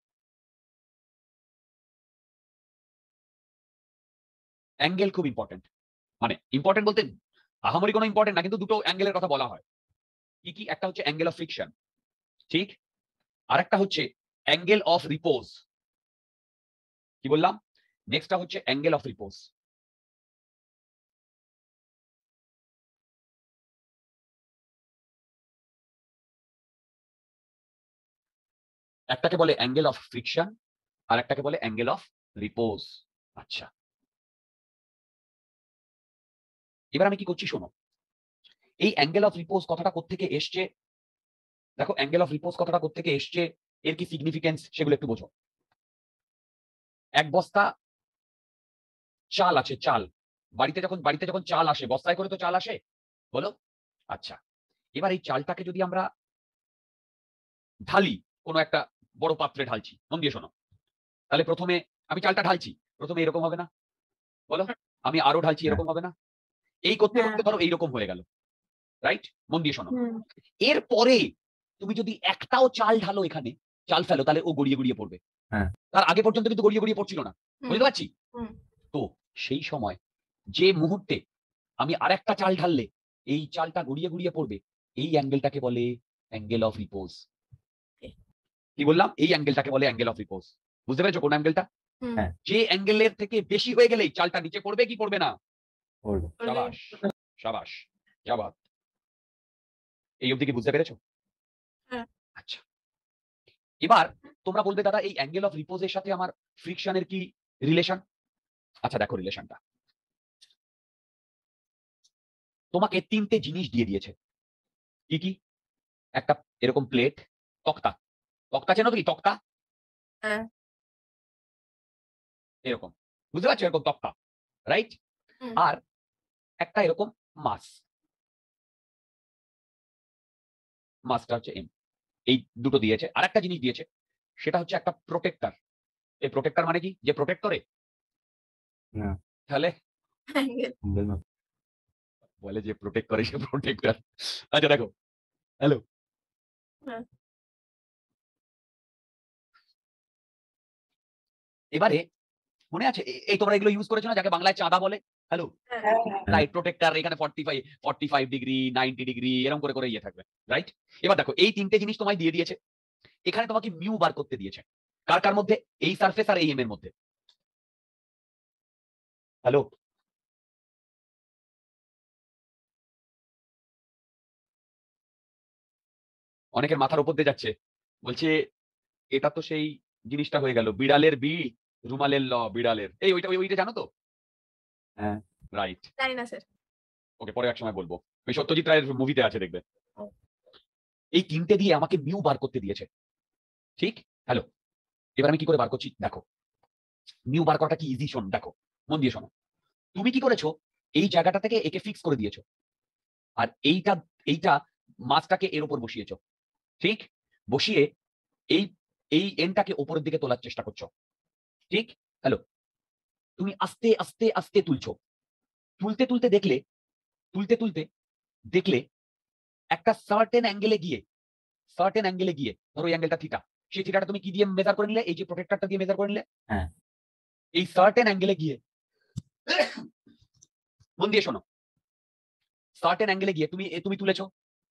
অ্যাঙ্গেল খুব ইম্পর্টেন্ট। মানে ইম্পর্টেন্ট বলতে আহামরি কোনো ইম্পর্টেন্ট না, কিন্তু দুটো অ্যাঙ্গেলের কথা বলা হয়। কি কি? একটা হচ্ছে অ্যাঙ্গেল অফ ফ্রিকশন, ঠিক? আর একটা হচ্ছে অ্যাঙ্গেল অফ রিপোজ। কি বললাম? নেক্সটটা হচ্ছে অ্যাঙ্গেল অফ রিপোজ। একটাকে বলে অ্যাঙ্গেল অফ ফ্রিকশন, আর একটাকে বলে অ্যাঙ্গেল অফ রিপোজ। আচ্ছা, এবার আমি কি করছি শোনো, এই অ্যাঙ্গেল অফ রিপোজ কথাটা কোত্থেকে এসছে? দেখো, অ্যাঙ্গেল অফ রিপোজ কথাটা কোত্থেকে এসছে, এর কি সিগনিফিকেন্স সেগুলো একটু বোঝো। এক বস্তা চাল আছে, চাল। বাড়িতে যখন চাল আসে, বস্তায় করে তো চাল আসে, বলো? আচ্ছা, এবার এই চালটাকে যদি আমরা ঢালি, কোনো একটা বড় পাত্রে ঢালছি, মন দিয়ে শোনো, তাহলে প্রথমে আমি চালটা ঢালছি, প্রথমে এরকম হবে না? বলো, আমি আরো ঢালছি, এরকম হবে না? এই করতে হ্যাঁ। করতে ধরো এইরকম হয়ে গেল, রাইট? মন দিয়ে শোনো, হুম। এরপরে তুমি যদি একটাও চাল ঢালো, এখানে চাল ফেলো, তাহলে ও গড়িয়ে গড়িয়ে পড়বে। হ্যাঁ। তার আগে পর্যন্ত কিন্তু গড়িয়ে গড়িয়ে পড়ছিল না, বুঝতে পারছি? হুম। তো সেই সময় যে মুহূর্তে আমি আরেকটা চাল ঢাললে এই চালটা গড়িয়ে গড়িয়ে পড়বে, এই অ্যাঙ্গেলটাকে বলে অ্যাঙ্গেল অফ রিপোজ। কি বললাম? এই অ্যাঙ্গেলটাকে বলে অ্যাঙ্গেল অফ রিপোজ। বুঝতে পেরেছো কোন অ্যাঙ্গেলটা? হুম। হ্যাঁ। যে অ্যাঙ্গেলের থেকে বেশি হয়ে গেলেই চালটা নিচে পড়বে কি পড়বে না? পড়বে। শাবাশ, শাবাশ, জাবাত। এই অবধি কি বুঝতে পেরেছো? হ্যাঁ। আচ্ছা, এবার তোমরা বলবে দাদা এই অ্যাঙ্গেল অফ রিপোজের সাথে আমার ফ্রিকশনের কি রিলেশন? আচ্ছা দেখো রিলেশনটা, তোমাকে তিনটে জিনিস দিয়ে দিয়েছে। কি কি? একটা এরকম প্লেট, তক্তা, তক্তা চেনো তো? কি তক্তা? হ্যাঁ। এরকম, বুঝতে পারছো? এরকম তক্তা, রাইট? হুম। আর একটা এরকম মাছ, মাছটা হচ্ছে এম। এই দুটো দিয়েছে, আর একটা জিনিস দিয়েছে, সেটা হচ্ছে একটা প্রোটেক্টর। এই প্রোটেক্টর মানে কি? যে প্রোটেক্ট করে। না তাহলে অ্যাঙ্গেল অ্যাঙ্গেল মাপ বলে যে প্রোটেক্ট করে সে প্রোটেক্টর। আচ্ছা দেখো, হ্যালো, হ্যাঁ। এবারে মনে আছে এই তোমরা এগুলো ইউজ করেছো না, যাকে বাংলায় চাঁদা বলে? হ্যালো, রাইট, প্রোটেক্টর এখানে 45 ডিগ্রি, 90 ডিগ্রি এরকম করে করে ইয়ে থাকবে, রাইট? এবার দেখো এই তিনটে জিনিস তোমায় দিয়ে দিয়েছে, এখানে তোমাকে মিউ বার করতে দিয়েছে। কার কার মধ্যে? এই সারফেস আর এই এম এর মধ্যে। হ্যালো, অনেকের মাথার উপর দিয়ে যাচ্ছে, বলছে এটা তো সেই জিনিসটা হয়ে গেল, বিড়ালের বি রুমালের ল, বিড়ালের এই ওইটা জানো তো? হ্যাঁ রাইট, জানি না স্যার। ওকে পরে এক সময় বলবো, ওই সত্যজিৎ রায়ের মুভিতে আছে, দেখবে। ও। এই তিনটে দিয়ে আমাকে মিউ বার করতে দিয়েছে, ঠিক? হ্যালো, এবার আমি কি করে বার করছি দেখো। মিউ বার করাটা কি ইজি, শোন, দেখো মন দিয়ে শোনো। তুমি কি করেছো, এই জায়গাটা থেকে একে ফিক্স করে দিয়েছো, আর এইটা মাছটাকে এর উপর বসিয়েছো, ঠিক? বসিয়ে এই এই এনটাকে উপরের দিকে তোলার চেষ্টা করছো, ঠিক? হ্যালো, তুমি আস্তে আস্তে আস্তে তুলছো, তুলতে তুলতে দেখলে একটা সার্টেন অ্যাঙ্গেলে গিয়ে ধরো এই অ্যাঙ্গেলটা থিটা, সেই থিটাটা তুমি কি দিয়ে মেজার করে নিলে? এই যে প্রোটেক্টরটা দিয়ে মেজার করে নিলে। হ্যাঁ। এই সার্টেন অ্যাঙ্গেলে গিয়ে, মন দিয়ে শোনো, সার্টেন অ্যাঙ্গেলে গিয়ে তুমি তুলেছো,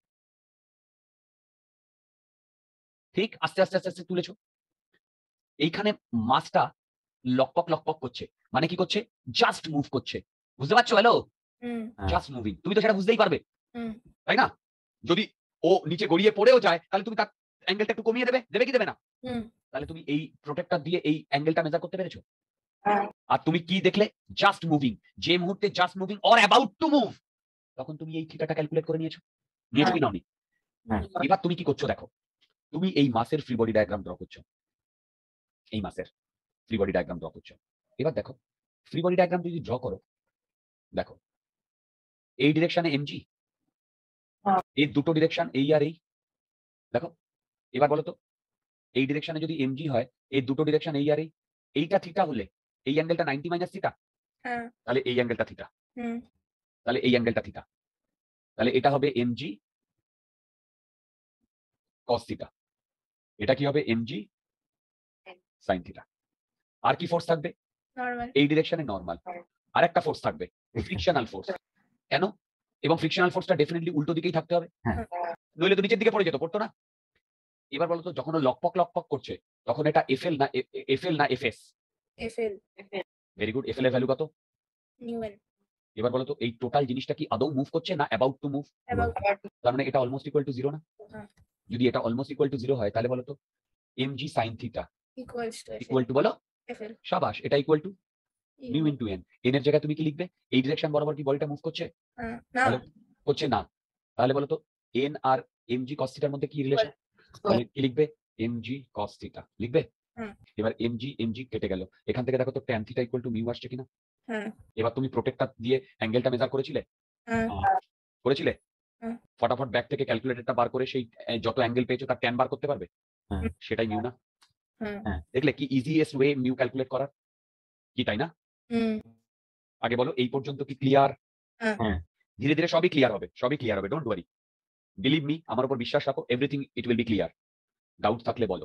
ঠিক? আস্তে আস্তে আস্তে আস্তে তুলেছো। এইখানে মাছটা লকপক করছে, মানে কি করছে? জাস্ট মুভ করছে, বুঝতে পারছো? হ্যালো, হুম হ্যাঁ। Just moving. তুমি তো সেটা বুঝতেই পারবে, হুম তাই না? যদি ও নিচে গড়িয়ে পড়েও যায়, তাহলে তুমি তার অ্যাঙ্গেলটা একটু কমিয়ে দেবে কি দেবে না? হুম তাহলে তুমি এই প্রোটেক্টর দিয়ে এই অ্যাঙ্গেলটা মেজার করতে পেরেছো। হ্যাঁ। আর তুমি কি দেখলে? Just moving. যে মুহূর্তে just moving or about to move, তখন তুমি এই থিটাটা ক্যালকুলেট করে নিয়েছো কি নাওনি? হ্যাঁ। এবার তুমি কি করছো দেখো, তুমি এই মাসের ফ্রি বডি ডায়াগ্রাম ড্র করছো, এই মাসের ফ্রি বডি ডায়াগ্রাম ড্র করছো। এবার দেখো, ফ্রি বডি ডায়াগ্রাম যদি ড্র করো, দেখো এই ডিরেকশনে এমজি, এই দুটো ডিরেকশন এই আর এই, দেখো। এবার বলো তো, এই ডিরেকশনে যদি এমজি হয়, এই দুটো ডিরেকশন এই আর এইটা থিটা হলে, এই অ্যাঙ্গেলটা 90 মাইনাস থিটা, হ্যাঁ। তাহলে এই অ্যাঙ্গেলটা থিটা, হুম তাহলে এই অ্যাঙ্গেলটা থিটা, তাহলে এটা হবে এমজি কস থিটা, এটা কি হবে? MG sine theta. আর কি ফোর্স থাকবে? নরমাল। এই ডিরেকশনে নরমাল। আর একটা ফোর্স থাকবে, ফ্রিকশনাল ফোর্স। কেন? এবং ফ্রিকশনাল ফোর্সটা ডেফিনেটলি উল্টো দিকেই থাকতে হবে, হ্যাঁ। নইলে তো নিচের দিকে পড়ে যেত, পড়তো না? এবার বলতো, যখন ও লকপক করছে, তখন এটা এফএল না FS? FL very good, FL এর ভ্যালু কত? নিউএন এবার বলতো, এই টোটাল জিনিসটা কি আদৌ মুভ করছে না অ্যাবাউট টু মুভ? অ্যাবাউট। তার মানে এটা অলমোস্ট ইকুয়াল টু জিরো না? হ্যাঁ। যদি এটা অলমোস্ট ইকুয়াল টু জিরো হয়, তাহলে বলতো MG sine theta equals to equal to, বলো এফএল। সাবাস, এটা equal to mu into N. N এর জায়গায় তুমি কি লিখবে? এই ডিরেকশন বরাবর কি বডিটা মুভ করছে? না তাহলে করছে না, তাহলে বলতো এন আর এমজি কস থিটার মধ্যে কি রিলেশন? তাহলে কি লিখবে? এমজি কস থিটা লিখবে। হুম। এবার এমজি কেটে গেল, এখান থেকে দেখো তো tan theta equal to mu আসছে কিনা। হ্যাঁ এবার তুমি প্রোটেক্টর দিয়ে অ্যাঙ্গেলটা মেজার করেছিলে, হ্যাঁ করেছিলে? হুম। ফটাফট ব্যাগ থেকে ক্যালকুলেটরটা বার করে সেই যত অ্যাঙ্গেল পেয়েছো তার ট্যান বার করতে পারবে, হ্যাঁ। সেটাই মিউ না? হ্যাঁ দেখলে কি ইজিয়েস্ট ওয়ে মিউ ক্যালকুলেট করার, কি তাই না? হুম আগে বলো, এই পর্যন্ত কি ক্লিয়ার? হ্যাঁ। ধীরে ধীরে সবই ক্লিয়ার হবে, ডোন্ট ওয়ারি, বিলিভ মি, আমার উপর বিশ্বাস রাখো, everything it will be clear. Doubt থাকলে বলো,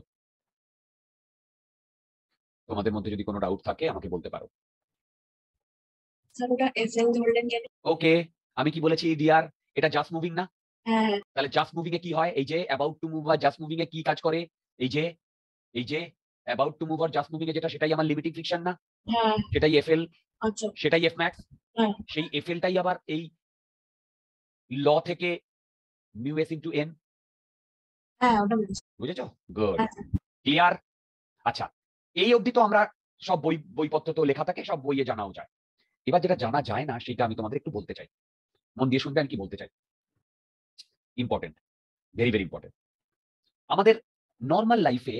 তোমাদের মধ্যে যদি কোনো ডাউট থাকে আমাকে বলতে পারো। স্যার ওটা এফএল ধরলেন কেন? ওকে, আমি কি বলেছি ডিয়ার? এটা জাস্ট মুভিং না? হ্যাঁ তাহলে জাস্ট মুভিং এ কি হয়? এই যে অ্যাবাউট টু মুভ আর জাস্ট মুভিং এ কি কাজ করে? এই যে অ্যাবাউট টু মুভ আর জাস্ট মুভিং এ যেটা, সেটাই আমার লিমিটিং ফ্রিকশন না? হ্যাঁ সেটাই এফএল, আচ্ছা সেটাই এফ ম্যাক্স। হ্যাঁ। সেই এফএলটাই আবার এই ল থেকে মিউ এস ইনটু এন, হ্যাঁ ওটা বুঝছি। বুঝেছো? গুড, হ্যাঁ। ক্লিয়ার? আচ্ছা, এই অবধি তো আমরা সব বইপত্র তো লেখা থাকে, সব বইয়ে জানাও যায়। এবার যেটা জানা যায় না, সেটা আমি তোমাদের একটু বলতে চাই, মন দিয়ে শুনবে আমি কি বলতে চাই। Important, very very important. আমাদের নর্মাল লাইফে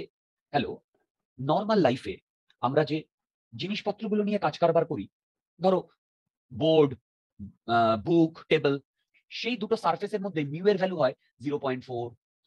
আমরা যে জিনিসপত্রগুলো নিয়ে কাজ কারবার করি, ধরো বোর্ড, বুক, টেবিল, সেই দুটো সারফেসের মধ্যে মিউ এর ভ্যালু হয় 0.4,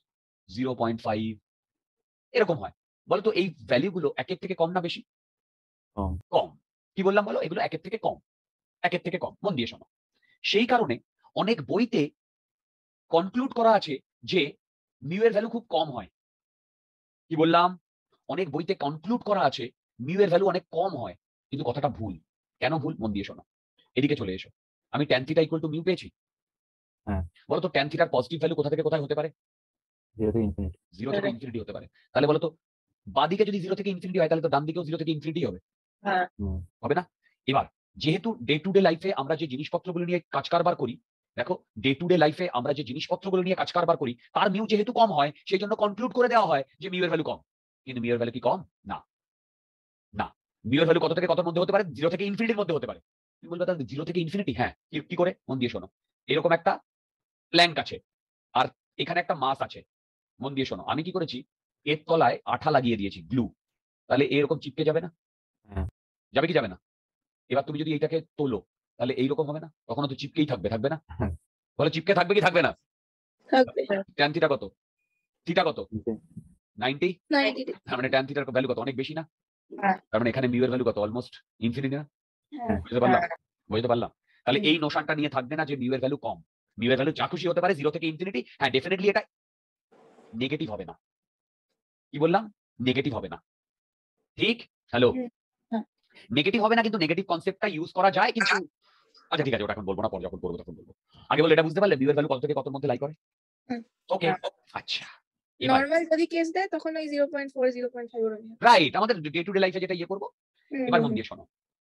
0.5 এরকম হয়। বলতো এই ভ্যালুগুলো একের থেকে কম না বেশি? কম। কম। কি বললাম বলো? এগুলো একের থেকে কম, একের থেকে কম। মন দিয়ে শোনো। সেই কারণে অনেক বইতে কনক্লুড করা আছে যে মিউ এর ভ্যালু খুব কম হয়। কি বললাম? অনেক বইতে কনক্লুড করা আছে মিউ এর ভ্যালু অনেক কম হয়, কিন্তু কথাটা ভুল। কেন ভুল? মন দিয়ে শোনো। এদিকে চলে এসো। আমি tan theta equal to mu পেয়েছি। হ্যাঁ। বলো তো tan থিটার পজিটিভ ভ্যালু কোথা থেকে কোথায় হতে পারে? 0 থেকে ইনফিনিটি। 0 থেকে ইনফিনিটি হতে পারে। তাহলে বলো তো বাদিকে যদি 0 থেকে ইনফিনিটি হয় তাহলে তো ডান দিকেও 0 থেকে ইনফিনিটি হবে। হুম, হবে না? এবার যেহেতু ডে টু ডে লাইফে আমরা যে জিনিসপত্রগুলো নিয়ে কাজ কারবার করি, দেখো ডে টু ডে লাইফে আমরা যে জিনিসপত্রগুলো নিয়ে কাজ কারবার করি তার মিউ যেহেতু কম হয় সেই জন্য কনক্লুড করে দেওয়া হয় যে মিউ এর ভ্যালু কম। কিন্তু মিউ এর ভ্যালু কি কম? না, না। মিউ এর ভ্যালু কত থেকে কতর মধ্যে হতে পারে? 0 থেকে ইনফিনিটির মধ্যে হতে পারে। তুমি বলবে তাহলে 0 থেকে ইনফিনিটি? হ্যাঁ। কি করে? মন দিয়ে শোনো। এরকম একটা প্ল্যাঙ্ক আছে আর এখানে একটা মাস আছে। মন দিয়ে শোনো। আমি কি করেছি? এর তলায় আঠা লাগিয়ে দিয়েছি, গ্লু। তাহলে এরকম চিপকে যাবে না? হ্যাঁ। যাবে কি যাবে না? এবার তুমি যদি এটাকে তোলো তাহলে এইরকম হবে না? তখনও তো চিপকেই থাকবে, থাকবে না? হ্যাঁ। বলে চিপকে থাকবে কি থাকবে না? থাকবে। ট্যান থিটা কত? থিটা কত? কিন্তু 90। 90 তার মানে ট্যান থিটার ভ্যালু কত? অনেক বেশি না? হ্যাঁ। তার মানে এখানে মিউ এর ভ্যালু কত? অলমোস্ট ইনফিনিটি না? হ্যাঁ। বুঝতে পারলাম? বুঝতে পারলাম? তাহলে এই নোশনটা নিয়ে থাকবে না যে মিউ এর ভ্যালু কম। মিউ এর ভ্যালু যা খুশি হতে পারে 0 থেকে ইনফিনিটি। হ্যাঁ, ডেফিনেটলি এটা নেগেটিভ হবে না। কি বললাম? নেগেটিভ হবে না। ঠিক? হ্যালো? হ্যাঁ। নেগেটিভ হবে না, কিন্তু নেগেটিভ কনসেপ্টটা ইউজ করা যায়, কিন্তু আচ্ছা ঠিক আছে, ওটা এখন বলবো না, পরে যখন করবো তখন বলবো। আগে বলে এটা বুঝতে পারলে মিউ এর ভ্যালু কত থেকে কতর মধ্যে লাই করে? হুম। ওকে। আচ্ছা। এবার নরমাল যদি কেস দেয় তখন ওই 0.4 0.5 ওরকম হবে। রাইট, আমাদের ডে টু ডে লাইফে যেটা ইয়ে করবো। এবার মন দিয়ে শোনো।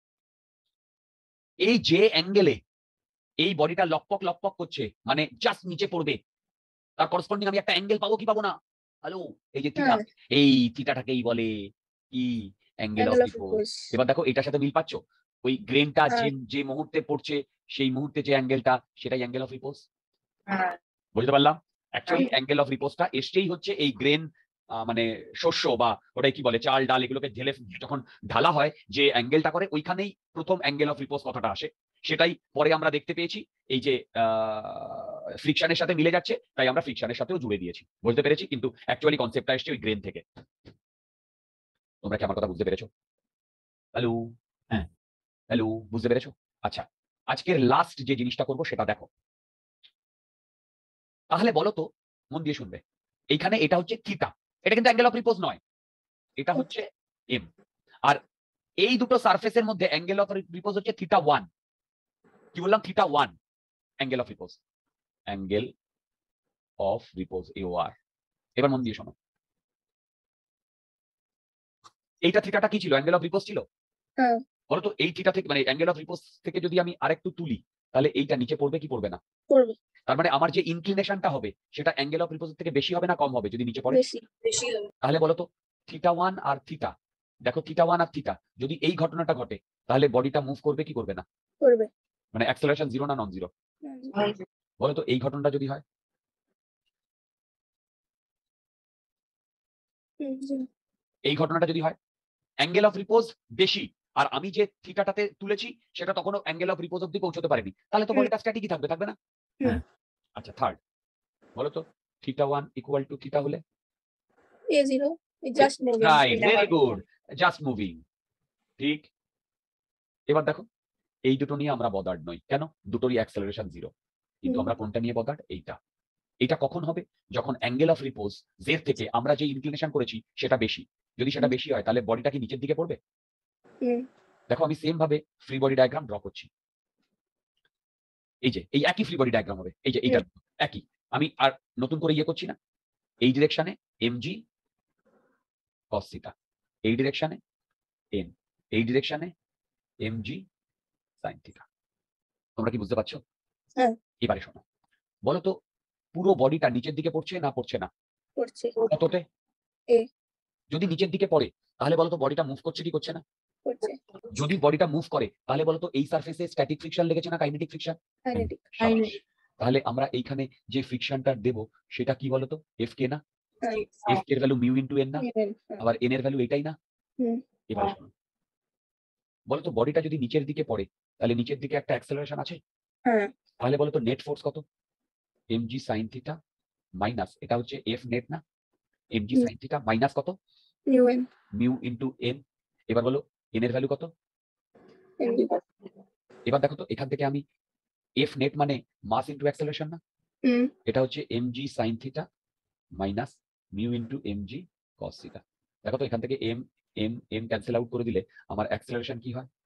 এই যে অ্যাঙ্গেলে এই বডিটা লকপক লকপক করছে, মানে জাস্ট নিচে পড়বে, তার করসপন্ডিং আমি একটা অ্যাঙ্গেল পাবো কি পাবো না? হ্যালো, এই যে থিটা, হ্যাঁ। এই থিটাটাকেই বলে কি? Angle of Angle of repose. repose। এবার দেখো এটার সাথে মিল পাচ্ছ? ওই গ্রেনটা হ্যাঁ। যে মুহূর্তে পড়ছে সেই মুহূর্তে যে অ্যাঙ্গেলটা, সেটাই অ্যাঙ্গেল অফ রিপোজ। হ্যাঁ। বুঝতে পারলাম? অ্যাকচুয়ালি অ্যাঙ্গেল অফ রিপোজটা এসছেই হচ্ছে এই গ্রেন, মানে শস্য বা ওটাই কি বলে, চাল ডাল এগুলোকে ঢেলে যখন ঢালা হয় যে অ্যাঙ্গেলটা করে, ওইখানেই প্রথম অ্যাঙ্গেল অফ রিপোজ কথাটা আসে। সেটাই পরে আমরা দেখতে পেয়েছি এই যে ফ্রিকশনের সাথে মিলে যাচ্ছে, তাই আমরা ফ্রিকশনের সাথেও জুড়ে দিয়েছি। বুঝতে পেরেছি? কিন্তু অ্যাকচুয়ালি কনসেপ্টটা এসছে ওই গ্রেন থেকে। তোমরা কি আমার কথা বুঝতে পেরেছো? হ্যালো? হ্যাঁ। হ্যালো, বুঝতে পেরেছো? আচ্ছা, আজকের লাস্ট যে জিনিসটা করবো সেটা দেখো। তাহলে বলো তো, মন দিয়ে শুনবে। এইখানে এটা হচ্ছে থিটা, এটা কিন্তু অ্যাঙ্গেল অফ রিপোজ নয়, এটা হচ্ছে এম। আর এই দুটো সারফেসের মধ্যে অ্যাঙ্গেল অফ রিপোজ হচ্ছে থিটা 1। কি বললাম? Theta 1 angle of repose, angle of repose AOR। এবার মন দিয়ে শোনো, এইটা থিটাটা কি ছিল? অ্যাঙ্গেল অফ রিপোজ ছিল। হ্যাঁ। বলো তো এই থিটা থেকে, মানে অ্যাঙ্গেল অফ রিপোজ থেকে যদি আমি আরেকটু তুলি তাহলে এইটা নিচে পড়বে কি পড়বে না? পড়বে। তার মানে আমার যে ইনক্লিনেশনটা হবে সেটা অ্যাঙ্গেল অফ রিপোজ থেকে বেশি হবে না কম হবে যদি নিচে পড়ে? বেশি হবে। তাহলে বলো তো থিটা 1 আর থিটা, দেখো থিটা 1 আর থিটা যদি এই ঘটনাটা ঘটে তাহলে বডিটা মুভ করবে কি করবে না? করবে। মানে অ্যাক্সেলারেশন 0 না নন 0? বলো তো এই ঘটনাটা যদি হয়, এই ঘটনাটা যদি হয়, অ্যাঙ্গেল অফ রিপোজ বেশি আর আমি যে থিটাটাতে তুলেছি সেটা তখনও অ্যাঙ্গেল অফ রিপোজ অব্দি পৌঁছতে পারেনি, তাহলে তো বডিটা স্ট্যাটিকই থাকবে, থাকবে না? হুম। আচ্ছা, থার্ড বলো তো থিটা 1 ইকুয়াল টু থিটা হলে? A0 just moving. Right, very good, just moving. ঠিক। এবার দেখো এই দুটো নিয়ে আমরা বদার্ড নই। কেন? দুটোরই অ্যাক্সেলারেশন 0, কিন্তু আমরা কোনটা নিয়ে বদার্ড? এইটা। এটা কখন হবে? যখন অ্যাঙ্গেল অফ রিপোজ z থেকে আমরা যে ইনক্লিনেশন করেছি সেটা বেশি। যদি সেটা বেশি হয় তাহলে বডিটা কি নিচের দিকে পড়বে? দেখো আমি সেম ভাবে ফ্রি বডি ডায়াগ্রাম ড্র করছি। এই যে এই একই ফ্রি বডি ডায়াগ্রাম হবে, এই যে এইটা একই। আমি আর নতুন করে ইয়ে করছি না। এই ডিরেকশনে mg cos থিটা, এই ডিরেকশনে n, এই ডিরেকশনে mg sin থিটা। তোমরা কি বুঝতে পারছো? হ্যাঁ। এবারে শোনো, বলো তো পুরো বডিটা নিচের দিকে পড়ছে না পড়ছে না? পড়ছে। কততে? A। যদি নিচের দিকে পড়ে তাহলে বলো তো বডিটা মুভ করছে কি করছে না? পড়ছে। যদি বডিটা মুভ করে তাহলে বলো তো এই সারফেসে স্ট্যাটিক ফ্রিকশন লেগেছে না কাইনেটিক ফ্রিকশন? কাইনেটিক। তাহলে আমরা এইখানে যে ফ্রিকশনটা দেব সেটা কি বলতো? Fk না? Fk এর ভ্যালু মিউ ইনটু n না? আবার n এর ভ্যালু এটাই না? হুম। এবার শোনো, বলতো বডিটা যদি নিচের দিকে পড়ে তাহলে নিচের দিকে একটা অ্যাক্সেলারেশন আছে। হ্যাঁ। তাহলে বলতো নেট ফোর্স কত? mg sin থিটা মাইনাস এটা হচ্ছে F নেট না? mg হুম। sin থিটা মাইনাস কত mu N mu into n। এবার বলো n এর ভ্যালু কত? এমডি এবার দেখো তো এখান থেকে আমি f নেট মানে মাস ইনটু অ্যাক্সেলারেশন না, হুম এটা হচ্ছে mg sin theta minus mu into mg cos theta. দেখো তো এখান থেকে m ক্যান্সেল আউট করে দিলে আমার অ্যাক্সেলারেশন কি হয়?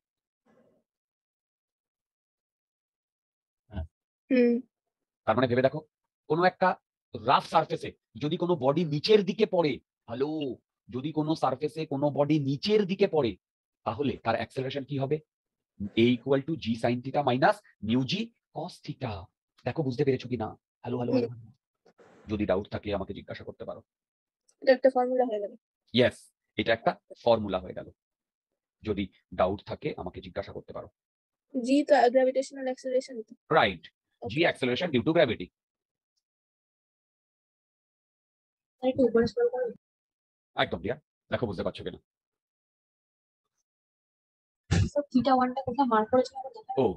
হুম তার মানে ভেবে দেখো, কোনো একটা রাফ সারফেসে যদি কোনো বডি নিচের দিকে পড়ে, হ্যালো, যদি কোনো সারফেসে কোনো বডি নিচের দিকে পড়ে, তাহলে তার অ্যাক্সেলারেশন কি হবে? a equal to G sine theta minus mu G cos theta. দেখো বুঝতে পেরেছো কি না? Hello hello hello. যদি ডাউট থাকে আমাকে জিজ্ঞাসা করতে পারো। এটা একটা ফর্মুলা হয়ে গেল। ইয়েস, এটা একটা ফর্মুলা হয়ে গেল। যদি ডাউট থাকে আমাকে জিজ্ঞাসা করতে পারো। জি তো গ্র্যাভিটেশনাল অ্যাক্সেলারেশন তো। Right, G acceleration due to gravity. একটু উপরে স্ক্রল করো। একদম ডিয়ার, দেখো বুঝতে পারছো কিনা? সব থিটা 1টা কোথায় মার্ক করেছিলাম দেখো। ও,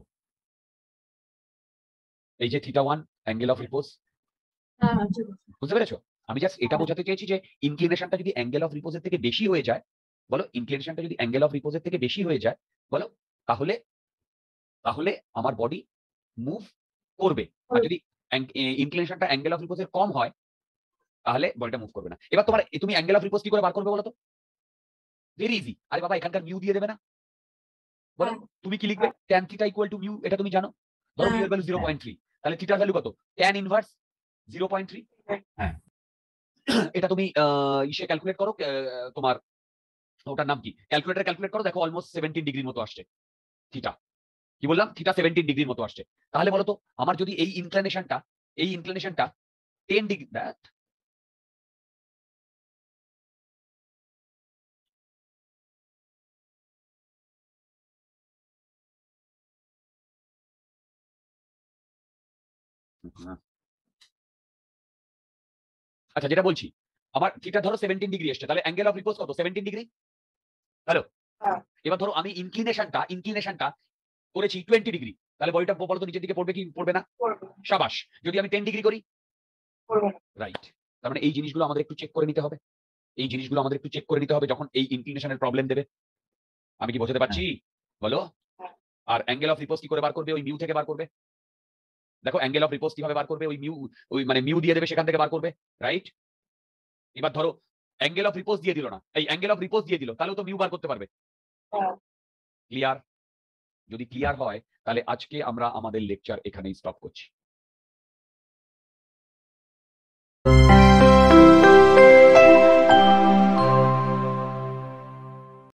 এই যে থিটা 1 অ্যাঙ্গেল অফ রিপোজ, হ্যাঁ হ্যাঁ ঠিক আছে। বুঝতে পেরেছো? আমি জাস্ট এটা বোঝাতে চেয়েছি যে ইনক্লিনেশনটা যদি অ্যাঙ্গেল অফ রিপোজের থেকে বেশি হয়ে যায়, বলো ইনক্লিনেশনটা যদি অ্যাঙ্গেল অফ রিপোজের থেকে বেশি হয়ে যায়, বলো, তাহলে তাহলে আমার বডি মুভ করবে। আর যদি ইনক্লিনেশনটা অ্যাঙ্গেল অফ রিপোজের কম হয়, তাহলে বডিটা মুভ করবে না। এবার তুমি অ্যাঙ্গেল অফ রিপোজ কি করে বার করবে বলো তো? Very easy. আরে বাবা, এখানকার মিউ দিয়ে দেবে না? বলো, তুমি কি লিখবে? tan theta equal to mu, এটা তুমি জানো। ধরো মিউ এর ভ্যালু 0.3, তাহলে থিটার ভ্যালু কত? tan inverse 0.3। হ্যাঁ। এটা তুমি ইসে ক্যালকুলেট করো, তোমার ওটার নাম কি, ক্যালকুলেটর ক্যালকুলেট করো, দেখো অলমোস্ট 17 ডিগ্রির মতো আসছে থিটা। কি বললাম? থিটা 17 ডিগ্রির মতো আসছে। তাহলে বলো তো আমার যদি এই ইনক্লিনেশনটা 10 ডিগ্রি, দ্যাট আচ্ছা, যেটা বলছি, আমার থিটা ধরো 17 ডিগ্রি আসছে, তাহলে অ্যাঙ্গেল অফ রিপোজ কত? 17 ডিগ্রি। হ্যালো, এবার ধরো আমি ইনক্লিনেশনটা করেছি 20 ডিগ্রি, তাহলে বডিটা বলো তো নিচের দিকে পড়বে কি পড়বে না? সাবাস। যদি আমি 10 ডিগ্রি করি, রাইট। তার মানে এই জিনিসগুলো আমাদের একটু চেক করে নিতে হবে। এই জিনিসগুলো আমাদের একটু চেক করে নিতে হবে যখন এই ইনক্লিনেশনের প্রবলেম দেবে। আমি কি বোঝাতে পারছি? বলো। আর অ্যাঙ্গেল অফ রিপোজ কি করে বার করবে? ওই মিউ থেকে বার করবে। দেখো অ্যাঙ্গেল অফ রিপোজ কিভাবে বার করবে? ওই মিউ দিয়ে দেবে, সেখান থেকে বার করবে, রাইট। এবার ধরো অ্যাঙ্গেল অফ রিপোজ দিয়ে দিল না, এই অ্যাঙ্গেল অফ রিপোজ দিয়ে দিল, তাহলে তো মিউ বার করতে পারবে। ক্লিয়ার? যদি ক্লিয়ার হয় তাহলে আজকে আমরা আমাদের লেকচার এখানেই স্টপ করছি।